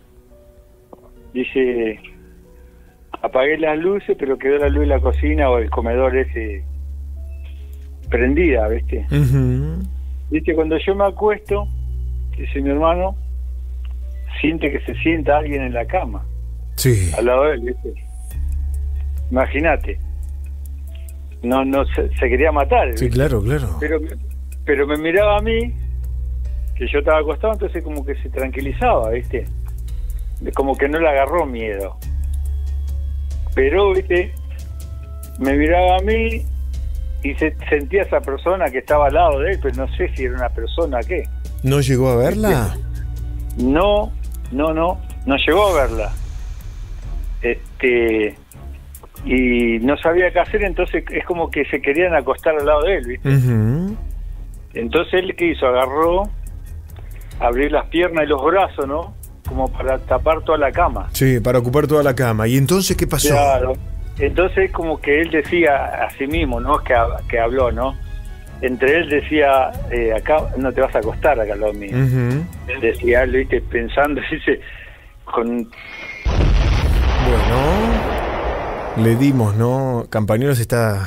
dice, apagué las luces, pero quedó la luz de la cocina o el comedor ese prendida, ¿viste? Uh-huh. Dice, cuando yo me acuesto, dice mi hermano, siente que se sienta alguien en la cama. Sí. Al lado de él, ¿viste? Imagínate. No, no, se, se quería matar. ¿viste? Sí, claro, claro. Pero, pero me miraba a mí, que yo estaba acostado, entonces como que se tranquilizaba, ¿viste? Como que no le agarró miedo. Pero, ¿viste? Me miraba a mí y se sentía esa persona que estaba al lado de él, pero no sé si era una persona qué. ¿No llegó a verla? No, no, no, no llegó a verla. Este, y no sabía qué hacer, entonces es como que se querían acostar al lado de él, ¿viste? Uh-huh. Entonces él, ¿qué hizo? Agarró, abrió las piernas y los brazos, ¿no? Como para tapar toda la cama. Sí, para ocupar toda la cama. ¿Y entonces qué pasó? Claro. Entonces como que él decía a sí mismo, ¿no? Que, que habló, ¿no? Entre él decía, eh, acá no te vas a acostar acá al lado mío. Uh-huh. Él decía, él, ¿viste? Pensando, dice, con... Bueno, le dimos, ¿no? Campañuelo se está...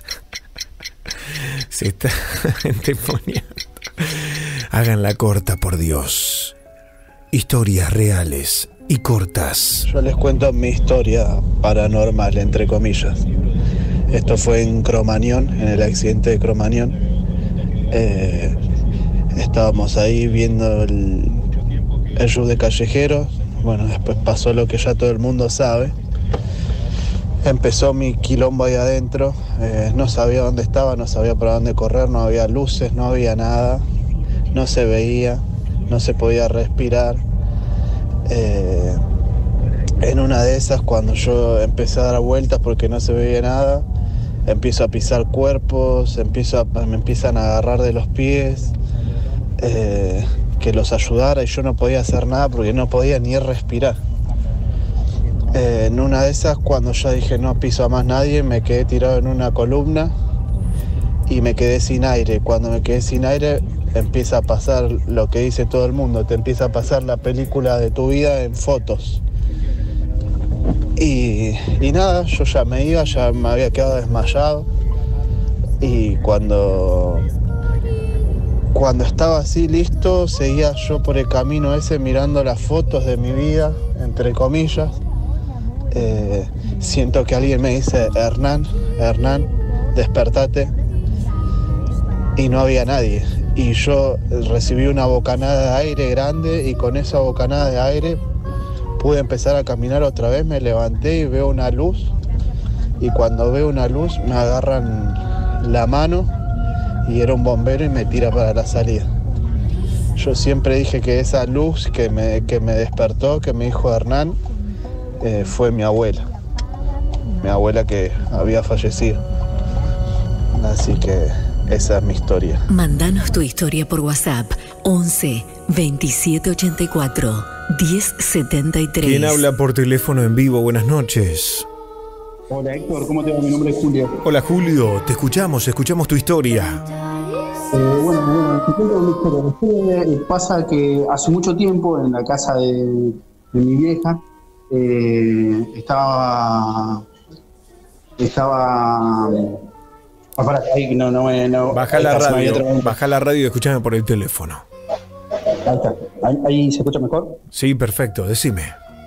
se está endemoniando. Hagan la corta, por Dios. Historias reales y cortas. Yo les cuento mi historia paranormal, entre comillas. Esto fue en Cromañón, en el accidente de Cromañón. Eh, estábamos ahí viendo el, el show de Callejeros. Bueno, después pasó lo que ya todo el mundo sabe. Empezó mi quilombo ahí adentro. Eh, no sabía dónde estaba, no sabía para dónde correr, no había luces, no había nada. No se veía, no se podía respirar. Eh, en una de esas, cuando yo empecé a dar vueltas porque no se veía nada, empiezo a pisar cuerpos, empiezo a, me empiezan a agarrar de los pies, eh, que los ayudara, y yo no podía hacer nada porque no podía ni respirar. Eh, en una de esas, cuando ya dije no piso a más nadie, me quedé tirado en una columna y me quedé sin aire. Cuando me quedé sin aire, empieza a pasar lo que dice todo el mundo, te empieza a pasar la película de tu vida en fotos. Y, y nada, yo ya me iba, ya me había quedado desmayado. Y cuando, cuando estaba así listo, seguía yo por el camino ese mirando las fotos de mi vida, entre comillas. Eh, siento que alguien me dice, Hernán, Hernán, despertate. Y no había nadie. Y yo recibí una bocanada de aire grande y con esa bocanada de aire pude empezar a caminar otra vez, me levanté y veo una luz, y cuando veo una luz me agarran la mano y era un bombero y me tira para la salida. Yo siempre dije que esa luz que me, que me despertó, que me dijo Hernán, eh, fue mi abuela, mi abuela que había fallecido. Así que esa es mi historia. Mándanos tu historia por WhatsApp once veintisiete ochenta y cuatro diez setenta y tres. ¿Quién habla por teléfono en vivo? Buenas noches. Hola Héctor, ¿cómo te va? Mi nombre es Julio. Hola Julio, te escuchamos, escuchamos tu historia. Eh, bueno, bueno, te cuento mi historia. Después, eh, pasa que hace mucho tiempo en la casa de, de mi vieja eh, estaba estaba ah, para, ahí, no, no, no, baja la radio, baja la radio y escúchame por el teléfono. Ahí está. ¿Ahí, ahí se escucha mejor? Sí, perfecto, decime.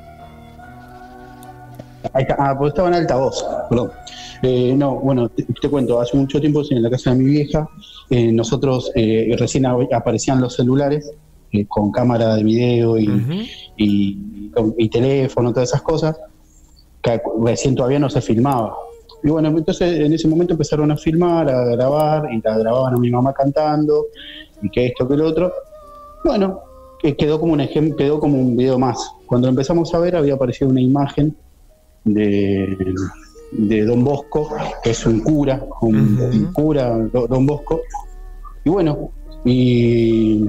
Ahí está. Ah, pues estaba en altavoz, perdón. Eh, no, bueno, te, te cuento, hace mucho tiempo en la casa de mi vieja, eh, nosotros eh, recién aparecían los celulares eh, con cámara de video y, uh-huh. y, y, y teléfono, todas esas cosas, que recién todavía no se filmaba. Y bueno, entonces en ese momento empezaron a filmar, a grabar, y la grababan a mi mamá cantando, y que esto, que lo otro. Bueno, quedó como un ejemplo, quedó como un video más. Cuando empezamos a ver había aparecido una imagen de, de Don Bosco, que es un cura, un, uh-huh. un cura, Don Bosco. Y bueno, y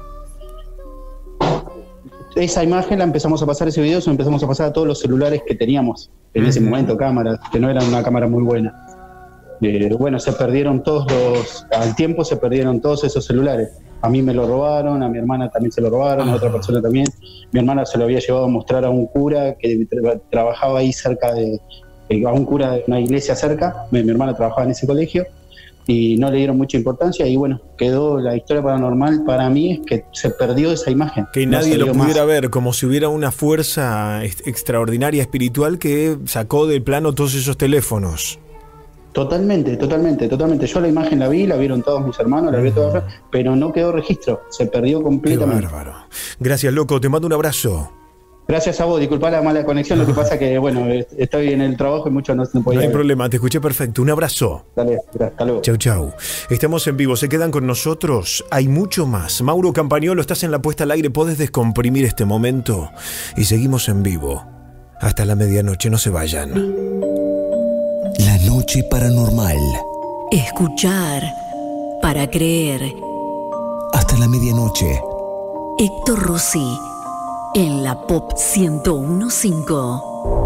esa imagen la empezamos a pasar, ese video se lo empezamos a pasar a todos los celulares que teníamos en uh-huh. ese momento, cámaras, que no eran una cámara muy buena. Eh, bueno, se perdieron todos los, al tiempo se perdieron todos esos celulares. A mí me lo robaron, a mi hermana también se lo robaron, a otra persona también. Mi hermana se lo había llevado a mostrar a un cura que tra- trabajaba ahí cerca de, eh, a un cura de una iglesia cerca. Mi, mi hermana trabajaba en ese colegio y no le dieron mucha importancia, y bueno, quedó la historia paranormal para mí, es que se perdió esa imagen. Que no nadie lo pudiera más. ver, como si hubiera una fuerza extraordinaria espiritual que sacó del plano todos esos teléfonos. Totalmente, totalmente, totalmente. Yo la imagen la vi, la vieron todos mis hermanos, la vi todos, pero no quedó registro, se perdió completamente. Qué bárbaro. Gracias, loco, te mando un abrazo. Gracias a vos, disculpa la mala conexión, lo que pasa que, bueno, estoy en el trabajo y mucho no se podía No hay ver. problema, te escuché perfecto. Un abrazo. Dale, hasta luego. Chau, chau. Estamos en vivo, se quedan con nosotros. Hay mucho más. Mauro Campagnolo, estás en la puesta al aire, podés descomprimir este momento. Y seguimos en vivo. Hasta la medianoche, no se vayan. La noche paranormal. Escuchar para creer. Hasta la medianoche. Héctor Rossi en la Pop ciento uno punto cinco.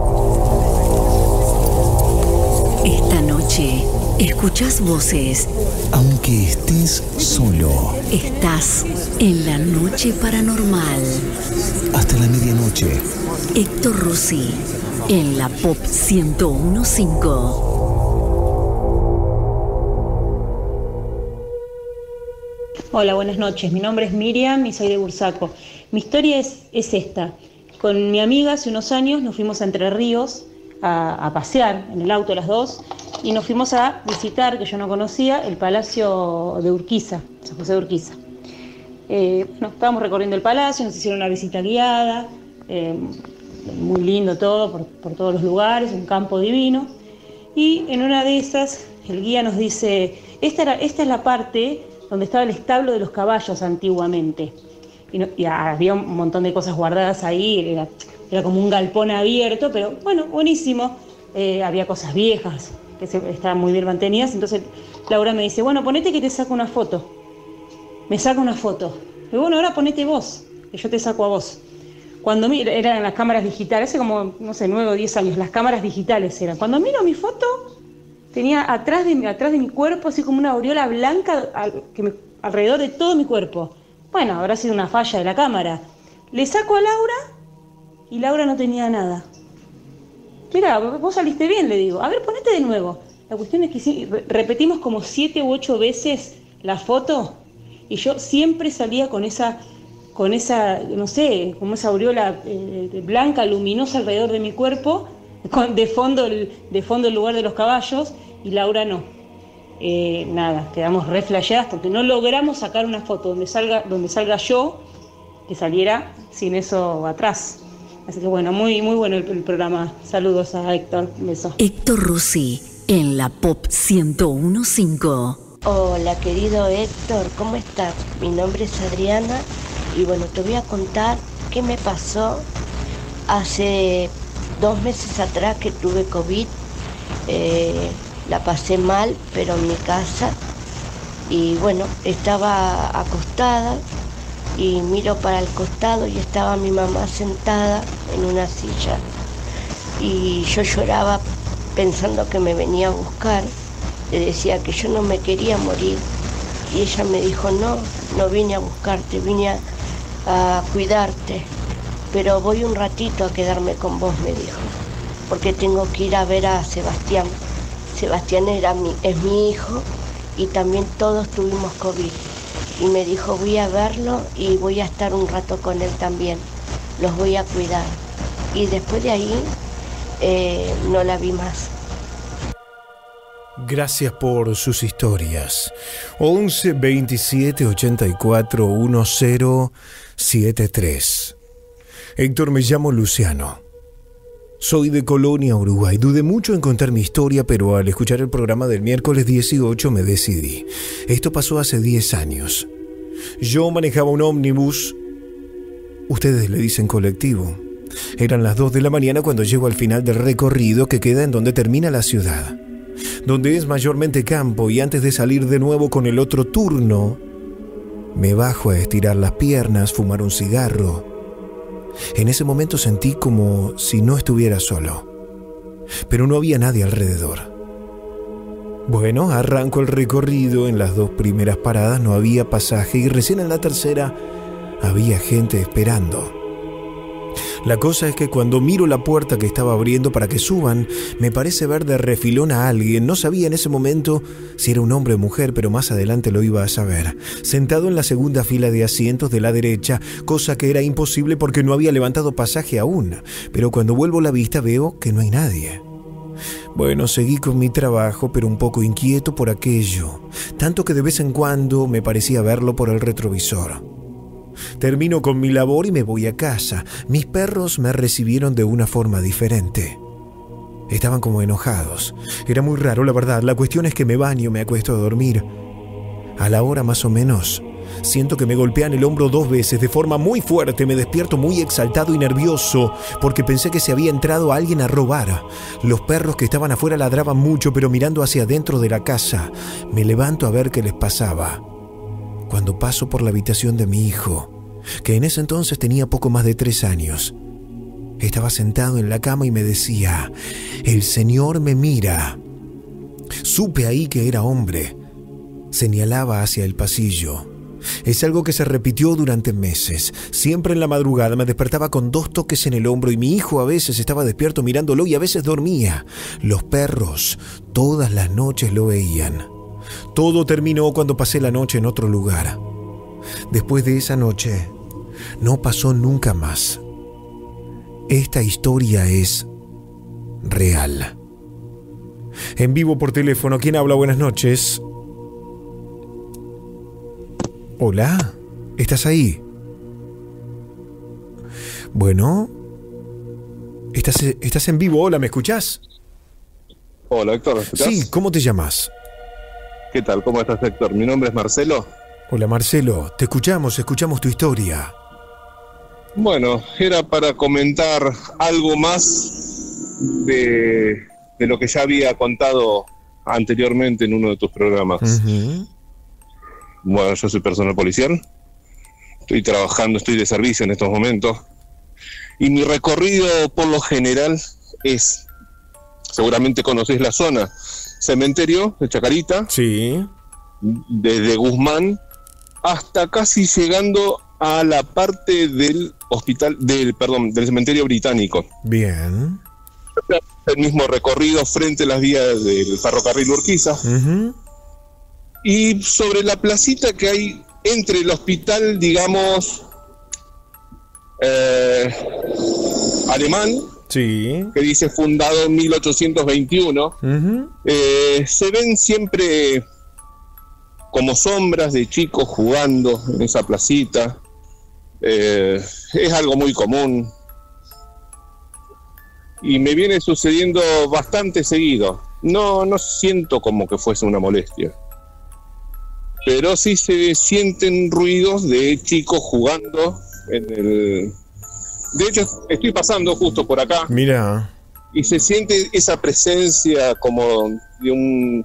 Esta noche escuchás voces. Aunque estés solo. Estás en la noche paranormal. Hasta la medianoche. Héctor Rossi en la Pop ciento uno punto cinco. Hola, buenas noches. Mi nombre es Miriam y soy de Bursaco. Mi historia es, es esta. Con mi amiga hace unos años nos fuimos a Entre Ríos a, a pasear en el auto las dos y nos fuimos a visitar, que yo no conocía, el Palacio de Urquiza, San José de Urquiza. Eh, bueno, estábamos recorriendo el palacio, nos hicieron una visita guiada, eh, muy lindo todo, por, por todos los lugares, un campo divino. Y en una de esas, el guía nos dice, esta, era, esta es la parte donde estaba el establo de los caballos antiguamente. Y, no, y había un montón de cosas guardadas ahí, era, era como un galpón abierto, pero bueno, buenísimo. Eh, había cosas viejas que se, estaban muy bien mantenidas. Entonces Laura me dice, bueno, ponete que te saco una foto. Me saca una foto. Y bueno, ahora ponete vos, que yo te saco a vos. Cuando miro, eran las cámaras digitales, hace como, no sé, nueve o diez años, las cámaras digitales eran. Cuando miro mi foto, tenía atrás de, atrás de mi cuerpo así como una aureola blanca al, que me, alrededor de todo mi cuerpo. Bueno, habrá sido una falla de la cámara. Le saco a Laura y Laura no tenía nada. Mirá, vos saliste bien, le digo. A ver, ponete de nuevo. La cuestión es que sí, repetimos como siete u ocho veces la foto y yo siempre salía con esa... con esa, no sé, como esa aureola eh, blanca, luminosa alrededor de mi cuerpo, con, de, fondo el, de fondo el lugar de los caballos, y Laura no. Eh, nada, quedamos re flasheadas porque no logramos sacar una foto donde salga, donde salga yo, que saliera sin eso atrás. Así que bueno, muy, muy bueno el, el programa. Saludos a Héctor, un beso. Héctor Rossi, en la Pop ciento uno punto cinco. Hola, querido Héctor, ¿cómo estás? Mi nombre es Adriana. Y bueno, te voy a contar qué me pasó hace dos meses atrás que tuve COVID. Eh, la pasé mal, pero en mi casa. Y bueno, estaba acostada y miro para el costado y estaba mi mamá sentada en una silla. Y yo lloraba pensando que me venía a buscar. Le decía que yo no me quería morir. Y ella me dijo, no, no vine a buscarte, vine a... a cuidarte, pero voy un ratito a quedarme con vos, me dijo, porque tengo que ir a ver a Sebastián. Sebastián era mi, es mi hijo y también todos tuvimos COVID. Y me dijo, voy a verlo y voy a estar un rato con él también, los voy a cuidar. Y después de ahí eh, no la vi más. Gracias por sus historias. once veintisiete ochenta y cuatro diez setenta y tres. Héctor, me llamo Luciano. Soy de Colonia, Uruguay. Dudé mucho en contar mi historia, pero al escuchar el programa del miércoles dieciocho me decidí. Esto pasó hace diez años. Yo manejaba un ómnibus. Ustedes le dicen colectivo. Eran las dos de la mañana cuando llego al final del recorrido que queda en donde termina la ciudad, donde es mayormente campo, y antes de salir de nuevo con el otro turno, me bajo a estirar las piernas, fumar un cigarro. En ese momento sentí como si no estuviera solo, pero no había nadie alrededor. Bueno, arranco el recorrido. En las dos primeras paradas no había pasaje y recién en la tercera había gente esperando. La cosa es que cuando miro la puerta que estaba abriendo para que suban, me parece ver de refilón a alguien. No sabía en ese momento si era un hombre o mujer, pero más adelante lo iba a saber. Sentado en la segunda fila de asientos de la derecha, cosa que era imposible porque no había levantado pasaje aún. Pero cuando vuelvo la vista veo que no hay nadie. Bueno, seguí con mi trabajo, pero un poco inquieto por aquello, tanto que de vez en cuando me parecía verlo por el retrovisor. Termino con mi labor y me voy a casa. Mis perros me recibieron de una forma diferente. Estaban como enojados. Era muy raro, la verdad. La cuestión es que me baño, me acuesto a dormir. A la hora más o menos, siento que me golpean el hombro dos veces de forma muy fuerte. Me despierto muy exaltado y nervioso porque pensé que se había entrado alguien a robar. Los perros que estaban afuera ladraban mucho, pero mirando hacia adentro de la casa, me levanto a ver qué les pasaba. Cuando paso por la habitación de mi hijo, que en ese entonces tenía poco más de tres años, estaba sentado en la cama y me decía, «El Señor me mira». Supe ahí que era hombre. Señalaba hacia el pasillo. Es algo que se repitió durante meses. Siempre en la madrugada me despertaba con dos toques en el hombro y mi hijo a veces estaba despierto mirándolo y a veces dormía. Los perros todas las noches lo veían. Todo terminó cuando pasé la noche en otro lugar. Después de esa noche, no pasó nunca más. Esta historia es real. En vivo por teléfono. ¿Quién habla? Buenas noches. Hola, ¿estás ahí? Bueno, ¿estás, estás en vivo? Hola, ¿me escuchás? Hola, Héctor, ¿me escuchás? Sí, ¿cómo te llamas? ¿Qué tal? ¿Cómo estás, Héctor? Mi nombre es Marcelo. Hola, Marcelo, te escuchamos, escuchamos tu historia. Bueno, era para comentar algo más de, de lo que ya había contado anteriormente en uno de tus programas. Uh-huh. Bueno, yo soy personal policial, estoy trabajando, estoy de servicio en estos momentos, y mi recorrido por lo general es, seguramente conocés la zona, Cementerio de Chacarita, sí, desde Guzmán hasta casi llegando a la parte del hospital, del perdón, del cementerio británico. Bien. El mismo recorrido frente a las vías del ferrocarril Urquiza. Uh-huh. Y sobre la placita que hay entre el hospital, digamos, eh, alemán, sí, que dice fundado en mil ochocientos veintiuno, uh-huh, eh, se ven siempre como sombras de chicos jugando en esa placita. Eh, es algo muy común y me viene sucediendo bastante seguido. No, no siento como que fuese una molestia, pero sí se sienten ruidos de chicos jugando en el... De hecho, estoy pasando justo por acá. Mira. Y se siente esa presencia como de un,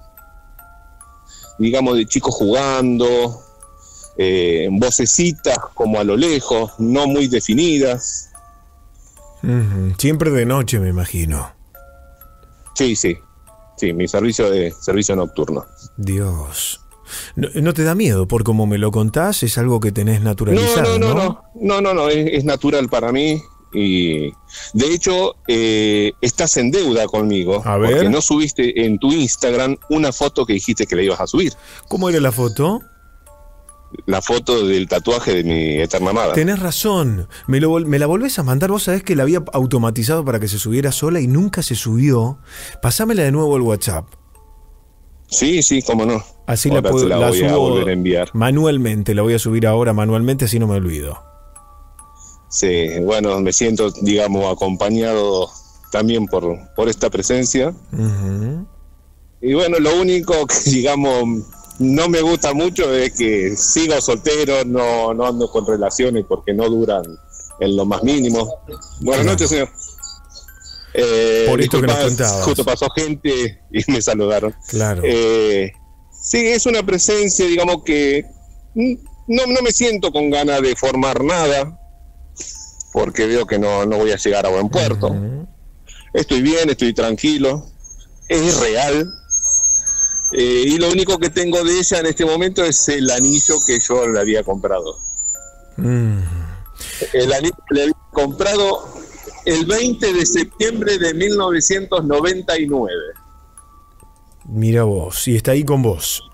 digamos, de chicos jugando, eh, vocecitas como a lo lejos, no muy definidas. Uh-huh. Siempre de noche, me imagino. Sí, sí. Sí, mi servicio de servicio nocturno. Dios. No, no te da miedo por cómo me lo contás, es algo que tenés naturalizado, no, no, ¿no? No, no, no, no, es, es natural para mí y de hecho eh, estás en deuda conmigo. A ver. Porque no subiste en tu Instagram una foto que dijiste que la ibas a subir. ¿Cómo era la foto? La foto del tatuaje de mi eterna amada. Tenés razón, me, lo, me la volvés a mandar. Vos sabés que la había automatizado para que se subiera sola y nunca se subió. Pasámela de nuevo al WhatsApp. Sí, sí, cómo no. Así ahora la, puedo, la, la voy subo a volver a enviar. Manualmente, la voy a subir ahora manualmente, así no me olvido. Sí, bueno, me siento, digamos, acompañado también por, por esta presencia. Uh-huh. Y bueno, lo único que, digamos, no me gusta mucho es que sigo soltero, no, no ando con relaciones porque no duran en lo más mínimo. Buenas claro. noches, señor. Eh, por esto que nos disculpas, contabas. Justo pasó gente y me saludaron. Claro. Eh, sí, es una presencia, digamos, que no, no me siento con ganas de formar nada, porque veo que no, no voy a llegar a buen puerto. Uh-huh. Estoy bien, estoy tranquilo, es real. Eh, y lo único que tengo de ella en este momento es el anillo que yo le había comprado. Mm. El anillo que le había comprado el veinte de septiembre de mil novecientos noventa y nueve. Mira vos, y está ahí con vos.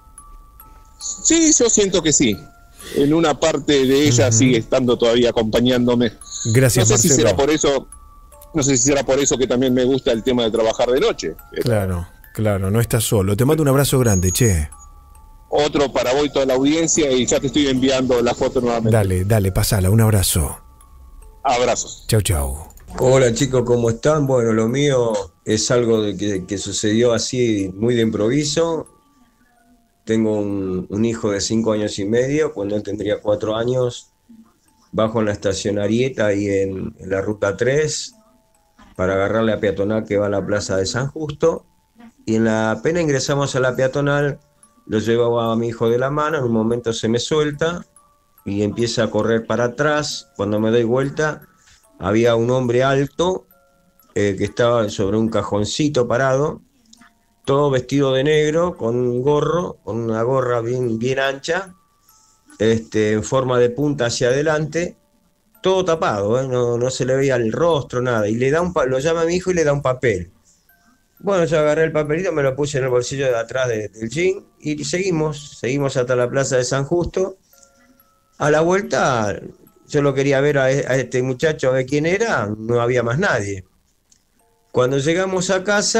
Sí, yo siento que sí. En una parte de ella uh-huh. sigue estando todavía acompañándome. Gracias, no sé Marcelo. Si será por eso, no sé si será por eso que también me gusta el tema de trabajar de noche. Claro. Claro, no estás solo. Te mando un abrazo grande, che. Otro para vos y toda la audiencia y ya te estoy enviando la foto nuevamente. Dale, dale, pasala. Un abrazo. Abrazos. Chau, chau. Hola chicos, ¿cómo están? Bueno, lo mío es algo de que, que sucedió así muy de improviso. Tengo un, un hijo de cinco años y medio. Cuando él tendría cuatro años, bajo en la estación Arieta y en, en la ruta tres para agarrar la peatonal que va a la plaza de San Justo. Y en la apenas ingresamos a la peatonal, lo llevaba a mi hijo de la mano, en un momento se me suelta y empieza a correr para atrás. Cuando me doy vuelta, había un hombre alto eh, que estaba sobre un cajoncito parado, todo vestido de negro, con un gorro, con una gorra bien, bien ancha, este, en forma de punta hacia adelante, todo tapado, ¿eh? no, no se le veía el rostro, nada. Y le da un pa- lo llama a mi hijo y le da un papel. Bueno, yo agarré el papelito, me lo puse en el bolsillo de atrás de, del jean y seguimos, seguimos hasta la plaza de San Justo. A la vuelta, yo lo quería ver a, a este muchacho, a ver quién era, no había más nadie. Cuando llegamos a casa,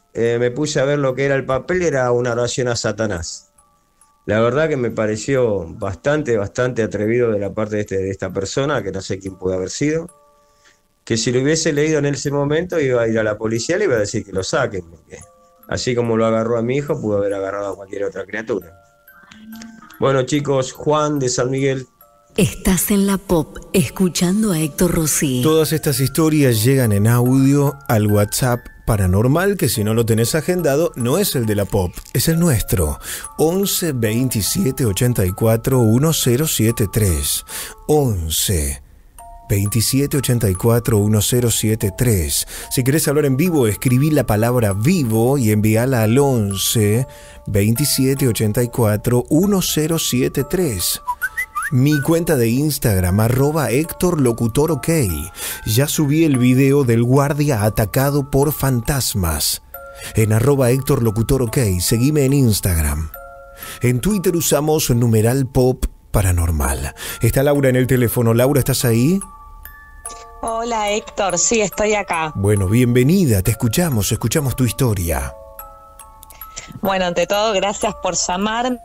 eh, me puse a ver lo que era el papel, era una oración a Satanás. La verdad que me pareció bastante, bastante atrevido de la parte de, este, de esta persona, que no sé quién puede haber sido, que si lo hubiese leído en ese momento iba a ir a la policía y le iba a decir que lo saquen, porque así como lo agarró a mi hijo, pudo haber agarrado a cualquier otra criatura. Bueno, chicos, Juan de San Miguel. Estás en la Pop, escuchando a Héctor Rossi. Todas estas historias llegan en audio al WhatsApp Paranormal, que si no lo tenés agendado, no es el de la Pop, es el nuestro. once veintisiete ochenta y cuatro mil setenta y tres. once veintisiete ochenta y cuatro mil setenta y tres. Si querés hablar en vivo, escribí la palabra vivo y envíala al once veintisiete ochenta y cuatro mil setenta y tres. Mi cuenta de Instagram, arroba Héctor Locutor OK. Ya subí el video del guardia atacado por fantasmas. En arroba Héctor Locutor OK, seguime en Instagram. En Twitter usamos numeral Pop Paranormal. Está Laura en el teléfono. Laura, ¿estás ahí? Hola Héctor, sí, estoy acá. Bueno, bienvenida, te escuchamos, escuchamos tu historia. Bueno, ante todo, gracias por llamarme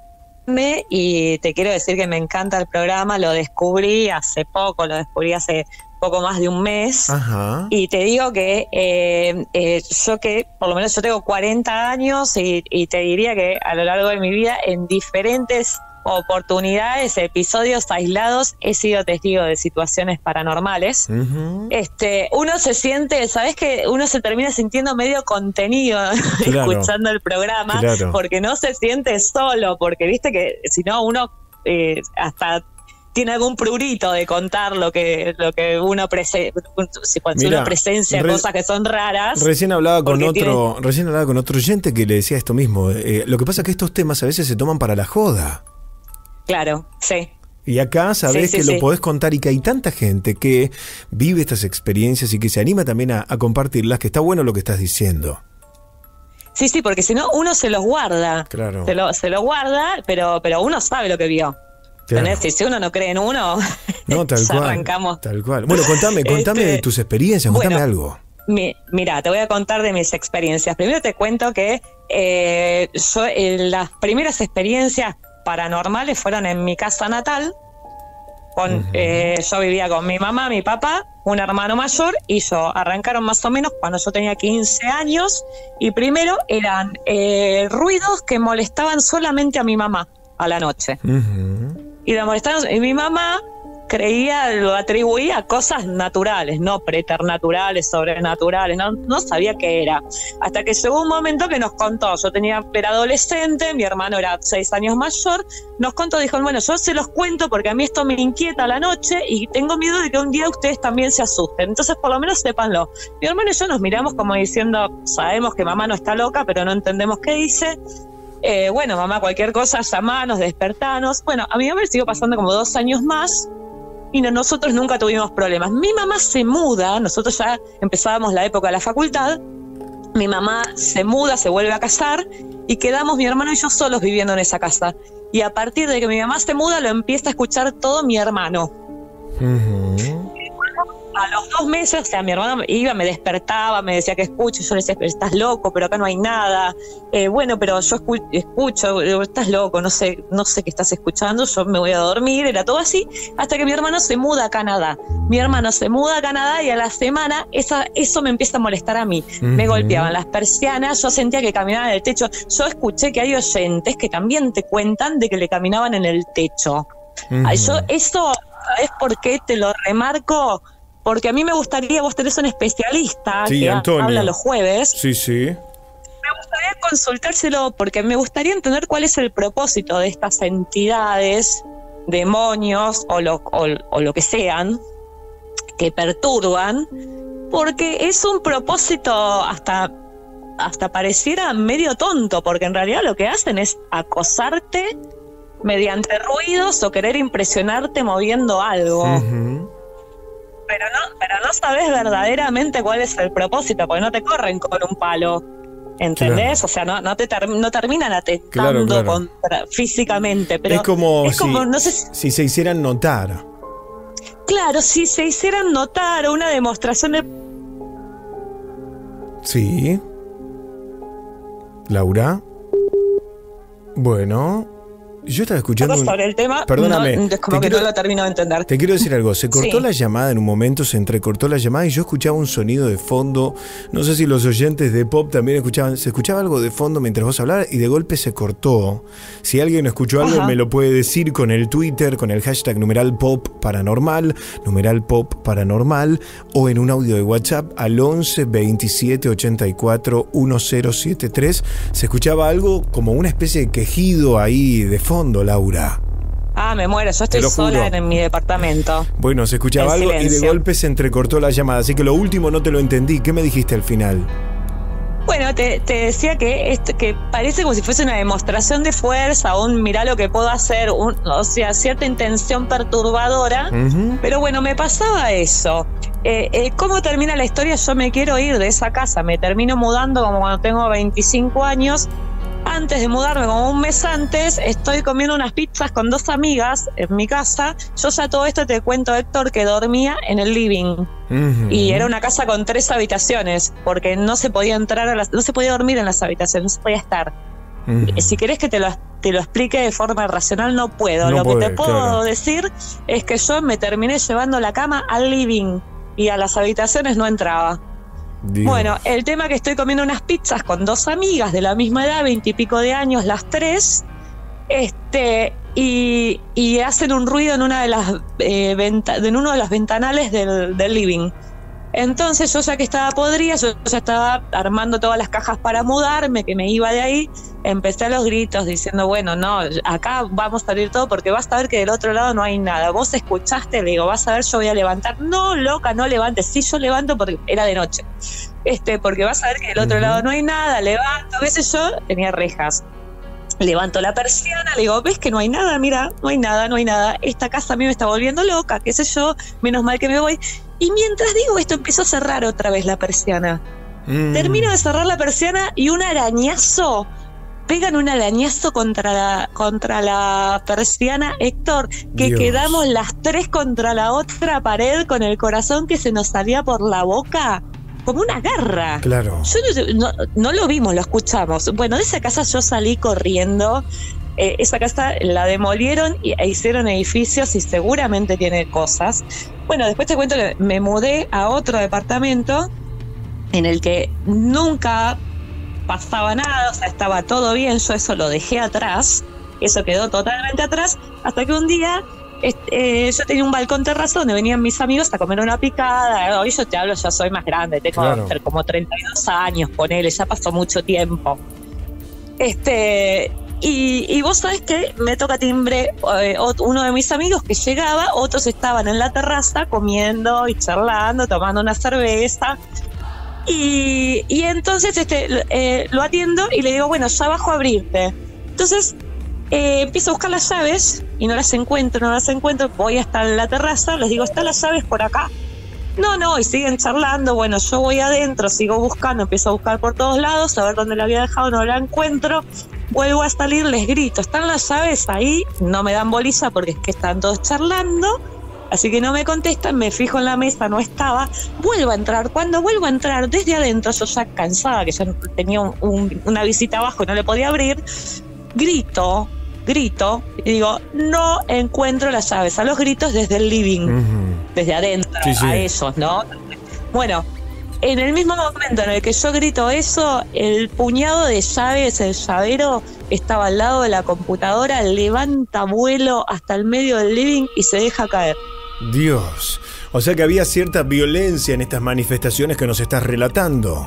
y te quiero decir que me encanta el programa, lo descubrí hace poco, lo descubrí hace poco más de un mes. Ajá. Y te digo que eh, eh, yo que, por lo menos yo tengo cuarenta años y, y te diría que a lo largo de mi vida en diferentes oportunidades, episodios aislados, he sido testigo de situaciones paranormales. Uh-huh. Este, uno se siente, ¿sabes qué? Uno se termina sintiendo medio contenido claro. escuchando el programa, claro. porque no se siente solo, porque viste que si no uno eh, hasta tiene algún prurito de contar lo que lo que uno, prese, si Mirá, uno presencia re, cosas que son raras. Recién hablaba con otro, tiene... recién hablaba con otro oyente que le decía esto mismo. Eh, lo que pasa es que estos temas a veces se toman para la joda. Claro, sí. Y acá sabés sí, sí, que sí. lo podés contar y que hay tanta gente que vive estas experiencias y que se anima también a, a compartirlas, que está bueno lo que estás diciendo. Sí, sí, porque si no uno se los guarda. Claro. Se lo, se lo guarda, pero, pero uno sabe lo que vio. Claro. Si, si uno no cree en uno, no, tal ya cual, arrancamos. Tal cual. Bueno, contame, contame este, de tus experiencias, contame bueno, algo. Mi, mira, te voy a contar de mis experiencias. Primero te cuento que eh, yo eh, las primeras experiencias paranormales fueron en mi casa natal. Con, uh-huh. eh, yo vivía con mi mamá, mi papá, un hermano mayor y yo. Arrancaron más o menos cuando yo tenía quince años y primero eran eh, ruidos que molestaban solamente a mi mamá a la noche. Uh-huh. Y la molestaban, y mi mamá creía, lo atribuía a cosas naturales, no preternaturales, sobrenaturales, no, no sabía qué era. Hasta que llegó un momento que nos contó, yo tenía, era adolescente, mi hermano era seis años mayor, nos contó, dijo, bueno, yo se los cuento porque a mí esto me inquieta a la noche y tengo miedo de que un día ustedes también se asusten, entonces por lo menos sépanlo. Mi hermano y yo nos miramos como diciendo, sabemos que mamá no está loca, pero no entendemos qué dice. Eh, bueno, mamá, cualquier cosa, llamanos, despertanos. Bueno, a mi mamá le siguió pasando como dos años más y no, nosotros nunca tuvimos problemas. Mi mamá se muda, nosotros ya empezábamos la época de la facultad, mi mamá se muda, se vuelve a casar y quedamos mi hermano y yo solos viviendo en esa casa. Y a partir de que mi mamá se muda, lo empieza a escuchar todo mi hermano. Uh-huh. A los dos meses, o sea, mi hermano iba, me despertaba, me decía que escucho, yo le decía, pero estás loco, pero acá no hay nada. Eh, bueno, pero yo escu- escucho, estás loco, no sé, no sé qué estás escuchando, yo me voy a dormir, era todo así, hasta que mi hermano se muda a Canadá. Mi hermano se muda a Canadá y a la semana esa, eso me empieza a molestar a mí. Uh-huh. Me golpeaban las persianas, yo sentía que caminaban en el techo. Yo escuché que hay oyentes que también te cuentan de que le caminaban en el techo. Uh-huh. Ay, yo, eso, ¿sabes por qué te lo remarco? Porque a mí me gustaría, vos tenés un especialista sí, que Antonio. habla los jueves. Sí, sí. Me gustaría consultárselo porque me gustaría entender cuál es el propósito de estas entidades, demonios o lo, o, o lo que sean, que perturban, porque es un propósito hasta, hasta pareciera medio tonto, porque en realidad lo que hacen es acosarte mediante ruidos o querer impresionarte moviendo algo. Uh-huh. Pero no, pero no sabes verdaderamente cuál es el propósito, porque no te corren con un palo, ¿entendés? Claro. O sea, no, no te ter- no terminan atentando claro, claro. Contra, físicamente, pero es como, es como si, no sé si, si se hicieran notar. Claro, si se hicieran notar una demostración de... Sí. Laura. Bueno, yo estaba escuchando... Un... sobre el tema, Perdóname. No, es como que quiero... no lo termino de entender. Te quiero decir algo. Se cortó sí. la llamada en un momento, se entrecortó la llamada y yo escuchaba un sonido de fondo. No sé si los oyentes de Pop también escuchaban. Se escuchaba algo de fondo mientras vos hablabas y de golpe se cortó. Si alguien escuchó algo, Ajá. me lo puede decir con el Twitter, con el hashtag numeral Pop Paranormal, numeral Pop Paranormal, o en un audio de WhatsApp al once veintisiete ochenta y cuatro diez setenta y tres. Se escuchaba algo como una especie de quejido ahí de fondo, Laura. Ah, me muero, yo estoy sola en, en mi departamento. Bueno, se escuchaba algo silencio. Y de golpe se entrecortó la llamada, así que lo último no te lo entendí. ¿Qué me dijiste al final? Bueno, te, te decía que, este, que parece como si fuese una demostración de fuerza, un mirá lo que puedo hacer, un, o sea, cierta intención perturbadora, uh-huh. pero bueno, me pasaba eso. Eh, eh, ¿Cómo termina la historia? Yo me quiero ir de esa casa, me termino mudando como cuando tengo veinticinco años. Antes de mudarme, como un mes antes, estoy comiendo unas pizzas con dos amigas en mi casa. Yo ya todo esto te cuento, Héctor, que dormía en el living. Uh-huh. Y era una casa con tres habitaciones, porque no se podía entrar a las, no se podía dormir en las habitaciones, no se podía estar. Uh-huh. Si querés que te lo, te lo explique de forma racional, no puedo. No lo puede, que te puedo claro. decir es que yo me terminé llevando la cama al living y a las habitaciones no entraba. Dios. Bueno, el tema que estoy comiendo unas pizzas con dos amigas de la misma edad, veintipico de años, las tres, este, y, y hacen un ruido en una de las eh, venta, en uno de los ventanales del, del living. Entonces yo ya que estaba podrida, yo ya estaba armando todas las cajas para mudarme, que me iba de ahí, empecé a los gritos diciendo, bueno, no, acá vamos a salir todo porque vas a ver que del otro lado no hay nada. Vos escuchaste, le digo, vas a ver, yo voy a levantar. No, loca, no levantes. Sí, yo levanto porque era de noche. Este, porque vas a ver que del otro uh-huh. lado no hay nada, levanto. A veces yo tenía rejas. Levanto la persiana, le digo, ¿ves que no hay nada? Mira, no hay nada, no hay nada. Esta casa a mí me está volviendo loca, qué sé yo, menos mal que me voy. Y mientras digo esto, empezó a cerrar otra vez la persiana. Mm. Termino de cerrar la persiana y un arañazo, pegan un arañazo contra la, contra la persiana, Héctor, que Dios. Quedamos las tres contra la otra pared con el corazón que se nos salía por la boca. Como una garra. Claro. Yo no, no, no lo vimos, lo escuchamos. Bueno, de esa casa yo salí corriendo. Eh, esa casa la demolieron y, e hicieron edificios y seguramente tiene cosas. Bueno, después te cuento que me mudé a otro departamento en el que nunca pasaba nada, o sea, estaba todo bien, yo eso lo dejé atrás, eso quedó totalmente atrás, hasta que un día este, eh, yo tenía un balcón terrazo donde venían mis amigos a comer una picada. Hoy yo te hablo, ya soy más grande, tengo claro. como treinta y dos años, ponele, ya pasó mucho tiempo. Este... Y, y vos sabés que me toca timbre eh, uno de mis amigos que llegaba, otros estaban en la terraza comiendo y charlando, tomando una cerveza. Y, y entonces este, eh, lo atiendo y le digo, bueno, ya bajo a abrirte. Entonces eh, empiezo a buscar las llaves y no las encuentro, no las encuentro. Voy hasta la terraza, les digo, ¿están las llaves por acá? No, no, y siguen charlando. Bueno, yo voy adentro, sigo buscando, empiezo a buscar por todos lados, a ver dónde la había dejado, no la encuentro. Vuelvo a salir, les grito, ¿están las llaves ahí? No me dan bolilla porque es que están todos charlando, así que no me contestan, me fijo en la mesa, no estaba. Vuelvo a entrar, cuando vuelvo a entrar, desde adentro, yo ya cansada, que yo tenía un, un, una visita abajo y no le podía abrir, grito, grito, y digo, no encuentro las llaves, a los gritos desde el living, uh-huh. desde adentro, sí, sí. a ellos, ¿no? Bueno, en el mismo momento en el que yo grito eso, el puñado de llaves, el llavero, estaba al lado de la computadora, levanta vuelo hasta el medio del living y se deja caer. Dios, o sea que había cierta violencia en estas manifestaciones que nos estás relatando.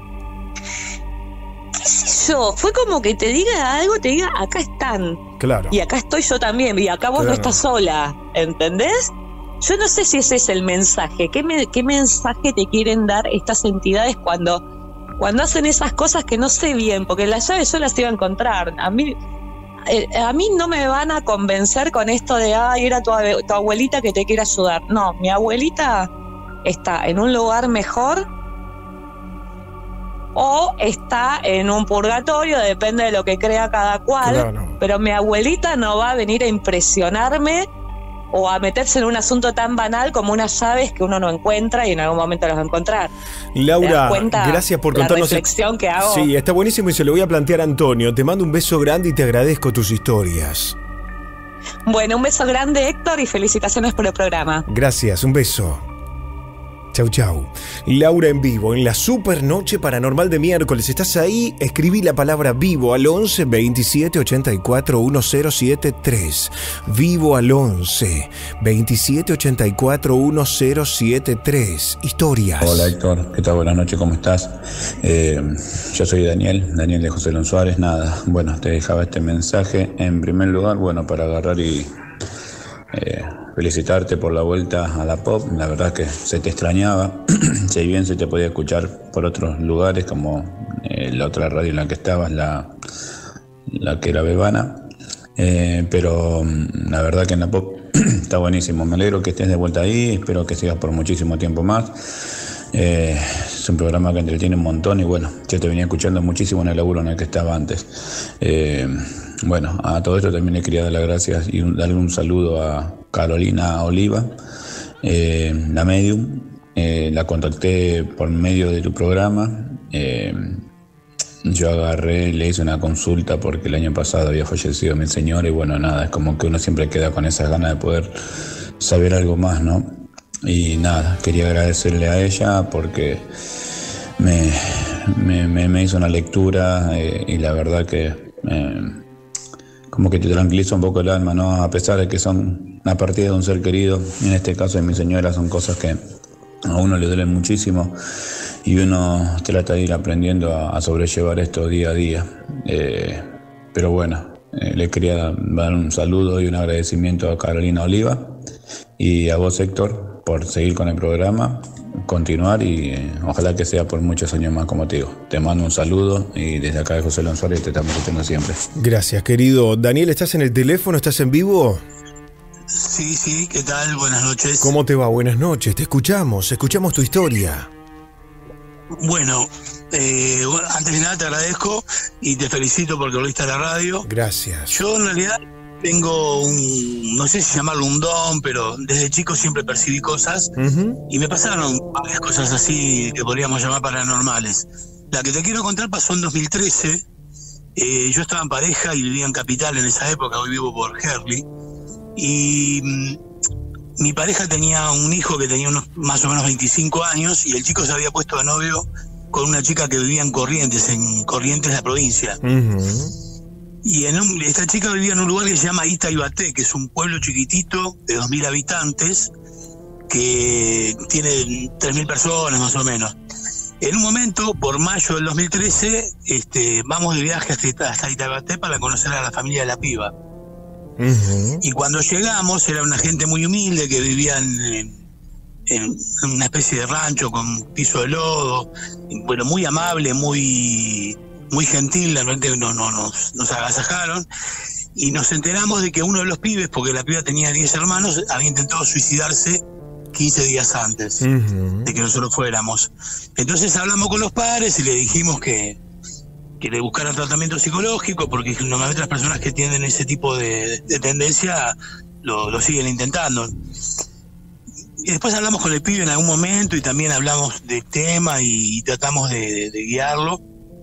¿Qué sé yo? Fue como que te diga algo, te diga, acá están. Claro. Y acá estoy yo también, y acá vos claro. no estás sola, ¿entendés? Yo no sé si ese es el mensaje. ¿Qué, me, qué mensaje te quieren dar estas entidades cuando, cuando hacen esas cosas que no sé bien? Porque las llaves yo las iba a encontrar. A mí, eh, a mí no me van a convencer con esto de, ay, era tu, tu abuelita que te quiere ayudar. No, mi abuelita está en un lugar mejor o está en un purgatorio, depende de lo que crea cada cual. Claro. Pero mi abuelita no va a venir a impresionarme o a meterse en un asunto tan banal como unas llaves que uno no encuentra y en algún momento las va a encontrar. Laura, gracias por contarnos la reflexión que hago. Sí, está buenísimo y se lo voy a plantear a Antonio. Te mando un beso grande y te agradezco tus historias. Bueno, un beso grande, Héctor, y felicitaciones por el programa. Gracias, un beso. Chau, chau. Laura en vivo, en la super noche paranormal de miércoles. ¿Estás ahí? Escribí la palabra vivo al once veintisiete ochenta y cuatro diez setenta y tres. Vivo al once veintisiete ochenta y cuatro diez setenta y tres. Historias. Hola Héctor, ¿qué tal? Buenas noches, ¿cómo estás? Eh, yo soy Daniel, Daniel de José Lón Suárez. Nada, bueno, te dejaba este mensaje. En primer lugar, bueno, para agarrar y... Eh, felicitarte por la vuelta a la pop. La verdad que se te extrañaba. Si bien se te podía escuchar por otros lugares, como eh, la otra radio en la que estabas, la, la que era Bebana, eh, pero la verdad que en la pop está buenísimo. Me alegro que estés de vuelta ahí, espero que sigas por muchísimo tiempo más. Eh, es un programa que entretiene un montón y bueno, yo te venía escuchando muchísimo en el laburo en el que estaba antes. eh, Bueno, a todo esto también le quería dar las gracias y un, darle un saludo a Carolina Oliva, eh, la medium. Eh, la contacté por medio de tu programa. Eh, yo agarré, le hice una consulta porque el año pasado había fallecido mi señora y bueno, nada, es como que uno siempre queda con esas ganas de poder saber algo más, ¿no? Y nada, quería agradecerle a ella porque me, me, me, me hizo una lectura eh, y la verdad que... Eh, como que te tranquiliza un poco el alma, ¿no? A pesar de que son una partida de un ser querido, en este caso de mi señora, son cosas que a uno le duelen muchísimo y uno trata de ir aprendiendo a, a sobrellevar esto día a día. Eh, pero bueno, eh, le quería dar un saludo y un agradecimiento a Carolina Oliva y a vos, Héctor, por seguir con el programa, continuar y eh, ojalá que sea por muchos años más, como te digo. Te mando un saludo y desde acá de José Lón Suárez te estamos escuchando siempre. Gracias, querido. Daniel, ¿estás en el teléfono? ¿Estás en vivo? Sí, sí, ¿qué tal? Buenas noches. ¿Cómo te va? Buenas noches, te escuchamos, escuchamos tu historia. Bueno, eh, bueno, antes de nada te agradezco y te felicito porque volviste a la radio. Gracias. Yo en realidad tengo un, no sé si llamarlo un don, pero desde chico siempre percibí cosas uh-huh. y me pasaron varias cosas así que podríamos llamar paranormales. La que te quiero contar pasó en dos mil trece. Eh, yo estaba en pareja y vivía en Capital en esa época, hoy vivo por Herley. Y mmm, mi pareja tenía un hijo que tenía unos más o menos veinticinco años y el chico se había puesto de novio con una chica que vivía en Corrientes, en Corrientes, la provincia. Uh-huh. Y en un, esta chica vivía en un lugar que se llama Itaibaté, que es un pueblo chiquitito de dos mil habitantes, que tiene tres mil personas más o menos. En un momento, por mayo del dos mil trece, este, vamos de viaje hasta, hasta Itaibaté para conocer a la familia de la piba. Uh-huh. Y cuando llegamos, era una gente muy humilde que vivían en, en una especie de rancho con piso de lodo, bueno, muy amable, muy... muy gentil, realmente no, no, nos, nos agasajaron y nos enteramos de que uno de los pibes, porque la piba tenía diez hermanos, había intentado suicidarse quince días antes uh-huh. de que nosotros fuéramos. Entonces hablamos con los padres y le dijimos que, que le buscaran tratamiento psicológico porque normalmente las personas que tienen ese tipo de, de tendencia lo, lo siguen intentando. Y después hablamos con el pibe en algún momento y también hablamos del tema y, y tratamos de, de, de guiarlo.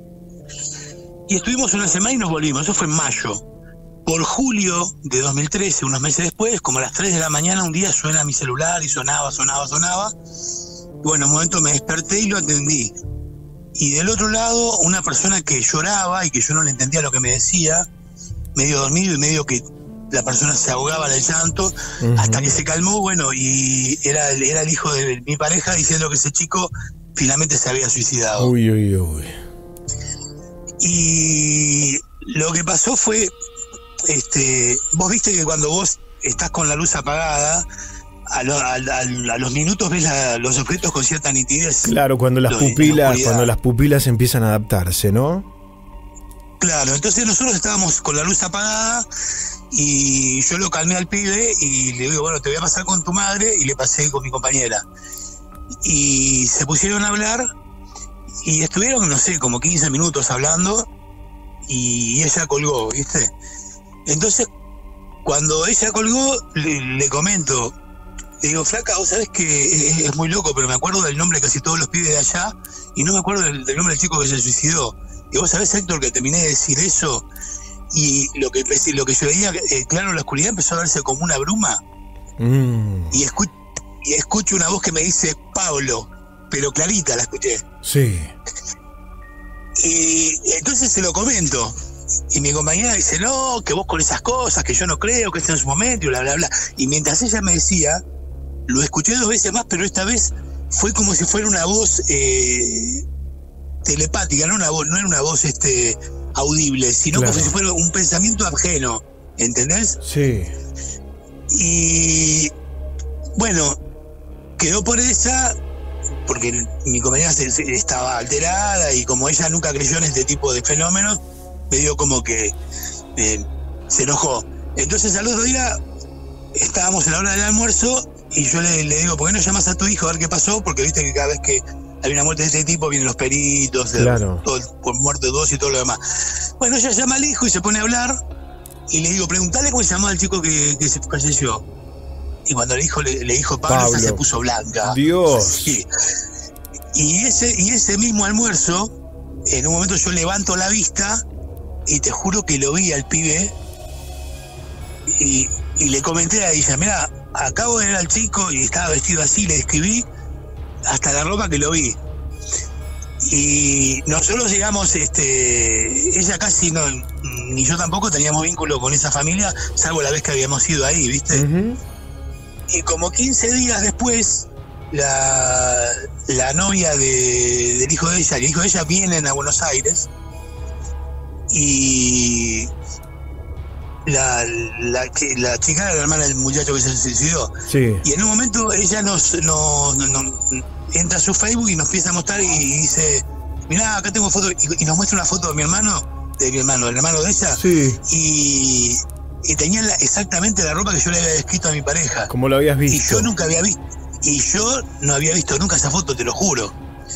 Y estuvimos una semana y nos volvimos, eso fue en mayo. Por julio de dos mil trece, unos meses después, como a las tres de la mañana, un día suena mi celular y sonaba, sonaba, sonaba. Y bueno, en un momento me desperté y lo atendí. Y del otro lado, una persona que lloraba y que yo no le entendía lo que me decía, medio dormido y medio que la persona se ahogaba del llanto, uh-huh. hasta que se calmó, bueno, y era, era el hijo de mi pareja diciendo que ese chico finalmente se había suicidado. Uy, uy, uy. Y lo que pasó fue, este, vos viste que cuando vos estás con la luz apagada, a, lo, a, a, a los minutos ves la, los objetos con cierta nitidez. Claro, cuando las pupilas, cuando las pupilas empiezan a adaptarse, ¿no? Claro, entonces nosotros estábamos con la luz apagada y yo lo calmé al pibe y le digo, bueno, te voy a pasar con tu madre, y le pasé con mi compañera. Y se pusieron a hablar. Y estuvieron, no sé, como quince minutos hablando y ella colgó, ¿viste? Entonces, cuando ella colgó, le, le comento, le digo, flaca, vos sabés que es, es muy loco, pero me acuerdo del nombre de casi todos los pibes de allá y no me acuerdo del, del nombre del chico que se suicidó. Y vos sabés, Héctor, que terminé de decir eso y lo que, lo que yo veía, eh, claro, en la oscuridad empezó a verse como una bruma. Mm. Y, escu y escucho una voz que me dice Pablo, pero clarita la escuché. Sí. Y entonces se lo comento. Y mi compañera dice, no, que vos con esas cosas, que yo no creo, que este no es su momento, y bla, bla, bla. Y mientras ella me decía, lo escuché dos veces más, pero esta vez fue como si fuera una voz eh, telepática, no una voz, no era una voz este audible, sino claro, como si fuera un pensamiento ajeno, ¿entendés? Sí. Y bueno, quedó por esa, porque mi compañera se, se, estaba alterada y como ella nunca creyó en este tipo de fenómenos, me dio como que eh, se enojó. Entonces al otro día estábamos en la hora del almuerzo y yo le, le digo, ¿por qué no llamas a tu hijo a ver qué pasó? Porque viste que cada vez que hay una muerte de este tipo vienen los peritos, claro, todo, por muerte de dos y todo lo demás. Bueno, ella llama al hijo y se pone a hablar y le digo, preguntale cómo se llamaba el chico que, que se falleció. Y cuando le dijo, le, le dijo Pablo, Pablo, ella se puso blanca. Dios. Sí. Y ese, y ese mismo almuerzo, en un momento yo levanto la vista y te juro que lo vi al pibe y, y le comenté a ella, mira, acabo de ver al chico y estaba vestido así, le describí hasta la ropa que lo vi. Y nosotros, digamos, este, ella casi no, ni yo tampoco teníamos vínculo con esa familia, salvo la vez que habíamos ido ahí, ¿viste? Uh-huh. Y como quince días después, la, la novia de, del hijo de ella, el hijo de ella vienen a Buenos Aires y la, la, la chica era la hermana del muchacho que se suicidó. Sí. Y en un momento ella nos, nos, nos, nos entra a su Facebook y nos empieza a mostrar y dice, mirá, acá tengo fotos, y, y nos muestra una foto de mi hermano, de mi hermano, el hermano de ella, sí, y, y tenía la, exactamente la ropa que yo le había descrito a mi pareja. Como lo habías visto. Y yo nunca había visto, y yo no había visto nunca esa foto, te lo juro.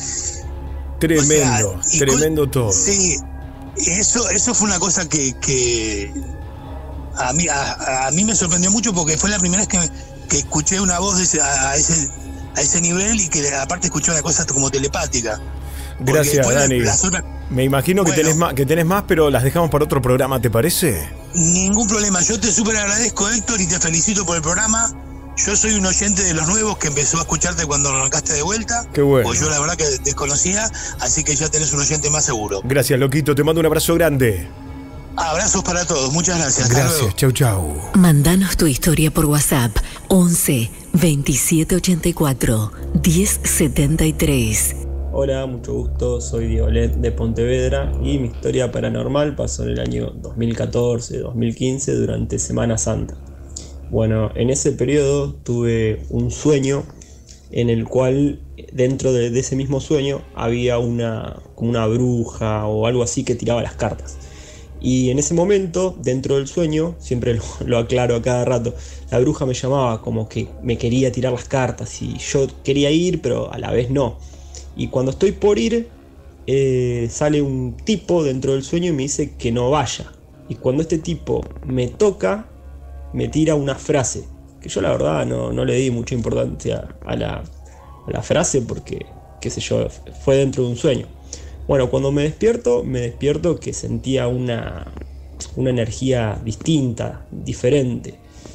Tremendo, o sea, tremendo con, todo. Sí, eso, eso fue una cosa que, que a mí, a, a mí me sorprendió mucho porque fue la primera vez que, que escuché una voz de ese, a, ese, a ese nivel y que aparte escuché una cosa como telepática. Gracias, Dani. Otras... Me imagino que, bueno, tenés más, que tenés más, pero las dejamos para otro programa, ¿te parece? Ningún problema. Yo te súper agradezco, Héctor, y te felicito por el programa. Yo soy un oyente de los nuevos que empezó a escucharte cuando arrancaste de vuelta. Qué bueno. Pues yo la verdad que desconocía, así que ya tenés un oyente más seguro. Gracias, loquito. Te mando un abrazo grande. Abrazos para todos. Muchas gracias. Gracias. Chau, chau. Mandanos tu historia por WhatsApp. once veintisiete ochenta y cuatro diez setenta y tres. Hola, mucho gusto, soy Diolet de Pontevedra y mi historia paranormal pasó en el año dos mil catorce dos mil quince durante Semana Santa. Bueno, en ese periodo tuve un sueño en el cual dentro de, de ese mismo sueño había una, como una bruja o algo así que tiraba las cartas. Y en ese momento, dentro del sueño, siempre lo, lo aclaro a cada rato, la bruja me llamaba como que me quería tirar las cartas y yo quería ir, pero a la vez no. Y cuando estoy por ir, eh, sale un tipo dentro del sueño y me dice que no vaya. Y cuando este tipo me toca, me tira una frase, que yo la verdad no, no le di mucha importancia a la, a la frase porque, qué sé yo, fue dentro de un sueño. Bueno, cuando me despierto, me despierto que sentía una, una energía distinta, diferente.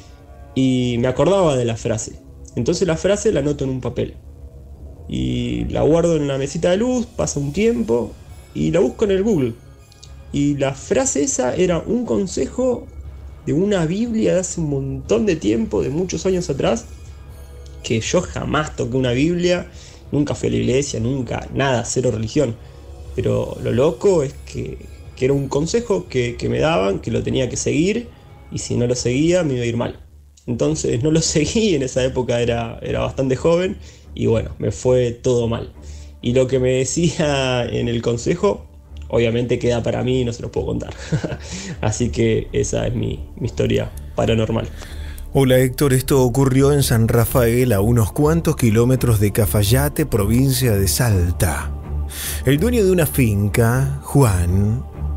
Y me acordaba de la frase. Entonces la frase la anoto en un papel. Y la guardo en la mesita de luz, pasa un tiempo y la busco en el Google. Y la frase esa era un consejo de una Biblia de hace un montón de tiempo, de muchos años atrás, que yo jamás toqué una Biblia, nunca fui a la iglesia, nunca, nada, cero religión. Pero lo loco es que, que era un consejo que, que me daban, que lo tenía que seguir, y si no lo seguía me iba a ir mal. Entonces no lo seguí, en esa época era, era bastante joven, y bueno, me fue todo mal. Y lo que me decía en el consejo, obviamente queda para mí y no se lo puedo contar. Así que esa es mi, mi historia paranormal. Hola Héctor, esto ocurrió en San Rafael, a unos cuantos kilómetros de Cafayate, provincia de Salta. El dueño de una finca, Juan,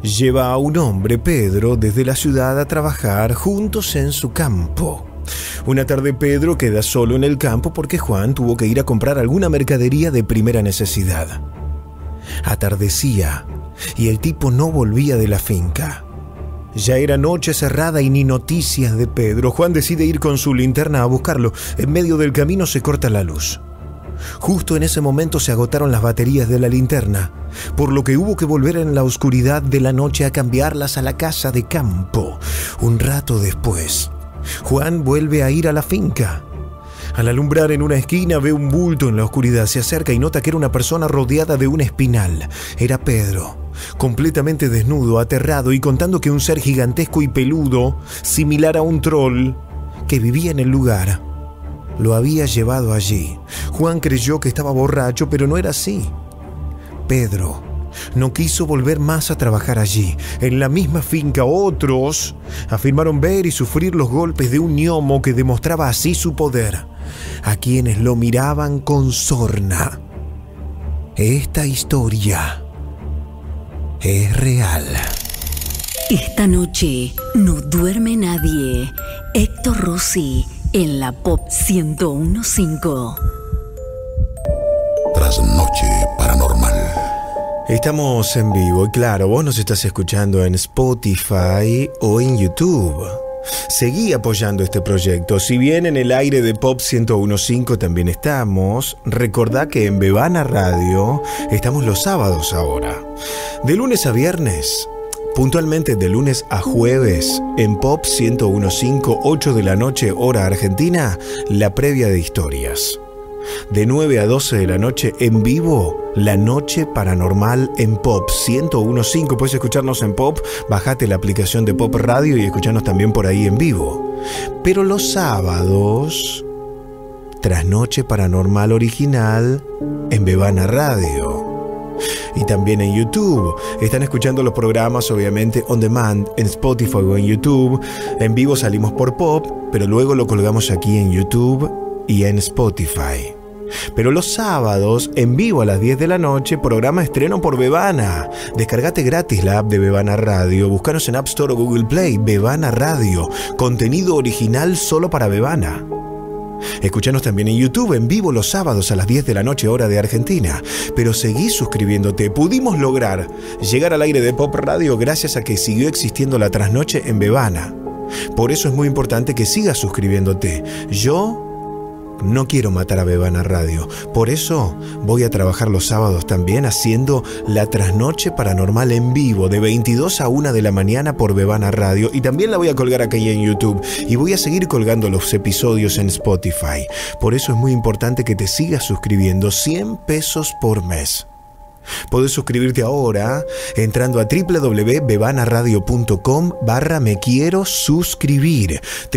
lleva a un hombre, Pedro, desde la ciudad a trabajar juntos en su campo. Una tarde Pedro queda solo en el campo porque Juan tuvo que ir a comprar alguna mercadería de primera necesidad. Atardecía y el tipo no volvía de la finca. Ya era noche cerrada y ni noticias de Pedro. Juan decide ir con su linterna a buscarlo. En medio del camino se corta la luz. Justo en ese momento se agotaron las baterías de la linterna, por lo que hubo que volver en la oscuridad de la noche a cambiarlas a la casa de campo. Un rato después, Juan vuelve a ir a la finca. Al alumbrar en una esquina ve un bulto en la oscuridad, se acerca y nota que era una persona rodeada de un espinal. Era Pedro, completamente desnudo, aterrado y contando que un ser gigantesco y peludo, similar a un troll, que vivía en el lugar, lo había llevado allí. Juan creyó que estaba borracho, pero no era así. Pedro no quiso volver más a trabajar allí. En la misma finca otros afirmaron ver y sufrir los golpes de un gnomo que demostraba así su poder, a quienes lo miraban con sorna. Esta historia es real. Esta noche no duerme nadie. Héctor Rossi en la Pop ciento uno punto cinco. Trasnoche paranormal. Estamos en vivo y claro, vos nos estás escuchando en Spotify o en YouTube. Seguí apoyando este proyecto. Si bien en el aire de Pop ciento uno punto cinco también estamos, recordá que en Bebana Radio estamos los sábados ahora. De lunes a viernes, puntualmente de lunes a jueves, en Pop ciento uno punto cinco, ocho de la noche, hora argentina, la previa de historias. De nueve a doce de la noche en vivo, la noche paranormal en Pop ciento uno punto cinco. Puedes escucharnos en Pop, bajate la aplicación de Pop Radio y escucharnos también por ahí en vivo. Pero los sábados, Trasnoche Paranormal Original en Bebana Radio. Y también en YouTube. Están escuchando los programas obviamente on demand en Spotify o en YouTube. En vivo salimos por Pop, pero luego lo colgamos aquí en YouTube y en Spotify. Pero los sábados, en vivo a las diez de la noche, programa estreno por Bebana. Descargate gratis la app de Bebana Radio. Búscanos en App Store o Google Play. Bebana Radio. Contenido original solo para Bebana. Escuchanos también en YouTube, en vivo los sábados a las diez de la noche, hora de Argentina. Pero seguí suscribiéndote. Pudimos lograr llegar al aire de Pop Radio gracias a que siguió existiendo la trasnoche en Bebana. Por eso es muy importante que sigas suscribiéndote. Yo no quiero matar a Bebana Radio. Por eso voy a trabajar los sábados también haciendo la trasnoche paranormal en vivo de veintidós a una de la mañana por Bebana Radio. Y también la voy a colgar aquí en YouTube. Y voy a seguir colgando los episodios en Spotify. Por eso es muy importante que te sigas suscribiendo. cien pesos por mes. Podés suscribirte ahora entrando a www.bebanaradio.com barra me quiero suscribir.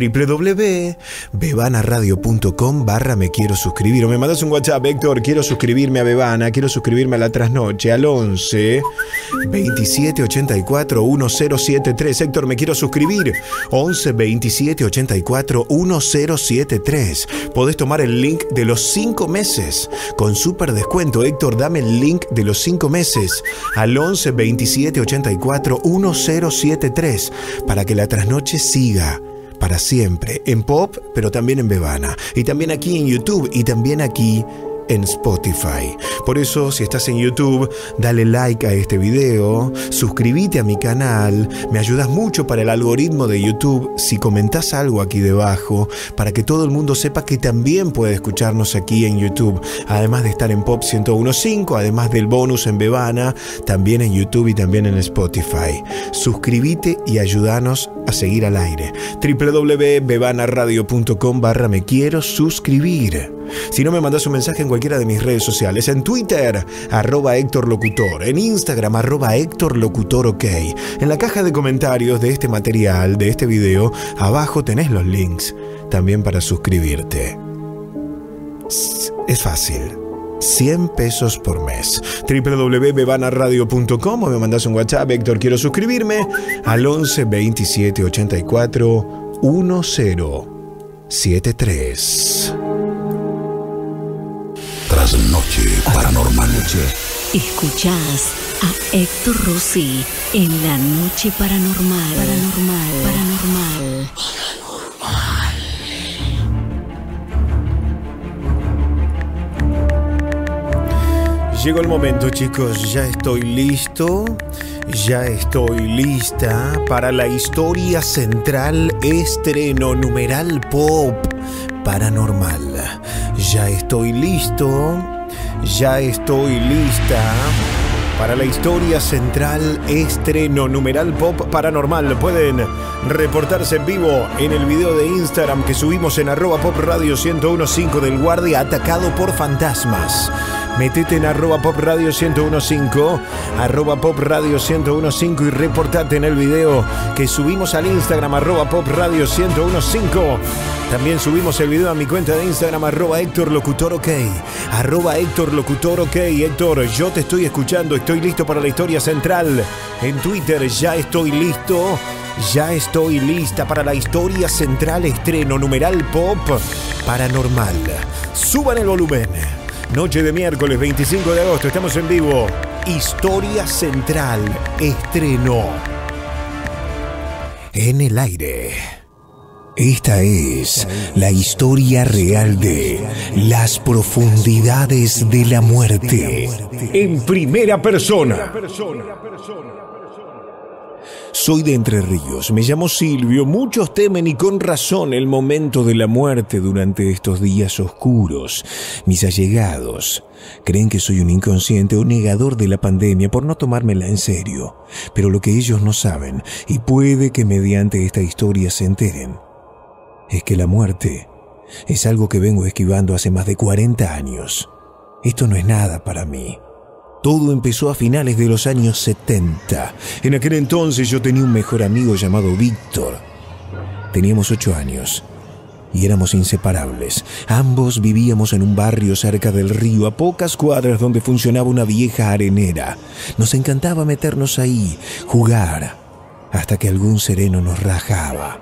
www.bebanaradio.com barra me quiero suscribir. O me mandas un WhatsApp, Héctor, quiero suscribirme a Bebana, quiero suscribirme a la trasnoche al once veintisiete ochenta y cuatro mil setenta y tres. Héctor, me quiero suscribir. once veintisiete ochenta y cuatro mil setenta y tres. Podés tomar el link de los cinco meses con súper descuento. Héctor, dame el link de los cinco meses al once veintisiete ochenta y cuatro mil setenta y tres para que la trasnoche siga para siempre en Pop, pero también en Bebana y también aquí en YouTube y también aquí en Spotify. Por eso, si estás en YouTube, dale like a este video, suscríbete a mi canal, me ayudas mucho para el algoritmo de YouTube si comentás algo aquí debajo, para que todo el mundo sepa que también puede escucharnos aquí en YouTube, además de estar en Pop ciento uno punto cinco, además del bonus en Bebana, también en YouTube y también en Spotify. Suscríbete y ayúdanos a seguir al aire. www.bebanaradio.com barra me quiero suscribir. Si no, me mandas un mensaje en cualquiera de mis redes sociales. En Twitter, arroba Héctor Locutor. En Instagram, arroba Héctor Locutor OK. En la caja de comentarios de este material, de este video, abajo tenés los links también para suscribirte. Es fácil. cien pesos por mes. www punto bebanaradio punto com o me mandas un WhatsApp, Héctor, quiero suscribirme, al once veintisiete ochenta y cuatro mil setenta y tres. Trasnoche paranormal. Escuchás a Héctor Rossi en La Noche Paranormal. Paranormal, paranormal. Llegó el momento, chicos, ya estoy listo, ya estoy lista para la historia central estreno numeral pop paranormal. Ya estoy listo, ya estoy lista para la historia central estreno numeral pop paranormal. Pueden reportarse en vivo en el video de Instagram que subimos en arroba pop radio ciento uno punto cinco del guardia atacado por fantasmas. Metete en arroba pop radio ciento uno punto cinco, arroba pop radio ciento uno punto cinco y reportate en el video que subimos al Instagram arroba pop radio ciento uno punto cinco. También subimos el video a mi cuenta de Instagram arroba Héctor Locutor OK, arroba Héctor Locutor OK. Héctor, yo te estoy escuchando, estoy listo para la historia central. En Twitter, ya estoy listo, ya estoy lista para la historia central estreno numeral pop paranormal. Suban el volumen. Noche de miércoles veinticinco de agosto, estamos en vivo. Historia central, estreno. En el aire. Esta es la historia real de las profundidades de la muerte. En primera persona. Soy de Entre Ríos, me llamo Silvio, muchos temen y con razón el momento de la muerte durante estos días oscuros. Mis allegados creen que soy un inconsciente o negador de la pandemia por no tomármela en serio. Pero lo que ellos no saben, y puede que mediante esta historia se enteren, es que la muerte es algo que vengo esquivando hace más de cuarenta años. Esto no es nada para mí. Todo empezó a finales de los años setenta. En aquel entonces yo tenía un mejor amigo llamado Víctor. Teníamos ocho años y éramos inseparables. Ambos vivíamos en un barrio cerca del río, a pocas cuadras donde funcionaba una vieja arenera. Nos encantaba meternos ahí, jugar, hasta que algún sereno nos rajaba.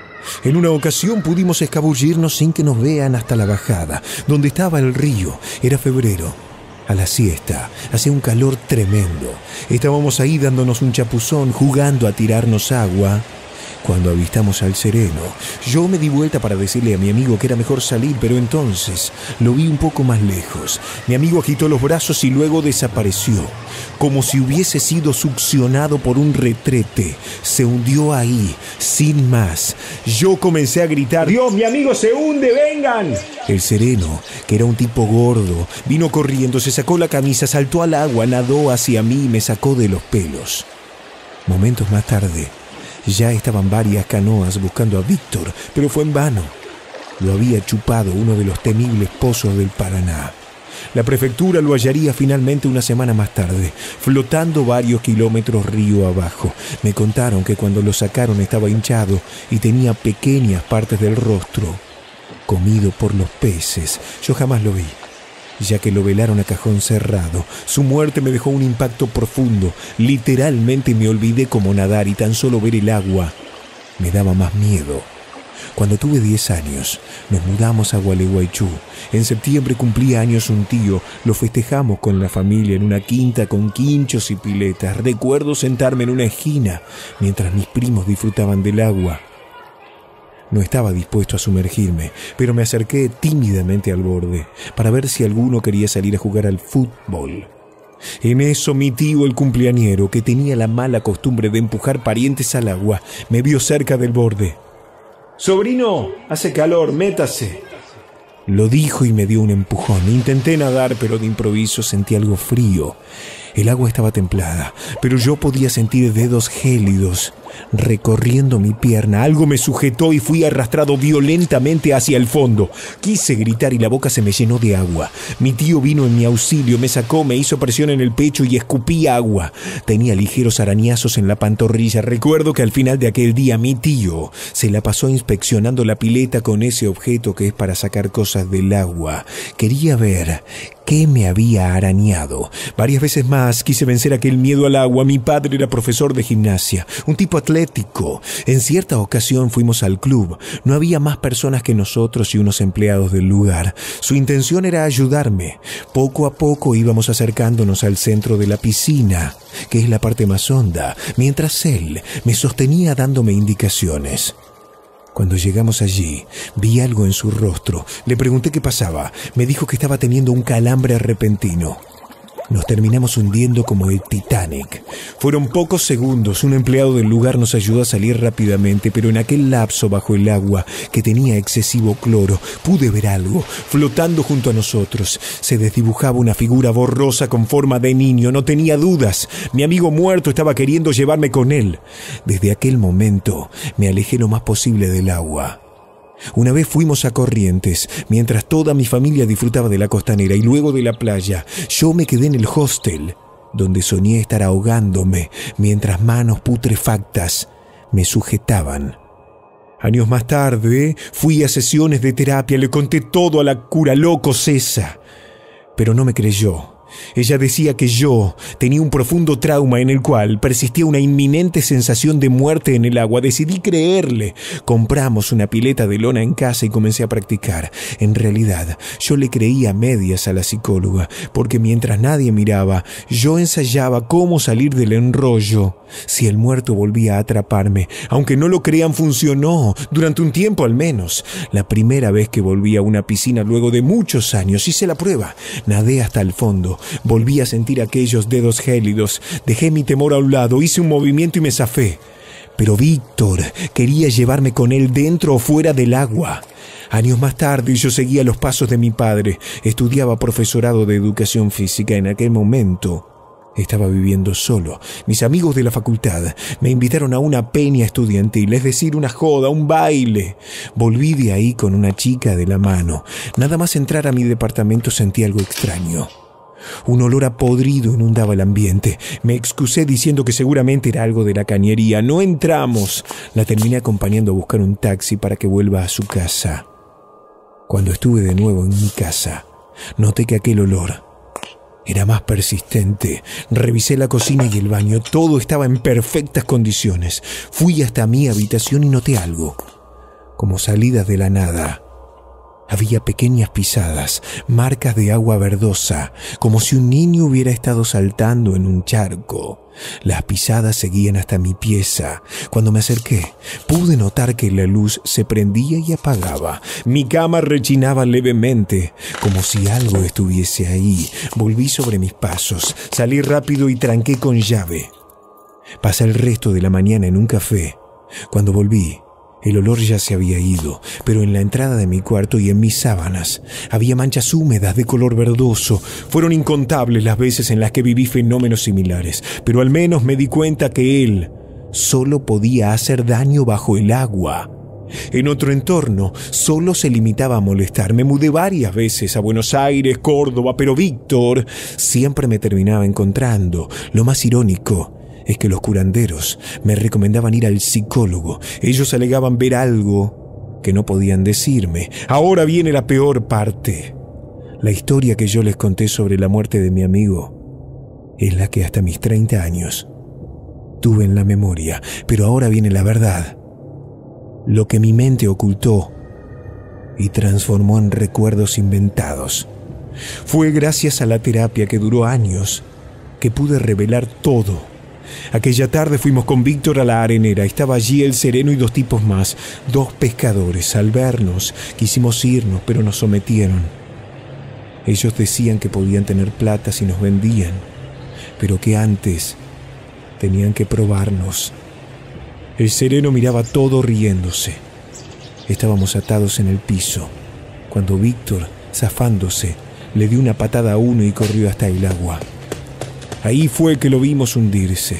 En una ocasión pudimos escabullirnos sin que nos vean hasta la bajada, donde estaba el río. Era febrero. A la siesta, hacía un calor tremendo. Estábamos ahí dándonos un chapuzón, jugando a tirarnos agua, cuando avistamos al sereno. Yo me di vuelta para decirle a mi amigo que era mejor salir, pero entonces lo vi un poco más lejos. Mi amigo agitó los brazos y luego desapareció, como si hubiese sido succionado por un retrete. Se hundió ahí, sin más. Yo comencé a gritar: ¡Dios, mi amigo se hunde, vengan! El sereno, que era un tipo gordo, vino corriendo, se sacó la camisa, saltó al agua, nadó hacia mí y me sacó de los pelos. Momentos más tarde, ya estaban varias canoas buscando a Víctor, pero fue en vano. Lo había chupado uno de los temibles pozos del Paraná. La prefectura lo hallaría finalmente una semana más tarde, flotando varios kilómetros río abajo. Me contaron que cuando lo sacaron estaba hinchado y tenía pequeñas partes del rostro comido por los peces. Yo jamás lo vi, ya que lo velaron a cajón cerrado. Su muerte me dejó un impacto profundo. Literalmente me olvidé cómo nadar y tan solo ver el agua me daba más miedo. Cuando tuve diez años, nos mudamos a Gualeguaychú. En septiembre cumplía años un tío. Lo festejamos con la familia en una quinta con quinchos y piletas. Recuerdo sentarme en una esquina mientras mis primos disfrutaban del agua. No estaba dispuesto a sumergirme, pero me acerqué tímidamente al borde para ver si alguno quería salir a jugar al fútbol. En eso mi tío, el cumpleañero, que tenía la mala costumbre de empujar parientes al agua, me vio cerca del borde. «Sobrino, hace calor, métase». Lo dijo y me dio un empujón. Intenté nadar, pero de improviso sentí algo frío. El agua estaba templada, pero yo podía sentir dedos gélidos recorriendo mi pierna. Algo me sujetó y fui arrastrado violentamente hacia el fondo. Quise gritar y la boca se me llenó de agua. Mi tío vino en mi auxilio, me sacó, me hizo presión en el pecho y escupí agua. Tenía ligeros arañazos en la pantorrilla. Recuerdo que al final de aquel día mi tío se la pasó inspeccionando la pileta con ese objeto que es para sacar cosas del agua. Quería ver ¿Qué me había arañado? Varias veces más quise vencer aquel miedo al agua. Mi padre era profesor de gimnasia, un tipo atlético. En cierta ocasión fuimos al club. No había más personas que nosotros y unos empleados del lugar. Su intención era ayudarme. Poco a poco íbamos acercándonos al centro de la piscina, que es la parte más honda, mientras él me sostenía dándome indicaciones. Cuando llegamos allí, vi algo en su rostro. Le pregunté qué pasaba. Me dijo que estaba teniendo un calambre repentino. Nos terminamos hundiendo como el Titanic. Fueron pocos segundos. Un empleado del lugar nos ayudó a salir rápidamente, pero en aquel lapso bajo el agua, que tenía excesivo cloro, pude ver algo flotando junto a nosotros. Se desdibujaba una figura borrosa con forma de niño. No tenía dudas. Mi amigo muerto estaba queriendo llevarme con él. Desde aquel momento me alejé lo más posible del agua. Una vez fuimos a Corrientes, mientras toda mi familia disfrutaba de la costanera y luego de la playa. Yo me quedé en el hostel, donde soñé estar ahogándome, mientras manos putrefactas me sujetaban. Años más tarde, fui a sesiones de terapia, le conté todo a la cura loco César, pero no me creyó. Ella decía que yo tenía un profundo trauma en el cual persistía una inminente sensación de muerte en el agua. Decidí creerle. Compramos una pileta de lona en casa y comencé a practicar. En realidad, yo le creía a medias a la psicóloga, porque mientras nadie miraba, yo ensayaba cómo salir del enrollo si el muerto volvía a atraparme. Aunque no lo crean, funcionó, durante un tiempo al menos. La primera vez que volví a una piscina luego de muchos años, hice la prueba. Nadé hasta el fondo. Volví a sentir aquellos dedos gélidos. Dejé mi temor a un lado, hice un movimiento y me zafé. Pero Víctor quería llevarme con él dentro o fuera del agua. Años más tarde yo seguía los pasos de mi padre. Estudiaba profesorado de educación física. En aquel momento estaba viviendo solo. Mis amigos de la facultad me invitaron a una peña estudiantil, es decir, una joda, un baile. Volví de ahí con una chica de la mano. Nada más entrar a mi departamento sentí algo extraño. Un olor a podrido inundaba el ambiente. Me excusé diciendo que seguramente era algo de la cañería. No entramos. La terminé acompañando a buscar un taxi para que vuelva a su casa. Cuando estuve de nuevo en mi casa, noté que aquel olor era más persistente. Revisé la cocina y el baño. Todo estaba en perfectas condiciones. Fui hasta mi habitación y noté algo. Como salidas de la nada, había pequeñas pisadas, marcas de agua verdosa, como si un niño hubiera estado saltando en un charco. Las pisadas seguían hasta mi pieza. Cuando me acerqué, pude notar que la luz se prendía y apagaba. Mi cama rechinaba levemente, como si algo estuviese ahí. Volví sobre mis pasos, salí rápido y tranqué con llave. Pasé el resto de la mañana en un café. Cuando volví, el olor ya se había ido, pero en la entrada de mi cuarto y en mis sábanas había manchas húmedas de color verdoso. Fueron incontables las veces en las que viví fenómenos similares, pero al menos me di cuenta que él solo podía hacer daño bajo el agua. En otro entorno, solo se limitaba a molestar. Me mudé varias veces a Buenos Aires, Córdoba, pero Víctor siempre me terminaba encontrando. Lo más irónico es que los curanderos me recomendaban ir al psicólogo. Ellos alegaban ver algo que no podían decirme. Ahora viene la peor parte. La historia que yo les conté sobre la muerte de mi amigo es la que hasta mis treinta años tuve en la memoria. Pero ahora viene la verdad. Lo que mi mente ocultó y transformó en recuerdos inventados. Fue gracias a la terapia, que duró años, que pude revelar todo. Aquella tarde fuimos con Víctor a la arenera. Estaba allí el Sereno y dos tipos más, dos pescadores. Al vernos, quisimos irnos, pero nos sometieron. Ellos decían que podían tener plata si nos vendían, pero que antes tenían que probarnos. El Sereno miraba todo riéndose. Estábamos atados en el piso, cuando Víctor, zafándose, le dio una patada a uno y corrió hasta el agua. Ahí fue que lo vimos hundirse.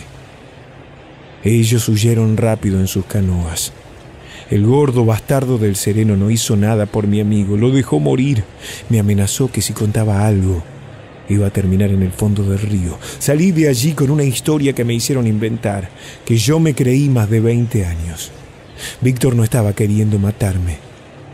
Ellos huyeron rápido en sus canoas. El gordo bastardo del Sereno no hizo nada por mi amigo, lo dejó morir. Me amenazó que si contaba algo, iba a terminar en el fondo del río. Salí de allí con una historia que me hicieron inventar, que yo me creí más de veinte años. Víctor no estaba queriendo matarme.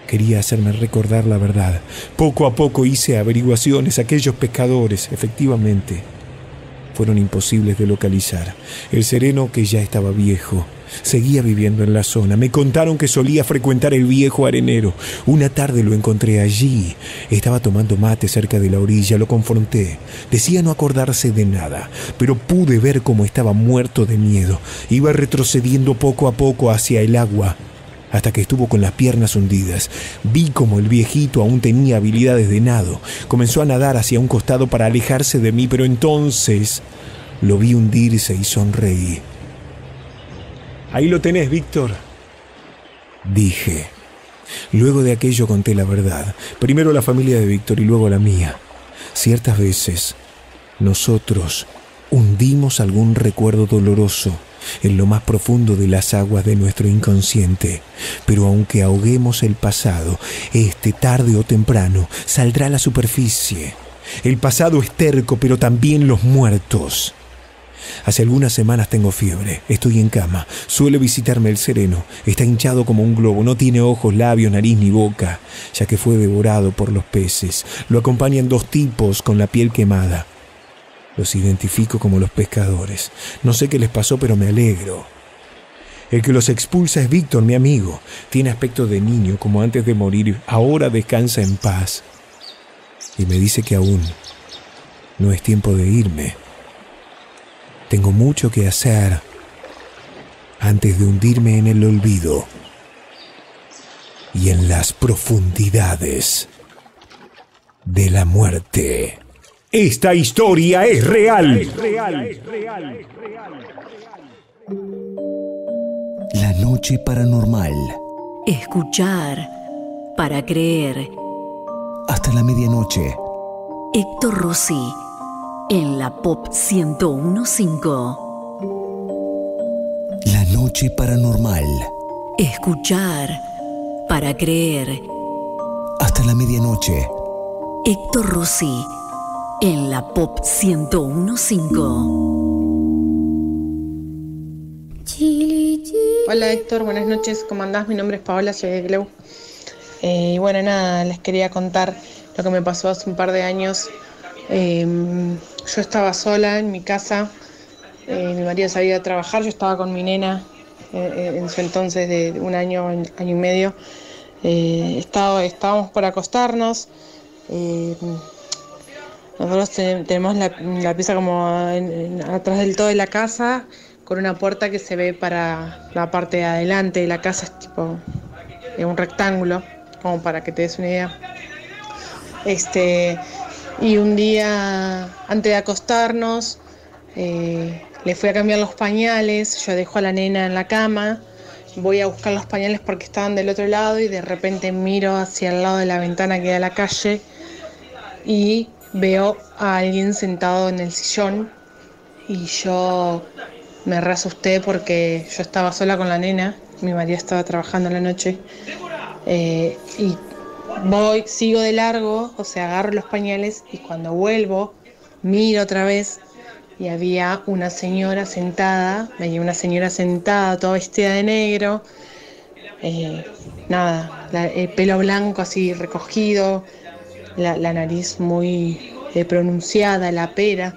Quería hacerme recordar la verdad. Poco a poco hice averiguaciones. Aquellos pescadores, efectivamente, fueron imposibles de localizar. El sereno, que ya estaba viejo, seguía viviendo en la zona. Me contaron que solía frecuentar el viejo arenero. Una tarde lo encontré allí. Estaba tomando mate cerca de la orilla. Lo confronté. Decía no acordarse de nada, pero pude ver cómo estaba muerto de miedo. Iba retrocediendo poco a poco hacia el agua, hasta que estuvo con las piernas hundidas. Vi como el viejito aún tenía habilidades de nado. Comenzó a nadar hacia un costado para alejarse de mí, pero entonces lo vi hundirse y sonreí. Ahí lo tenés, Víctor, dije. Luego de aquello conté la verdad. Primero la familia de Víctor y luego la mía. Ciertas veces nosotros hundimos algún recuerdo doloroso en lo más profundo de las aguas de nuestro inconsciente. Pero aunque ahoguemos el pasado, este tarde o temprano saldrá a la superficie. El pasado es terco, pero también los muertos. Hace algunas semanas tengo fiebre, estoy en cama, suele visitarme el sereno, está hinchado como un globo, no tiene ojos, labios, nariz ni boca, ya que fue devorado por los peces. Lo acompañan dos tipos con la piel quemada. Los identifico como los pescadores. No sé qué les pasó, pero me alegro. El que los expulsa es Víctor, mi amigo. Tiene aspecto de niño, como antes de morir. Ahora descansa en paz. Y me dice que aún no es tiempo de irme. Tengo mucho que hacer antes de hundirme en el olvido y en las profundidades de la muerte. Esta historia es real. Es real, es real, es real. La noche paranormal. Escuchar para creer. Hasta la medianoche. Héctor Rossi en la Pop ciento uno punto cinco. La noche paranormal. Escuchar para creer. Hasta la medianoche. Héctor Rossi en la Pop ciento uno punto cinco. Hola Héctor, buenas noches, ¿cómo andás? Mi nombre es Paola, soy de Gleu. Eh, y bueno, nada, les quería contar lo que me pasó hace un par de años. Eh, yo estaba sola en mi casa, eh, mi marido se había ido a trabajar, yo estaba con mi nena eh, en su entonces de un año, año y medio. Eh, estaba, estábamos por acostarnos. Eh, nosotros tenemos la, la pieza como en, en, atrás del todo de la casa, con una puerta que se ve para la parte de adelante de la casa, es tipo es un rectángulo, como para que te des una idea. Este, y un día, antes de acostarnos, eh, le fui a cambiar los pañales, yo dejo a la nena en la cama, voy a buscar los pañales porque estaban del otro lado y de repente miro hacia el lado de la ventana que da a la calle y veo a alguien sentado en el sillón y yo me re asusté porque yo estaba sola con la nena, mi marido estaba trabajando en la noche, eh, y voy, sigo de largo, o sea, agarro los pañales y cuando vuelvo, miro otra vez y había una señora sentada, veía una señora sentada, toda vestida de negro, eh, nada, la, el pelo blanco así recogido, la, la nariz muy eh, pronunciada, la pera,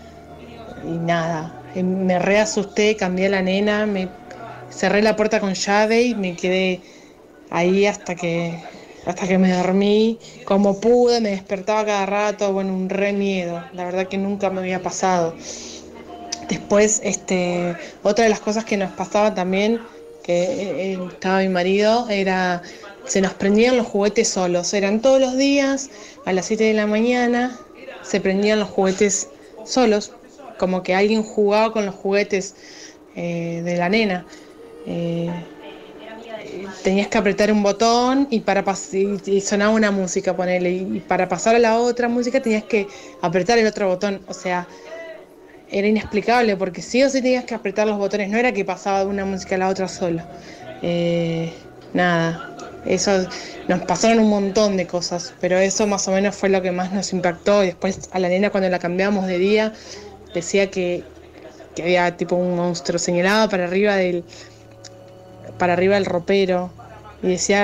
y nada. Me re asusté, cambié a la nena, me cerré la puerta con llave y me quedé ahí hasta que hasta que me dormí como pude, me despertaba cada rato, bueno, un re miedo, la verdad que nunca me había pasado. Después, este, otra de las cosas que nos pasaba también, que eh, estaba mi marido, era, se nos prendían los juguetes solos, eran todos los días, a las siete de la mañana, se prendían los juguetes solos, como que alguien jugaba con los juguetes eh, de la nena. Eh, tenías que apretar un botón y para pas- y, y sonaba una música, ponele, y, y para pasar a la otra música tenías que apretar el otro botón. O sea, era inexplicable porque sí o sí tenías que apretar los botones, no era que pasaba de una música a la otra sola. Eh, nada, eso nos pasaron un montón de cosas, pero eso más o menos fue lo que más nos impactó. Y después a la nena, cuando la cambiamos de día, decía que, que había tipo un monstruo señalado para arriba del para arriba del ropero y decía,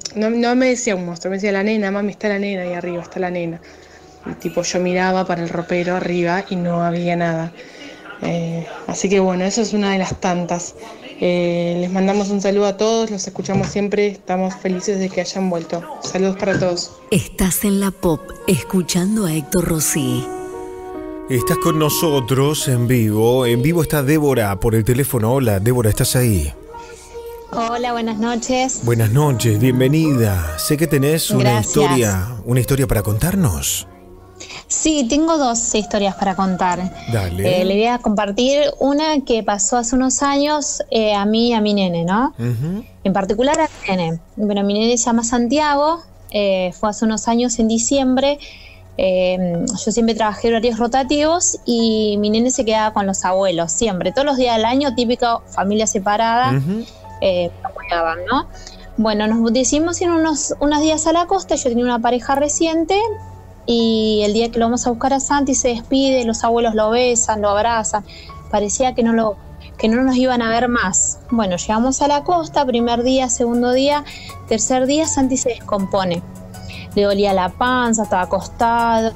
no, no me decía un monstruo, me decía la nena, mami, está la nena ahí arriba, está la nena. Y tipo yo miraba para el ropero arriba y no había nada. Eh, así que bueno, eso es una de las tantas. Eh, les mandamos un saludo a todos, los escuchamos siempre, estamos felices de que hayan vuelto. Saludos para todos. Estás en la Pop, escuchando a Héctor Rossi. Estás con nosotros en vivo. En vivo está Débora por el teléfono. Hola, Débora, ¿estás ahí? Hola, buenas noches. Buenas noches, bienvenida. Sé que tenés una Gracias. historia, una historia para contarnos. Sí, tengo dos historias para contar. Dale. Eh, le voy a compartir una que pasó hace unos años eh, a mí y a mi nene, ¿no? Uh-huh. En particular a mi nene. Bueno, mi nene se llama Santiago, eh, fue hace unos años en diciembre. Eh, yo siempre trabajé horarios rotativos y mi nene se quedaba con los abuelos, siempre, todos los días del año, típico familia separada, Uh-huh. eh, cuidaban, ¿no? Bueno, nos decidimos ir unos, unos días a la costa, yo tenía una pareja reciente y el día que lo vamos a buscar a Santi se despide, los abuelos lo besan, lo abrazan, parecía que no, lo, que no nos iban a ver más. Bueno, llegamos a la costa, primer día, segundo día, tercer día, Santi se descompone. Le dolía la panza, estaba acostado,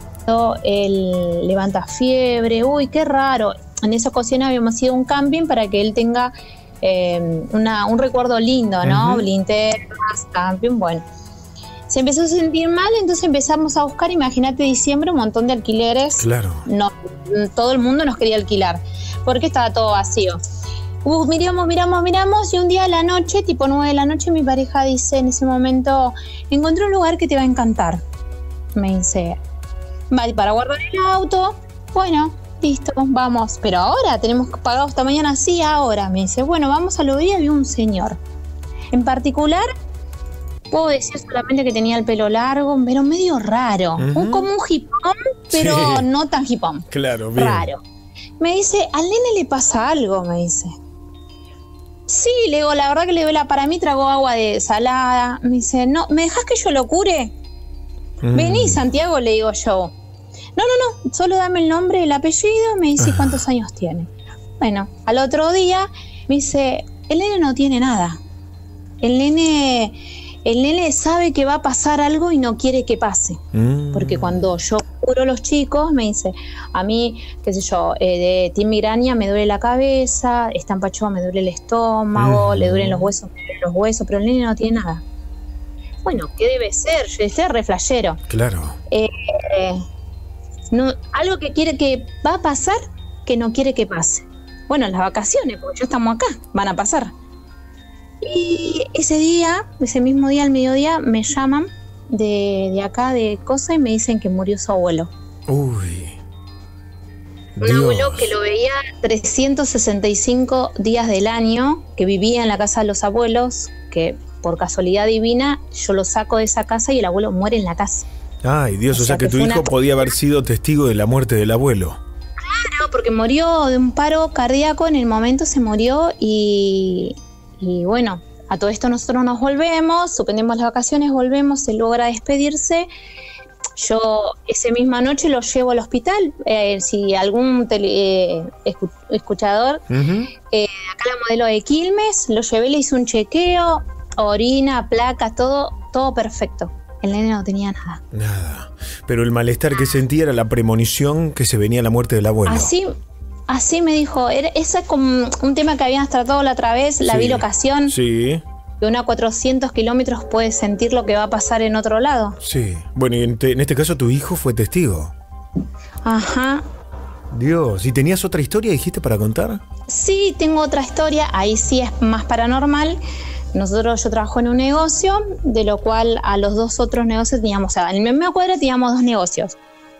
él levanta fiebre, uy, qué raro. En esa ocasión habíamos ido a un camping para que él tenga eh, una, un recuerdo lindo, ¿no? Uh-huh. Linternas, camping, bueno. Se empezó a sentir mal, entonces empezamos a buscar, imagínate, diciembre, un montón de alquileres. Claro. No, todo el mundo nos quería alquilar, porque estaba todo vacío. Uh, miramos, miramos, miramos, y un día a la noche, tipo nueve de la noche, mi pareja dice en ese momento, encontré un lugar que te va a encantar. Me dice, vale, para guardar el auto, bueno, listo, vamos, pero ahora tenemos pagado hasta mañana, sí, ahora. Me dice, bueno, vamos a lo ver y había un señor. En particular, puedo decir solamente que tenía el pelo largo, pero medio raro, Uh-huh. un, como un hipón, pero Sí. no tan hipón. Claro, bien. Raro. Me dice, al nene le pasa algo, me dice. Sí, le digo, la verdad que le vela para mí, tragó agua de salada. Me dice, no, ¿me dejas que yo lo cure? Mm. Vení, Santiago, le digo yo. No, no, no, solo dame el nombre, el apellido, me dice cuántos años tiene. Bueno, al otro día me dice, el nene no tiene nada. El nene, el nene sabe que va a pasar algo y no quiere que pase. Mm. Porque cuando yo curo a los chicos, me dice, a mí, qué sé yo, eh, de Team Migraña me duele la cabeza, estampacho me duele el estómago, Mm. le duelen los huesos, me duelen los huesos, pero el nene no tiene nada. Bueno, ¿qué debe ser? Yo estoy re flashero. Claro. Eh, eh, no, algo que quiere que va a pasar, que no quiere que pase. Bueno, las vacaciones, porque ya estamos acá, van a pasar. Y ese día, ese mismo día, al mediodía, me llaman de, de acá, de Cosa, y me dicen que murió su abuelo. Uy. Un Dios. abuelo que lo veía trescientos sesenta y cinco días del año, que vivía en la casa de los abuelos, que por casualidad divina yo lo saco de esa casa y el abuelo muere en la casa. Ay, Dios, o, O sea sea, que que tu fue hijo una- podía haber sido testigo de la muerte del abuelo. Claro, porque murió de un paro cardíaco, en el momento se murió y, y bueno, a todo esto nosotros nos volvemos, suspendemos las vacaciones, volvemos, se logra despedirse. Yo esa misma noche lo llevo al hospital. Eh, si algún tele- eh, escu- escuchador, Ujú. eh, acá la modelo de Quilmes, lo llevé, le hice un chequeo, orina, placas, todo, todo perfecto. El nene no tenía nada. Nada. Pero el malestar que sentía era la premonición que se venía la muerte del abuelo. Así, así me dijo, era, ese es como un tema que habíamos tratado la otra vez, la Sí. bilocación, Sí, que uno a cuatrocientos kilómetros puede sentir lo que va a pasar en otro lado. sí. Bueno, y en, te- en este caso tu hijo fue testigo. Ajá. Dios, ¿y tenías otra historia, dijiste, para contar? Sí, tengo otra historia, ahí sí es más paranormal. Nosotros, yo trabajo en un negocio, de lo cual a los dos otros negocios teníamos, o sea, en la misma cuadra teníamos dos negocios.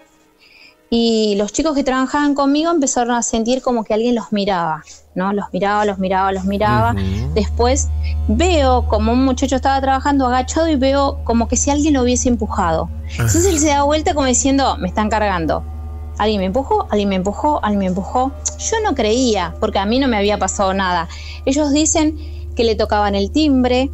Y los chicos que trabajaban conmigo empezaron a sentir como que alguien los miraba, ¿no? Los miraba, los miraba, los miraba. Después veo como un muchacho estaba trabajando agachado y veo como que si alguien lo hubiese empujado. Entonces él se da vuelta como diciendo, me están cargando. Alguien me empujó, alguien me empujó, alguien me empujó. Yo no creía, porque a mí no me había pasado nada. Ellos dicen que le tocaban el timbre,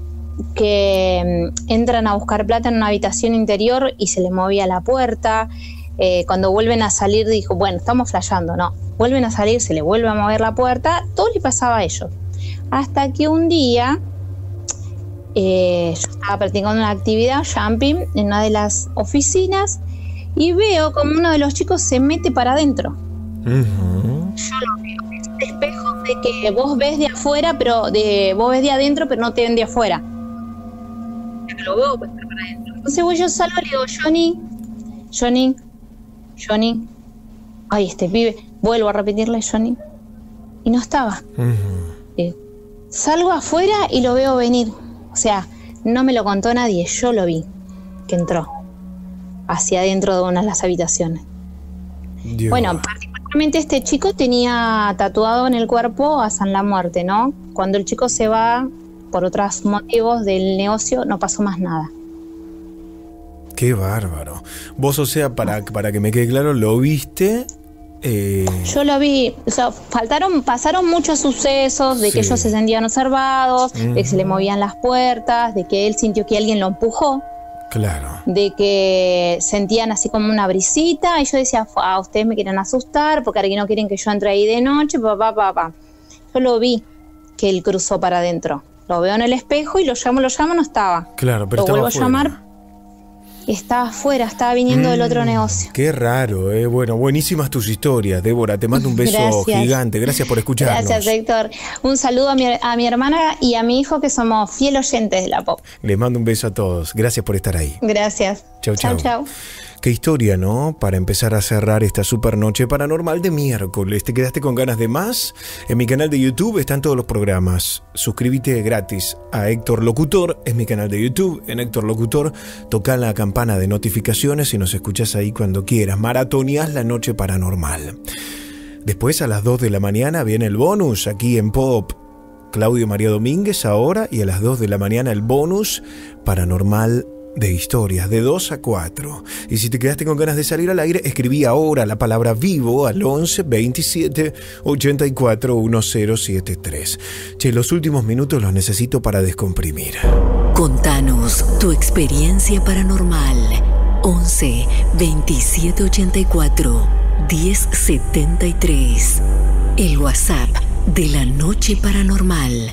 que mm, entran a buscar plata en una habitación interior y se le movía la puerta. Eh, cuando vuelven a salir dijo, bueno, estamos flasheando, no. Vuelven a salir, se le vuelve a mover la puerta, todo le pasaba a ellos. Hasta que un día eh, yo estaba practicando una actividad, jumping, en una de las oficinas y veo como uno de los chicos se mete para adentro. Uh-huh. Yo lo veo, es un espejo de que vos ves de afuera, pero de vos ves de adentro, pero no te ven de afuera. Lo veo para adentro. Entonces voy yo salgo y le digo, Johnny, Johnny, Johnny, ay, este pibe, vuelvo a repetirle, Johnny, y no estaba. Uh-huh. Eh, salgo afuera y lo veo venir. O sea, no me lo contó nadie, yo lo vi, que entró hacia adentro de una de las habitaciones. Dios. Bueno, particularmente este chico tenía tatuado en el cuerpo a San la Muerte, ¿no? Cuando el chico se va por otros motivos del negocio, no pasó más nada. Qué bárbaro. Vos, o sea, para, para que me quede claro, ¿lo viste? Eh... Yo lo vi, o sea, faltaron, pasaron muchos sucesos de que Sí. ellos se sentían observados, Ujú. de que se le movían las puertas, de que él sintió que alguien lo empujó, Claro. de que sentían así como una brisita, y yo decía, ah, ustedes me quieren asustar porque ahora que no quieren que yo entre ahí de noche, papá, papá. Yo lo vi que él cruzó para adentro. Lo veo en el espejo y lo llamo, lo llamo, no estaba. Claro, pero Lo vuelvo estaba a llamar, estaba afuera, estaba viniendo del otro negocio. Qué raro, eh. Bueno, buenísimas tus historias, Débora. Te mando un beso Gracias. gigante. Gracias por escucharnos. Gracias, Héctor. Un saludo a mi, a mi hermana y a mi hijo, que somos fiel oyentes de la pop. Les mando un beso a todos. Gracias por estar ahí. Gracias. Chau, chau. Chau, chau. Qué historia, ¿no? Para empezar a cerrar esta super noche paranormal de miércoles. ¿Te quedaste con ganas de más? En mi canal de YouTube están todos los programas. Suscríbete gratis a Héctor Locutor. Es mi canal de YouTube. En Héctor Locutor, toca la campana de notificaciones y nos escuchás ahí cuando quieras. Maratoneás la noche paranormal. Después, a las dos de la mañana, viene el bonus aquí en Pop. Claudio María Domínguez ahora, y a las dos de la mañana el bonus paranormal de historias, de dos a cuatro. Y si te quedaste con ganas de salir al aire, escribí ahora la palabra vivo al once veintisiete ochenta y cuatro diez setenta y tres. Che, los últimos minutos los necesito para descomprimir. Contanos tu experiencia paranormal. once veintisiete ochenta y cuatro diez setenta y tres. El WhatsApp de la noche paranormal.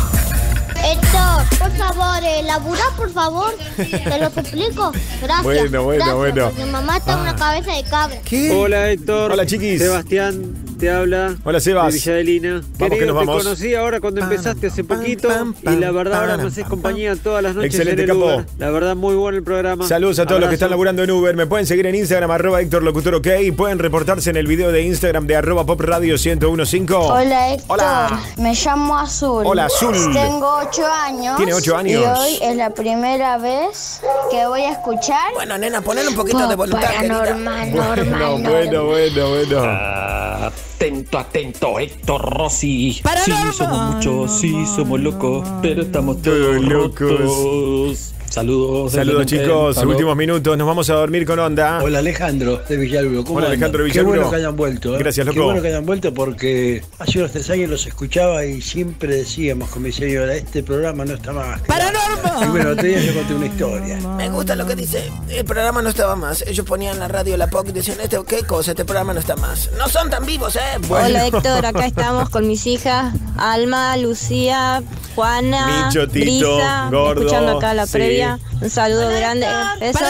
Héctor, por favor, eh, laburá, por favor. Te lo suplico. Gracias. Bueno, bueno, gracias, bueno. Porque mamá está en una cabeza de cabra. ¿Qué? Hola, Héctor. Hola, chiquis. Sebastián te habla. Hola, Sebas. De Villa Adelina. Vamos, Querido, que nos te vamos. conocí ahora cuando empezaste hace poquito y la verdad ahora me haces compañía todas las noches Excelente, en el capo. Uber. La verdad, muy bueno el programa. Saludos a todos los que están Abrazo. laburando en Uber. Me pueden seguir en Instagram, arroba Héctor Locutor OK. Pueden reportarse en el video de Instagram de arroba Pop Radio ciento uno punto cinco. Hola, Héctor. Hola. Me llamo Azul. Hola, Azul. Tengo ocho años. Tiene ocho años. Y hoy es la primera vez que voy a escuchar. Bueno, nena, ponle un poquito de voluntad, Paranormal, querida. normal, Bueno, bueno, bueno. Atento, atento, Héctor Rossi. Sí, somos muchos, sí, somos locos, pero estamos todos locos. Saludos. Saludos, excelente. chicos. Hasta luego. Últimos minutos. Nos vamos a dormir con onda. Hola, Alejandro de Villaluro. ¿Cómo Hola, andan? Alejandro de Qué Villaluro. bueno que hayan vuelto. ¿eh? Gracias, loco. Qué bueno que hayan vuelto porque hace unos tres años los escuchaba y siempre decíamos con mi señora, este programa no está más. ¡Paranormal! Y bueno, otro día yo conté una historia. Me gusta lo que dice. El programa no estaba más. Ellos ponían en la radio la P O C y decían, este, ¿qué cosa? Este programa no está más. No son tan vivos, ¿eh? Hola, Héctor, acá estamos con mis hijas Alma, Lucía, Juana, Micho, Tito, Brisa, Gordo, escuchando acá la sí. previa. Un saludo grande. Besos.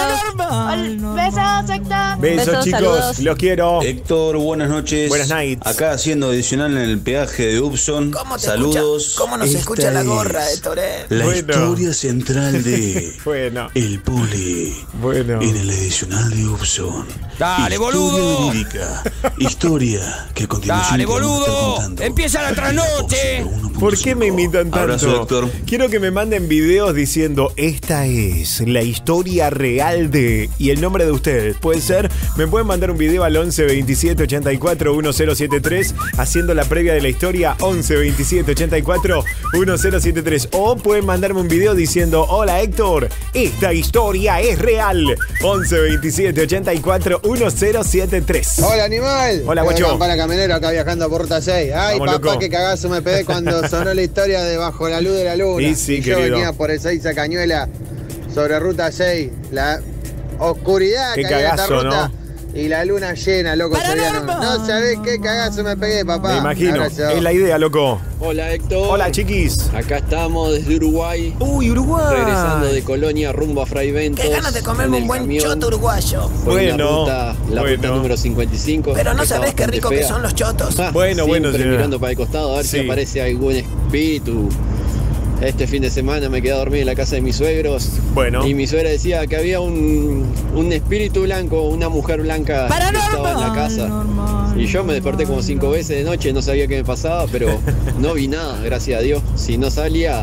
Besos, Héctor. Besos, Besos, chicos. saludos. Los quiero. Héctor, buenas noches. Buenas nights. Acá haciendo adicional en el peaje de Upson. ¿Cómo te Saludos. escucha? ¿Cómo nos Esta escucha la es gorra, Héctor, eh? La Bueno. historia central de Bueno. El Poli. Bueno. En el adicional de Upson. Dale, historia boludo. verídica. Historia que a continuación Dale, te vamos a estar boludo. contando. Empieza la trasnoche. ¿Por qué me imitan tanto? Abrazo, Héctor. Quiero que me manden videos diciendo, esta es la historia real de... Y el nombre de ustedes. ¿Puede ser? Me pueden mandar un video al once veintisiete ochenta y cuatro diez setenta y tres haciendo la previa de la historia. Once veintisiete ochenta y cuatro diez setenta y tres. O pueden mandarme un video diciendo, hola Héctor, esta historia es real. Once veintisiete ochenta y cuatro diez setenta y tres. Hola, animal. Hola, Soy guacho. Campana Camionero, acá viajando por Ruta seis. Ay, Vamos, papá, loco. qué cagazo me pegué cuando sonó la historia de Bajo la Luz de la Luna. Y sí, y yo querido. venía por esa Isa Cañuela sobre Ruta seis. La oscuridad Qué que hay en esta cagazo, ruta. ¿no? y la luna llena, loco, Soriano. No sabés qué cagazo me pegué, papá. Me imagino. Abrazo. Es la idea, loco. Hola, Héctor. Hola, chiquis. Acá estamos desde Uruguay. Uy, Uruguay. Regresando de Colonia rumbo a Fray Ventos. Qué ganas de comerme un buen camión. choto uruguayo. Por Bueno, la ruta, la bueno. ruta número cincuenta y cinco. Pero no que está sabés qué bastante rico fea. que son los chotos. Bueno, bueno, Siempre señora. mirando para el costado a ver Sí. si aparece algún espíritu. Este fin de semana me quedé a dormir en la casa de mis suegros. Bueno. Y mi suegra decía que había un, un espíritu blanco, una mujer blanca que estaba en la casa. Y yo me desperté como cinco veces de noche, no sabía qué me pasaba, pero no vi nada, gracias a Dios. Si no salía,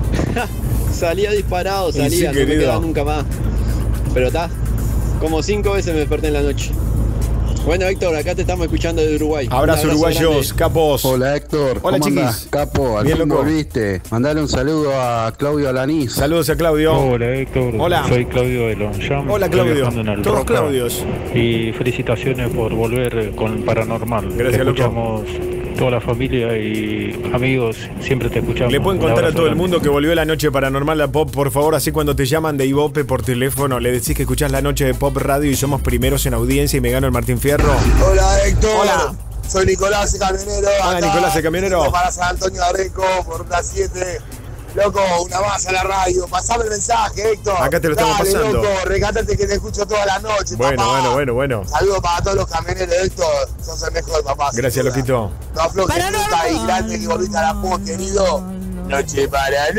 salía disparado, Y sí, salía, no me querido. quedaba nunca más. Pero está, como cinco veces me desperté en la noche. Bueno, Héctor, acá te estamos escuchando desde Uruguay. Un Abrazo, abrazo uruguayos, grande. capos. Hola, Héctor. Hola, ¿Cómo chiquis. andás, capo? Al Bien, fin loco. volviste. Mandale un saludo a Claudio Alanís. Saludos a Claudio. Hola Héctor, Hola. soy Claudio de Longchamp. Hola, estoy Claudio. viajando en el Todos Roca. Claudios. Y felicitaciones por volver con Paranormal. Gracias, Te loco. escuchamos toda la familia y amigos, siempre te escuchamos. Le pueden Un contar a abrazo todo el grande. mundo que volvió la noche paranormal a Pop, por favor, así cuando te llaman de Ibope por teléfono, le decís que escuchás la noche de Pop Radio y somos primeros en audiencia y me gano el Martín Fierro. Hola, Héctor. Hola. Soy Nicolás, el camionero. Hola, acá, Nicolás, el camionero. Para San Antonio de Areco, por ruta siete. Loco, una más a la radio. Pasame el mensaje, Héctor. Acá te lo estamos Dale, pasando. Loco, recátate que te escucho toda la noche, Bueno, papá. bueno, bueno, bueno. Saludos para todos los camioneros, Héctor. Sos el mejor, papá. sin Gracias, duda. loquito. No aflojes nunca y grande que volviste a la P O, querido. Noche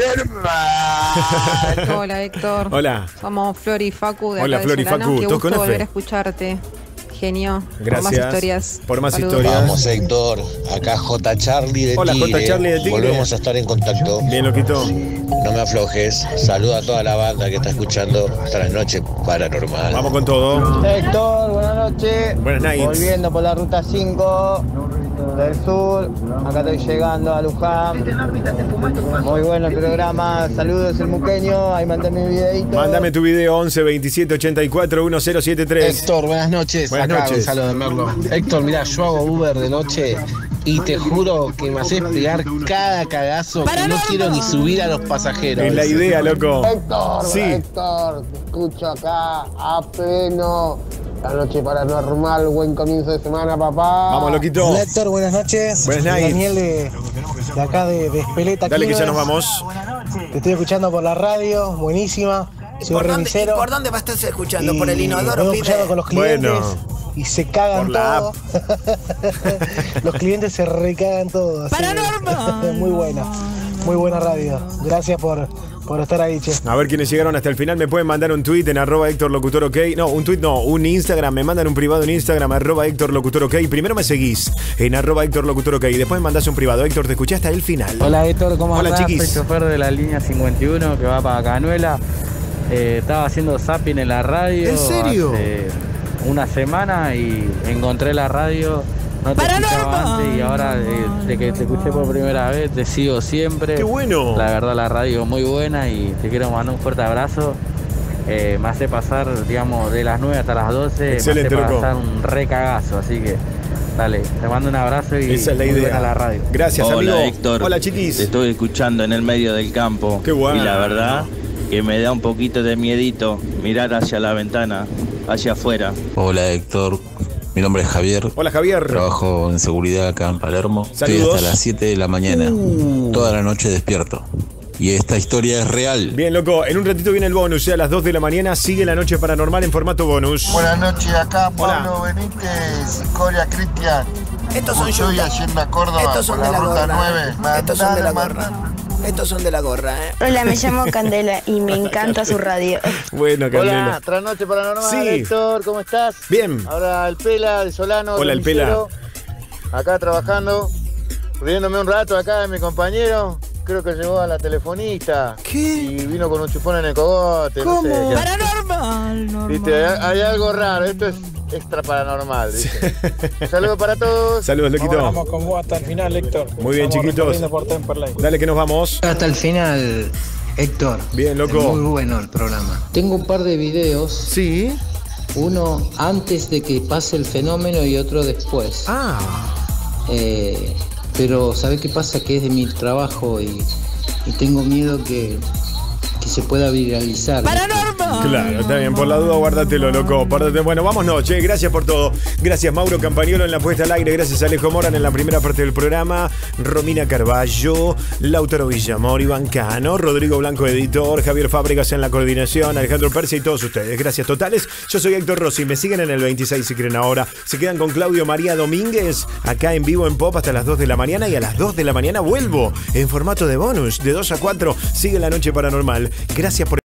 paranormal. Hola Héctor. Hola. Somos Flor y Facu de Hola, acá de Flor y Solano. Facu, Qué ¿todos gusto con F? volver a escucharte. Genio. Gracias. Por más historias. Por más Saludos. historias. Vamos, Héctor. Acá J. Charlie de Hola, Tigre. J. Charlie de Tigre. Volvemos a estar en contacto. Bien, loquito. No me aflojes. Saluda a toda la banda que está escuchando hasta la noche paranormal. Vamos con todo. Héctor, buenas noches. Buenas nights. Volviendo por la ruta cinco del sur. Acá estoy llegando a Luján. Muy bueno el programa. Saludos, el muqueño. Ahí mandame mi videito. Mándame tu video once veintisiete ochenta y cuatro diez setenta y tres. Héctor, buenas noches. Buenas Acá, noches. Gonzalo de Merlo. Héctor, mirá, yo hago Uber de noche y te juro que me haces pegar cada cagazo que no quiero ni subir a los pasajeros. Es la idea, loco. Héctor, Sí. Héctor, te escucho acá a pleno. La noche paranormal, buen comienzo de semana, papá. Vamos, loquito. Hola, Héctor, buenas noches. Buenas Soy nights. Daniel de, de acá de, de Espeleta. Dale que ya nos Quilmes. vamos. Te estoy escuchando por la radio, buenísima. Soy ¿Por dónde, ¿Y remisero. por dónde vas a estar escuchando? ¿Por el y inodoro, vengo pibe? escuchando con los clientes Bueno. y se cagan Por la todo. Los clientes se recagan todo. así que, muy buena, muy buena radio. Gracias por, por estar ahí, che. A ver quiénes llegaron hasta el final. Me pueden mandar un tweet en arroba Héctor Locutor OK. No, un tweet no, un Instagram. Me mandan un privado en Instagram, arroba Héctor Locutor OK. Primero me seguís en arroba Héctor Locutor OK. Después me mandás un privado. Héctor, te escuché hasta el final. Hola Héctor, ¿cómo Hola, andás? chiquis. Soy chofer de la línea cincuenta y uno que va para Canuela. Eh, estaba haciendo zapping en la radio. ¿En serio? Hace una semana y encontré la radio. No te escuchaba antes y ahora de, de que te escuché por primera vez te sigo siempre. ¡Qué bueno! La verdad la radio muy buena y te quiero mandar un fuerte abrazo. Eh, me hace pasar, digamos, de las nueve hasta las doce. Excelente, me hace loco. pasar un recagazo, así que dale, te mando un abrazo y Esa es la muy idea. buena la radio. Gracias, Hola, amigo. Héctor. Hola, chiquis. Te estoy escuchando en el medio del campo. Qué bueno. Y la verdad que me da un poquito de miedito mirar hacia la ventana, hacia afuera. Hola Héctor, mi nombre es Javier. Hola, Javier. Trabajo en seguridad acá en Palermo. Estoy Saludos. hasta las siete de la mañana. Uh. Toda la noche despierto. Y esta historia es real. Bien, loco. En un ratito viene el bonus. A las dos de la mañana sigue la noche paranormal en formato bonus. Buenas noches, acá Hola. Pablo Benítez, Coria Cristian. Estos son Estoy yuntas. yendo a Córdoba Estos son por de la la ruta gorra. nueve. Estos son de la Mandale, gorra. Estos son de la gorra, ¿eh? Hola, me llamo Candela y me encanta su radio. Bueno, Candela. Hola, trasnoche paranormal, Sí. Héctor, ¿cómo estás? Bien. Ahora el Pela de Solano. Hola, el Pela. remisero, Acá trabajando, riéndome un rato acá de mi compañero. Creo que llegó a la telefonista. ¿Qué? Y vino con un chupón en el cogote. ¿Cómo? No sé, qué- Paranormal, normal. Viste, hay, hay algo raro. Esto es extra paranormal. ¿viste? Saludos para todos. Saludos, loquito. Vamos con vos hasta el final, Héctor. Muy bien, chiquitos. Dale que nos vamos. Hasta el final, Héctor. Bien, loco. Muy bueno el programa. Tengo un par de videos. Sí. Uno antes de que pase el fenómeno y otro después. Ah. Eh, pero ¿sabés qué pasa? Que es de mi trabajo y, y tengo miedo que, que se pueda viralizar. Paranormal. Claro, está bien, por la duda guárdatelo, loco. Guárdate. Bueno, vámonos, che, gracias por todo. Gracias Mauro Campagnolo en la puesta al aire, gracias Alejo Moran en la primera parte del programa, Romina Carballo, Lautaro Villamor, Iván Cano, Rodrigo Blanco, editor, Javier Fábregas en la coordinación, Alejandro Persia y todos ustedes. Gracias totales. Yo soy Héctor Rossi, me siguen en el veintiséis si quieren ahora. Se quedan con Claudio María Domínguez, acá en vivo en Pop hasta las dos de la mañana, y a las dos de la mañana vuelvo en formato de bonus, de dos a cuatro. Sigue la noche paranormal. Gracias por